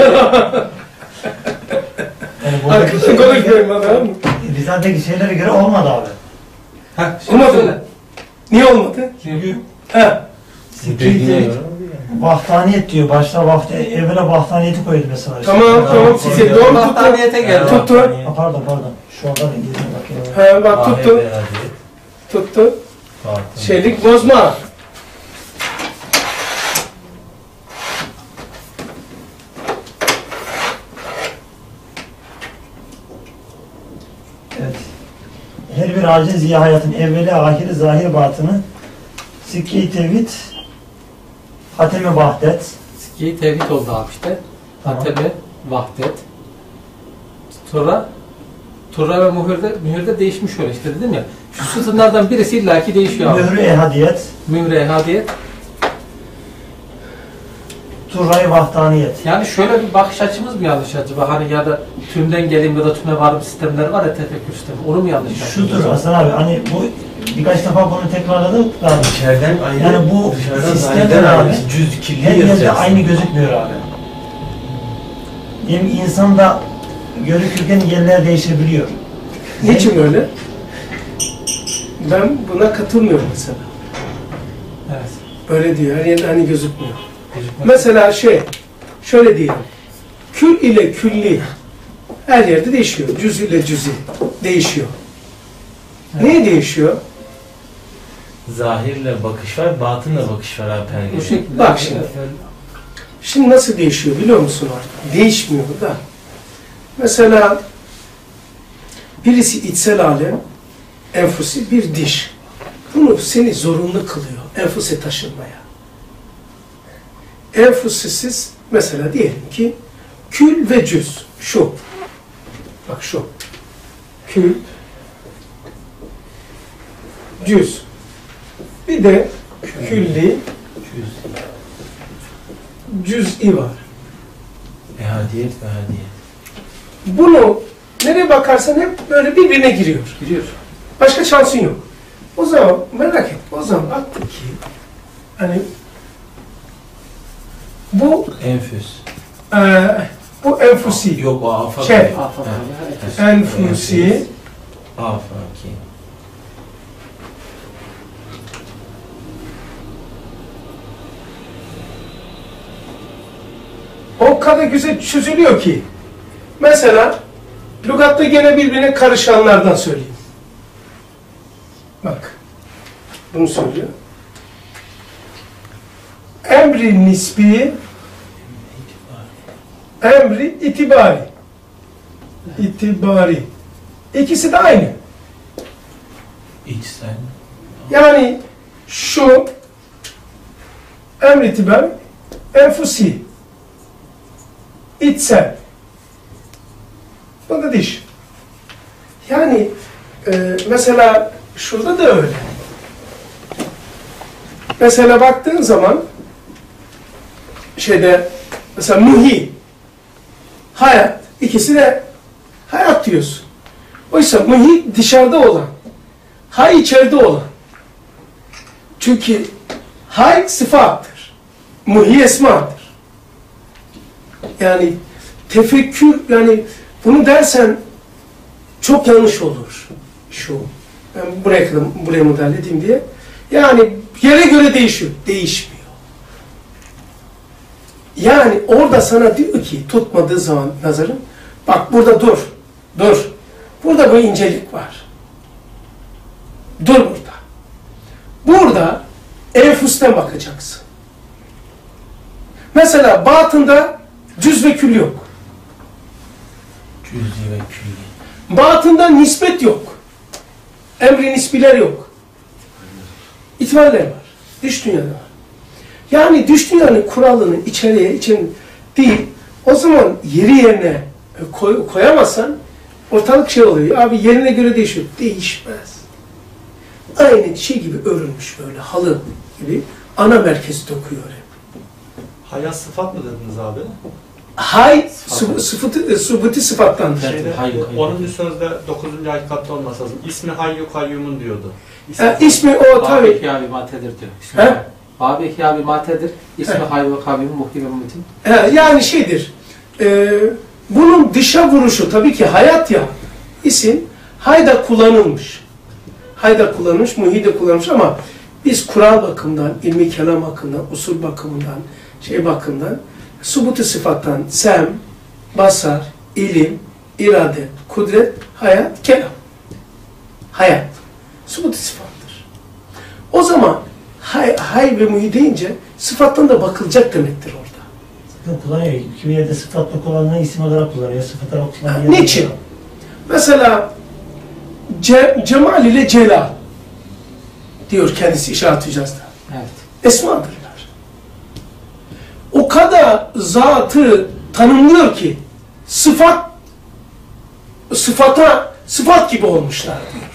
Yani buradaki Arkadaşlar şeylere konuşmayın göre, bana. Rizal'deki şeylere göre olmadı abi. Heh, şimdi Olmadı söyle. mı? Niye olmadı? Çünkü He. Sikiyet, vahdaniyet diyor. Başta vahd evvela vahdaniyeti koydu mesela. Tamam tamam. Size doğru tuttu. Vahdaniyete geldi. Tuttu. Ha, pardon pardon. Şu anda da gezine bakıyorum. He bak tuttu. Tuttu. Şeylik bozma. Evet. Her bir aciz ziya hayatın evveli, ahiri, zahir, batını, sikki tevhid, hatemi vahdet. Sikiye tevhid oldu abi işte. Tamam. Hatebe, vahdet. Sonra Turra ve mühürde, mühürde değişmiş öyle işte dedim ya. Şu sütunlardan birisi illaki değişiyor abi. Mührü ehadiyet, Mühür, ehadiyet. turray vahdaniyet. Yani şöyle bir bakış açımız mı yanlış acaba? Hani ya da tümden geleyim ya da tüme varım sistemleri var ya, tefekkür sistemi. Onu mu yanlış Şudur yapıyoruz? Hasan abi, hani bu birkaç defa bunu tekrarladık da İçeriden aynı, yani bu dışarıdan sistemler zahirden abi, aynı. Cüz kirli her yerde yazacaksın. aynı gözükmüyor abi. Yani insan da görükürken yerler değişebiliyor. Niçin öyle? Ben buna katılmıyorum mesela. Evet. Öyle diyor. Her yerde hani gözükmüyor. Gözükmez. Mesela şey, şöyle diyelim. Kül ile külli her yerde değişiyor. Cüz ile cüzi değişiyor. Evet. Niye değişiyor? Zahirle bakış var, batınla bakış var abi Bu pergede. şekilde. Bak şimdi. Şimdi nasıl değişiyor biliyor musun artık? Değişmiyor da. Mesela birisi içsel alem, enfusi bir diş. Bunu seni zorunlu kılıyor enfuse taşınmaya. Enfusisiz mesela diyelim ki kül ve cüz. Şu. Bak şu. Kül. Cüz. Bir de külli cüz'i var. Ehadiyet ve hadiyet. Bunu nereye bakarsan hep böyle birbirine giriyor. Giriyor. Başka şansın yok. O zaman merak et. O zaman baktık ki hani bu Enfüs. e, bu enfusi. Yok o afak. Şey, Afak Evet. abi. Enfusi. Afaki. O kadar güzel çözülüyor ki. Mesela lügatta gene birbirine karışanlardan söyleyeyim. Bak. Bunu söylüyor. Emri nisbi, emri itibari. İtibari. İkisi de aynı. İçsel. Yani şu emri itibari, enfusi, içsel. Bu da diş. Yani e, mesela şurada da öyle. Mesela baktığın zaman şeyde mesela muhi, hayat, ikisi de hayat diyorsun. Oysa muhi dışarıda olan, hay içeride olan. Çünkü hay sıfattır. Muhi esmadır. Yani tefekkür, yani bunu dersen çok yanlış olur. Şu, ben buraya kadar, buraya müdahale edeyim diye. Yani yere göre değişiyor. Değişmiyor. Yani orada sana diyor ki, tutmadığı zaman nazarın, bak burada dur, dur. Burada bu incelik var. Dur burada. Burada enfusten bakacaksın. Mesela batında cüz ve kül yok. Cüzi ve külli. Batında nispet yok. Emri nisbiler yok. İtibarlar var. Dış dünyada var. Yani dış dünyanın kuralını içeriye için değil, o zaman yeri yerine koy, koyamazsan ortalık şey oluyor. Abi yerine göre değişiyor. Değişmez. aynı şey gibi örülmüş böyle halı gibi ana merkezi dokuyor hep. Hayat sıfat mı dediniz abi? Hay sıfatı, sıfatı, sıfatı sıfattandır. Şeyde, hayır, hayır. onuncu sözde dokuzuncu hakikatte olması lazım. İsmi Hayyu Kayyum'un diyordu. İsmi, Ha, ismi o tabi. Bâb-ı Kâbi matedir diyor. İsmi He? Bâb-ı Kâbi matedir. İsmi He. Hayy ve Kâbi'nin muhkim ve mutin. Ha, yani şeydir. E, bunun dışa vuruşu tabii ki hayat ya. İsim hayda kullanılmış. Hayda kullanılmış, muhide kullanılmış ama biz kural bakımından, ilmi kelam bakımından, usul bakımından, şey bakımından, subutu sıfattan sem, basar, ilim, irade, kudret, hayat, kelam. Hayat. Subutu sıfattır. O zaman hay, hay ve muhi deyince sıfattan da bakılacak demektir orada. Kullanıyor. Kimi yerde sıfatla kullanıyor, isim olarak kullanıyor. Sıfat olarak kullanıyor. Niçin? Mesela ce, cemal ile celal diyor kendisi İşaret-ı İcaz'da. Evet. Esmadırlar. O kadar zatı tanımlıyor ki sıfat sıfata sıfat gibi olmuşlar diyor.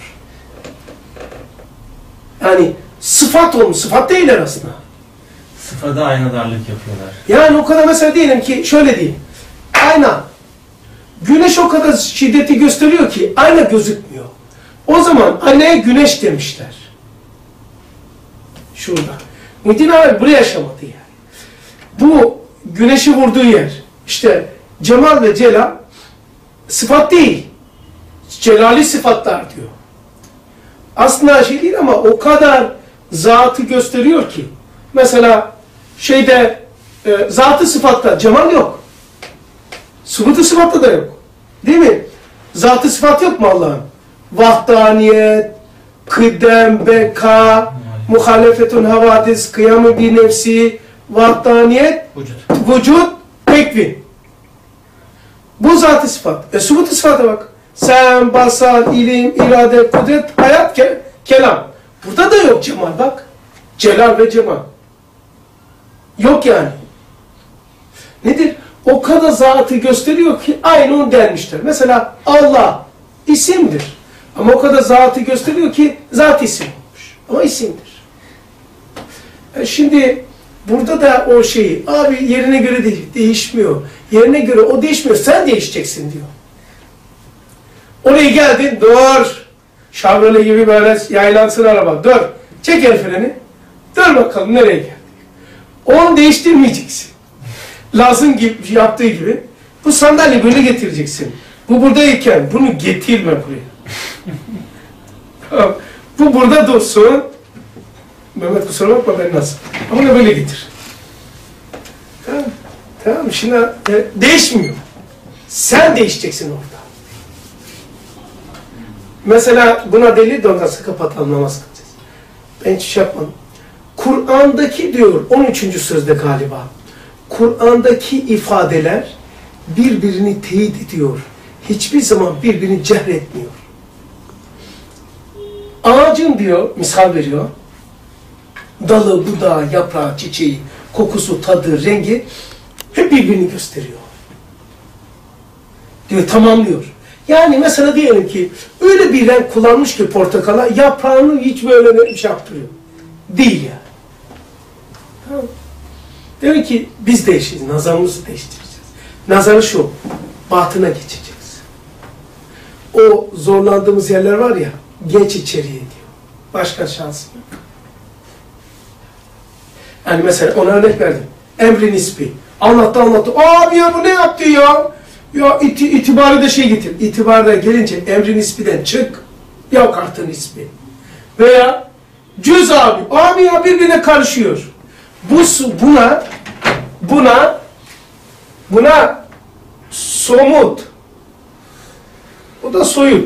Yani sıfat olmuş, sıfat değiller aslında. Sıfada aynadarlık yapıyorlar. Yani o kadar mesela diyelim ki şöyle diyeyim. Ayna. Güneş o kadar şiddeti gösteriyor ki ayna gözükmüyor. O zaman aynaya güneş demişler. Şurada. Muhittin abi buraya yaşamadı yani. Bu güneşi vurduğu yer. İşte cemal ve celal sıfat değil. Celali sıfatlar diyor. Aslında şey değil ama o kadar zatı gösteriyor ki. Mesela şeyde e, zatı sıfatta cemal yok. Sıfatı sıfatta da yok. Değil mi? Zatı sıfat yok mu Allah'ın? Vahdaniyet, kıdem, beka, muhalefetun havadis, kıyamı bir nefsi, vahdaniyet, Vücut. vücut, tekvin. Bu zat-ı sıfat. E sıfatı sıfata bak. Sen, basar, ilim, irade, kudret, hayat, ke kelam. Burada da yok cemal bak. Celal ve cemal. Yok yani. Nedir? O kadar zatı gösteriyor ki aynı onu dermişler. Mesela Allah isimdir. Ama o kadar zatı gösteriyor ki zat isim olmuş. Ama isimdir. E şimdi burada da o şeyi, abi yerine göre de değişmiyor. Yerine göre o değişmiyor, sen değişeceksin diyor. Oraya geldin, dur. Şavrole gibi böyle yaylansın araba, dur. Çek el freni. Dur bakalım nereye geldik. Onu değiştirmeyeceksin. Lazım gibi yaptığı gibi. Bu sandalye böyle getireceksin. Bu buradayken bunu getirme buraya. Tamam. Bu burada dursun. Mehmet kusura bakma ben nasıl. Ama bunu böyle getir. Tamam. Tamam. Şimdi e, değişmiyor. Sen değişeceksin orada. Mesela buna delil de ondan sonra kapatalım, namaz kılacağız. Ben hiç şey yapmadım. Kur'an'daki diyor on üçüncü sözde galiba. Kur'an'daki ifadeler birbirini teyit ediyor. Hiçbir zaman birbirini cehretmiyor. Ağacın diyor, misal veriyor. Dalı, budağı, yaprağı, çiçeği, kokusu, tadı, rengi hep birbirini gösteriyor. Diyor, tamamlıyor. Yani mesela diyelim ki öyle bir renk kullanmış ki portakala yaprağını hiç böyle bir şey yaptırıyor. Değil yani. Tamam. Demek ki biz değişeceğiz, nazarımızı değiştireceğiz. Nazarı şu, batına geçeceğiz. O zorlandığımız yerler var ya, geç içeriye diyor. Başka şansım yok. Yani mesela ona örnek verdim. Emri nispi. Anlattı anlattı. Abi ya bu ne yaptı ya? Ya iti, itibarı da şey getir. İtibarda gelince emri nispiden çık. Yok artık nispi. Veya cüz abi. Abi ya birbirine karışıyor. Bu buna buna buna somut. Bu da soyut.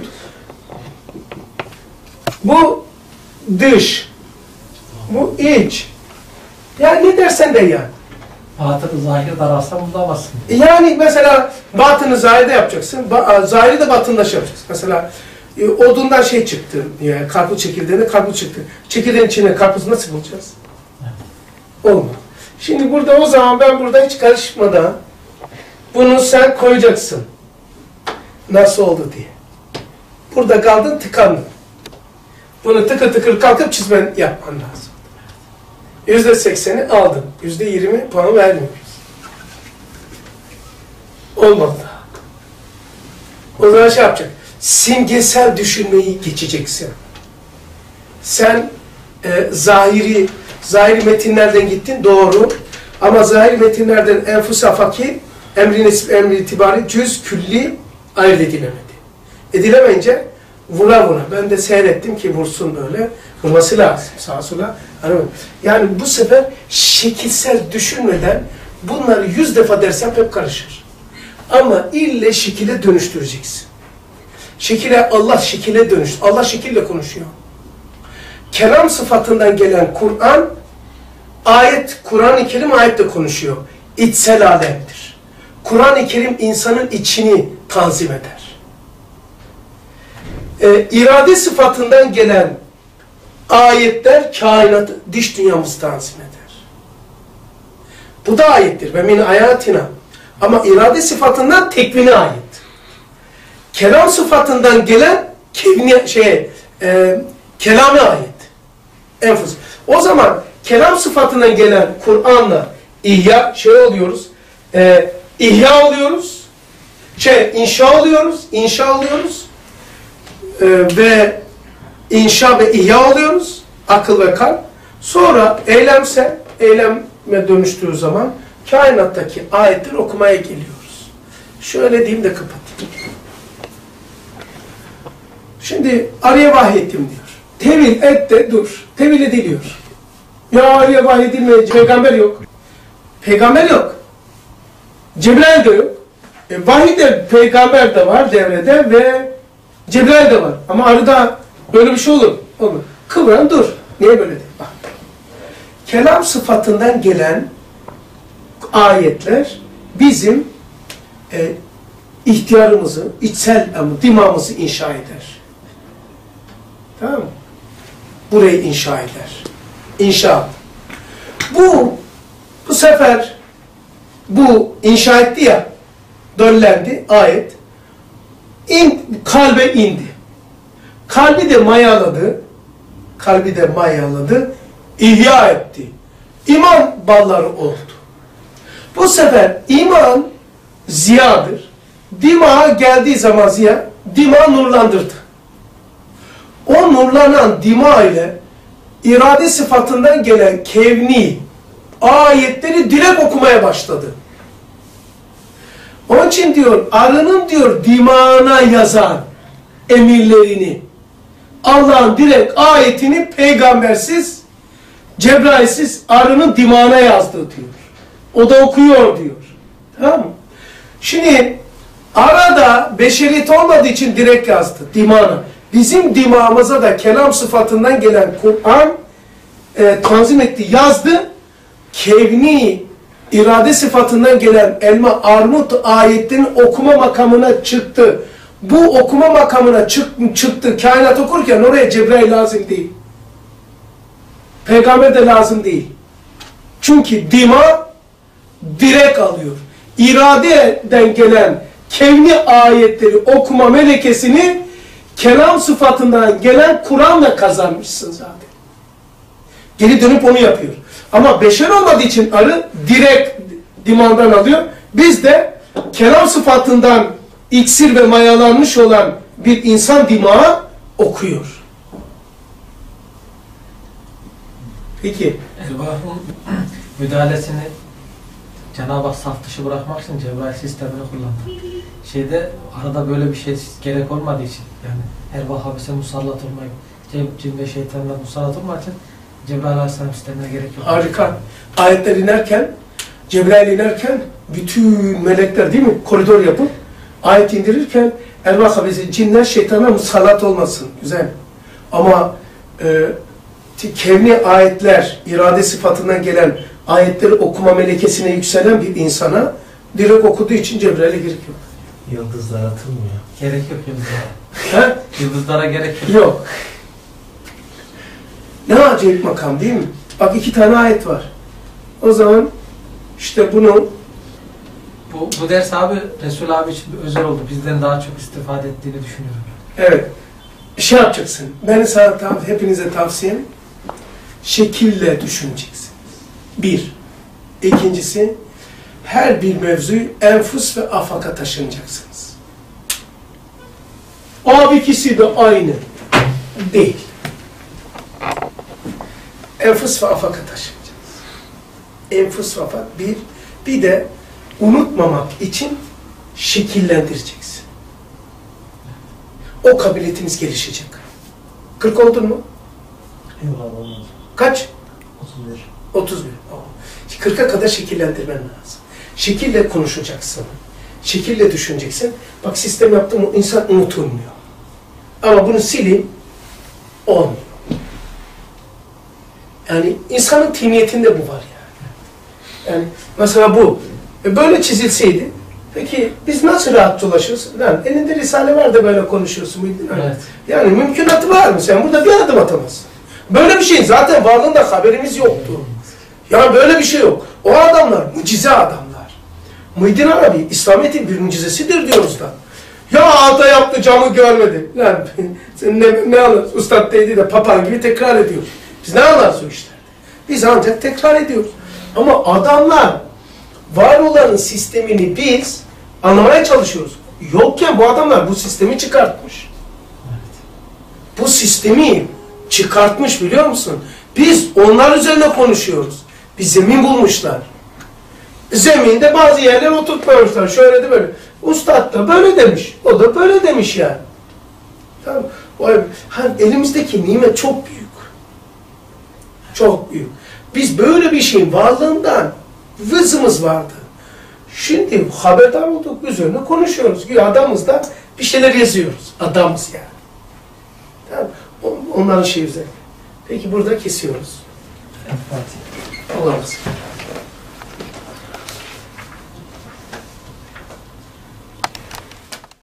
Bu dış. Bu iç. Yani ne dersen de yani. Batını zahir daralsan bulamazsın. Yani mesela batını zahirde yapacaksın. Ba zahiri de batındaş yapacaksın. Mesela e, odundan şey çıktı. Yani karpuz çekirdeğine karpuz çıktı. Çekirdeğin içine karpuzu nasıl bulacağız? Evet. Olmaz. Şimdi burada o zaman ben burada hiç karışmadan bunu sen koyacaksın. Nasıl oldu diye. Burada kaldın, tıkandın. Bunu tıkır tıkır kalkıp çizmen yapman lazım. Yüzde sekseni aldın. Yüzde yirmi puan vermiyoruz. Olmadı. O zaman şey yapacak. Simgesel düşünmeyi geçeceksin. Sen e, zahiri zahiri metinlerden gittin, doğru. Ama zahiri metinlerden enfusa fakir, emri nesip, emri itibari, cüz, külli ayırt edilemedi. Edilemeyince vura vura. Ben de seyrettim ki vursun böyle. Vurması lazım sağa sola. Yani bu sefer şekilsel düşünmeden bunları yüz defa dersem hep karışır. Ama ille şekile dönüştüreceksin. Şekile, Allah şekile dönüş. Allah şekille konuşuyor. Kelam sıfatından gelen Kur'an, ayet, Kur'an-ı Kerim ayetle konuşuyor. İçsel alemdir. Kur'an-ı Kerim insanın içini tanzim eder. Ee, irade sıfatından gelen ayetler kainatı, dış dünyamızı tanzim eder. Bu da ayettir. Ve min ayatina. Ama irade sıfatından tekvine ait. Kelam sıfatından gelen kevni, şey, e, kelame ait. Enfus. O zaman kelam sıfatından gelen Kur'an'la ihya şey oluyoruz. E, ihya oluyoruz. Şey, inşa oluyoruz. inşa oluyoruz. E, ve inşa ve ihya oluyoruz. Akıl ve kalp. Sonra eylemsel, eyleme dönüştüğü zaman kainattaki ayetleri okumaya geliyoruz. Şöyle diyeyim de kapatayım. Şimdi araya vahyettim diyor. Tevil et de dur. Tevil ediliyor. Ya araya vahyedilmeyecek. Peygamber yok. Peygamber yok. Cebrail de yok. E, vahiy de peygamber de var devrede ve Cebrail de var. Ama arada böyle bir şey olur. Olur. Kıvran dur. Niye böyle de? Bak. Kelam sıfatından gelen ayetler bizim e, ihtiyarımızı, içsel dimağımızı inşa eder. Tamam mı? Burayı inşa eder. İnşaat. Bu, bu sefer bu inşa etti ya, döllendi ayet, in, kalbe indi. Kalbi de mayaladı, kalbi de mayaladı, ihya etti. İman balları oldu. Bu sefer iman ziyadır. Dimağa geldiği zaman ziya, dimağı nurlandırdı. O nurlanan dima ile irade sıfatından gelen kevni ayetleri direkt okumaya başladı. Onun için diyor, arının diyor dimağına yazan emirlerini, Allah'ın direkt ayetini peygambersiz, Cebrail'siz arının dimağına yazdı diyor. O da okuyor diyor. Tamam mı? Şimdi arada beşeriyet olmadığı için direkt yazdı dimağına. Bizim dimağımıza da kelam sıfatından gelen Kur'an e, tanzim etti, yazdı. Kevni, irade sıfatından gelen elma, armut ayetlerin okuma makamına çıktı. Bu okuma makamına çık, çıktı. Kainat okurken oraya Cebrail lazım değil. Peygamber de lazım değil. Çünkü dima direkt alıyor. İradeden gelen kevni ayetleri okuma melekesini kelam sıfatından gelen Kur'an'la kazanmışsın zaten. Geri dönüp onu yapıyor. Ama beşer olmadığı için arı direkt dimağından alıyor. Biz de kelam sıfatından iksir ve mayalanmış olan bir insan dimağı okuyor. Peki. Erbabın müdahalesini Cenab-ı Hak saf dışı bırakmak için Cebrail sistemini kullandı. Şeyde arada böyle bir şey gerek olmadığı için, yani erbab habise musallat olmayıp cin ve şeytanlar musallat olmadığı için Cebrail Aleyhisselam sistemine gerek yok. Harika. Ayetler inerken, Cebrail inerken bütün melekler değil mi? Koridor yapıp ayet indirirken erbab habise cinler şeytana musallat olmasın. Güzel. Ama e, kevni ayetler, irade sıfatından gelen ayetleri okuma melekesine yükselen bir insana direkt okuduğu için Cebrail'e gerek yok. Yıldızlar atılmıyor. Gerek yok yıldızlara. He? Yıldızlara gerek yok. Yok. Ne acayip makam değil mi? Bak iki tane ayet var. O zaman işte bunu Bu, bu ders abi Resul abi için bir özel oldu. Bizden daha çok istifade ettiğini düşünüyorum. evet. şey yapacaksın. Ben sana tav- hepinize tavsiyem şekille düşüneceksiniz. Bir. İkincisi her bir mevzuyu enfus ve afaka taşınacaksınız. Abi ikisi de aynı. Değil. Enfus ve afaka taşıyacağız. Enfus ve afak bir. Bir de unutmamak için şekillendireceksin. O kabiliyetiniz gelişecek. kırk oldun mu? Yok abi olmaz. Kaç? otuz bir. otuz bir. kırka kadar şekillendirmen lazım. Şekille konuşacaksın. Şekille düşüneceksin. Bak sistem yaptım mı insan unutulmuyor. Ama bunu sileyim olmuyor. Yani insanın tiniyetinde bu var yani. Yani mesela bu. E böyle çizilseydi peki biz nasıl rahat dolaşıyoruz? Lan elinde risale var da böyle konuşuyorsun. Değil mi? Evet. Yani mümkünatı var mı? Sen burada bir adım atamazsın. Böyle bir şeyin zaten varlığında haberimiz yoktu. Ya böyle bir şey yok. O adamlar mucize adamlar. Muhyiddin Arabi İslamiyet'in bir mucizesidir diyoruz da. Ya ata yaptı camı görmedi. Lan sen ne, ne anlarsın? Ustad dedi de papağan gibi tekrar ediyor. Biz ne anlarız o işlerde? Biz ancak tekrar ediyoruz. Ama adamlar var olanın sistemini biz anlamaya çalışıyoruz. Yokken bu adamlar bu sistemi çıkartmış. Bu sistemi çıkartmış biliyor musun? Biz onlar üzerine konuşuyoruz. Bir zemin bulmuşlar. Zeminde bazı yerler oturtmamışlar. Şöyle de böyle. Ustad da böyle demiş. O da böyle demiş yani. Tamam. Hani elimizdeki nimet çok büyük. Çok büyük. Biz böyle bir şeyin varlığından vızımız vardı. Şimdi haberdar olduk, üzerine konuşuyoruz. Güya adamız da bir şeyler yazıyoruz. Adamız yani. Tamam. Onların şey üzerine. Peki burada kesiyoruz. Fatih. Allah'ımız.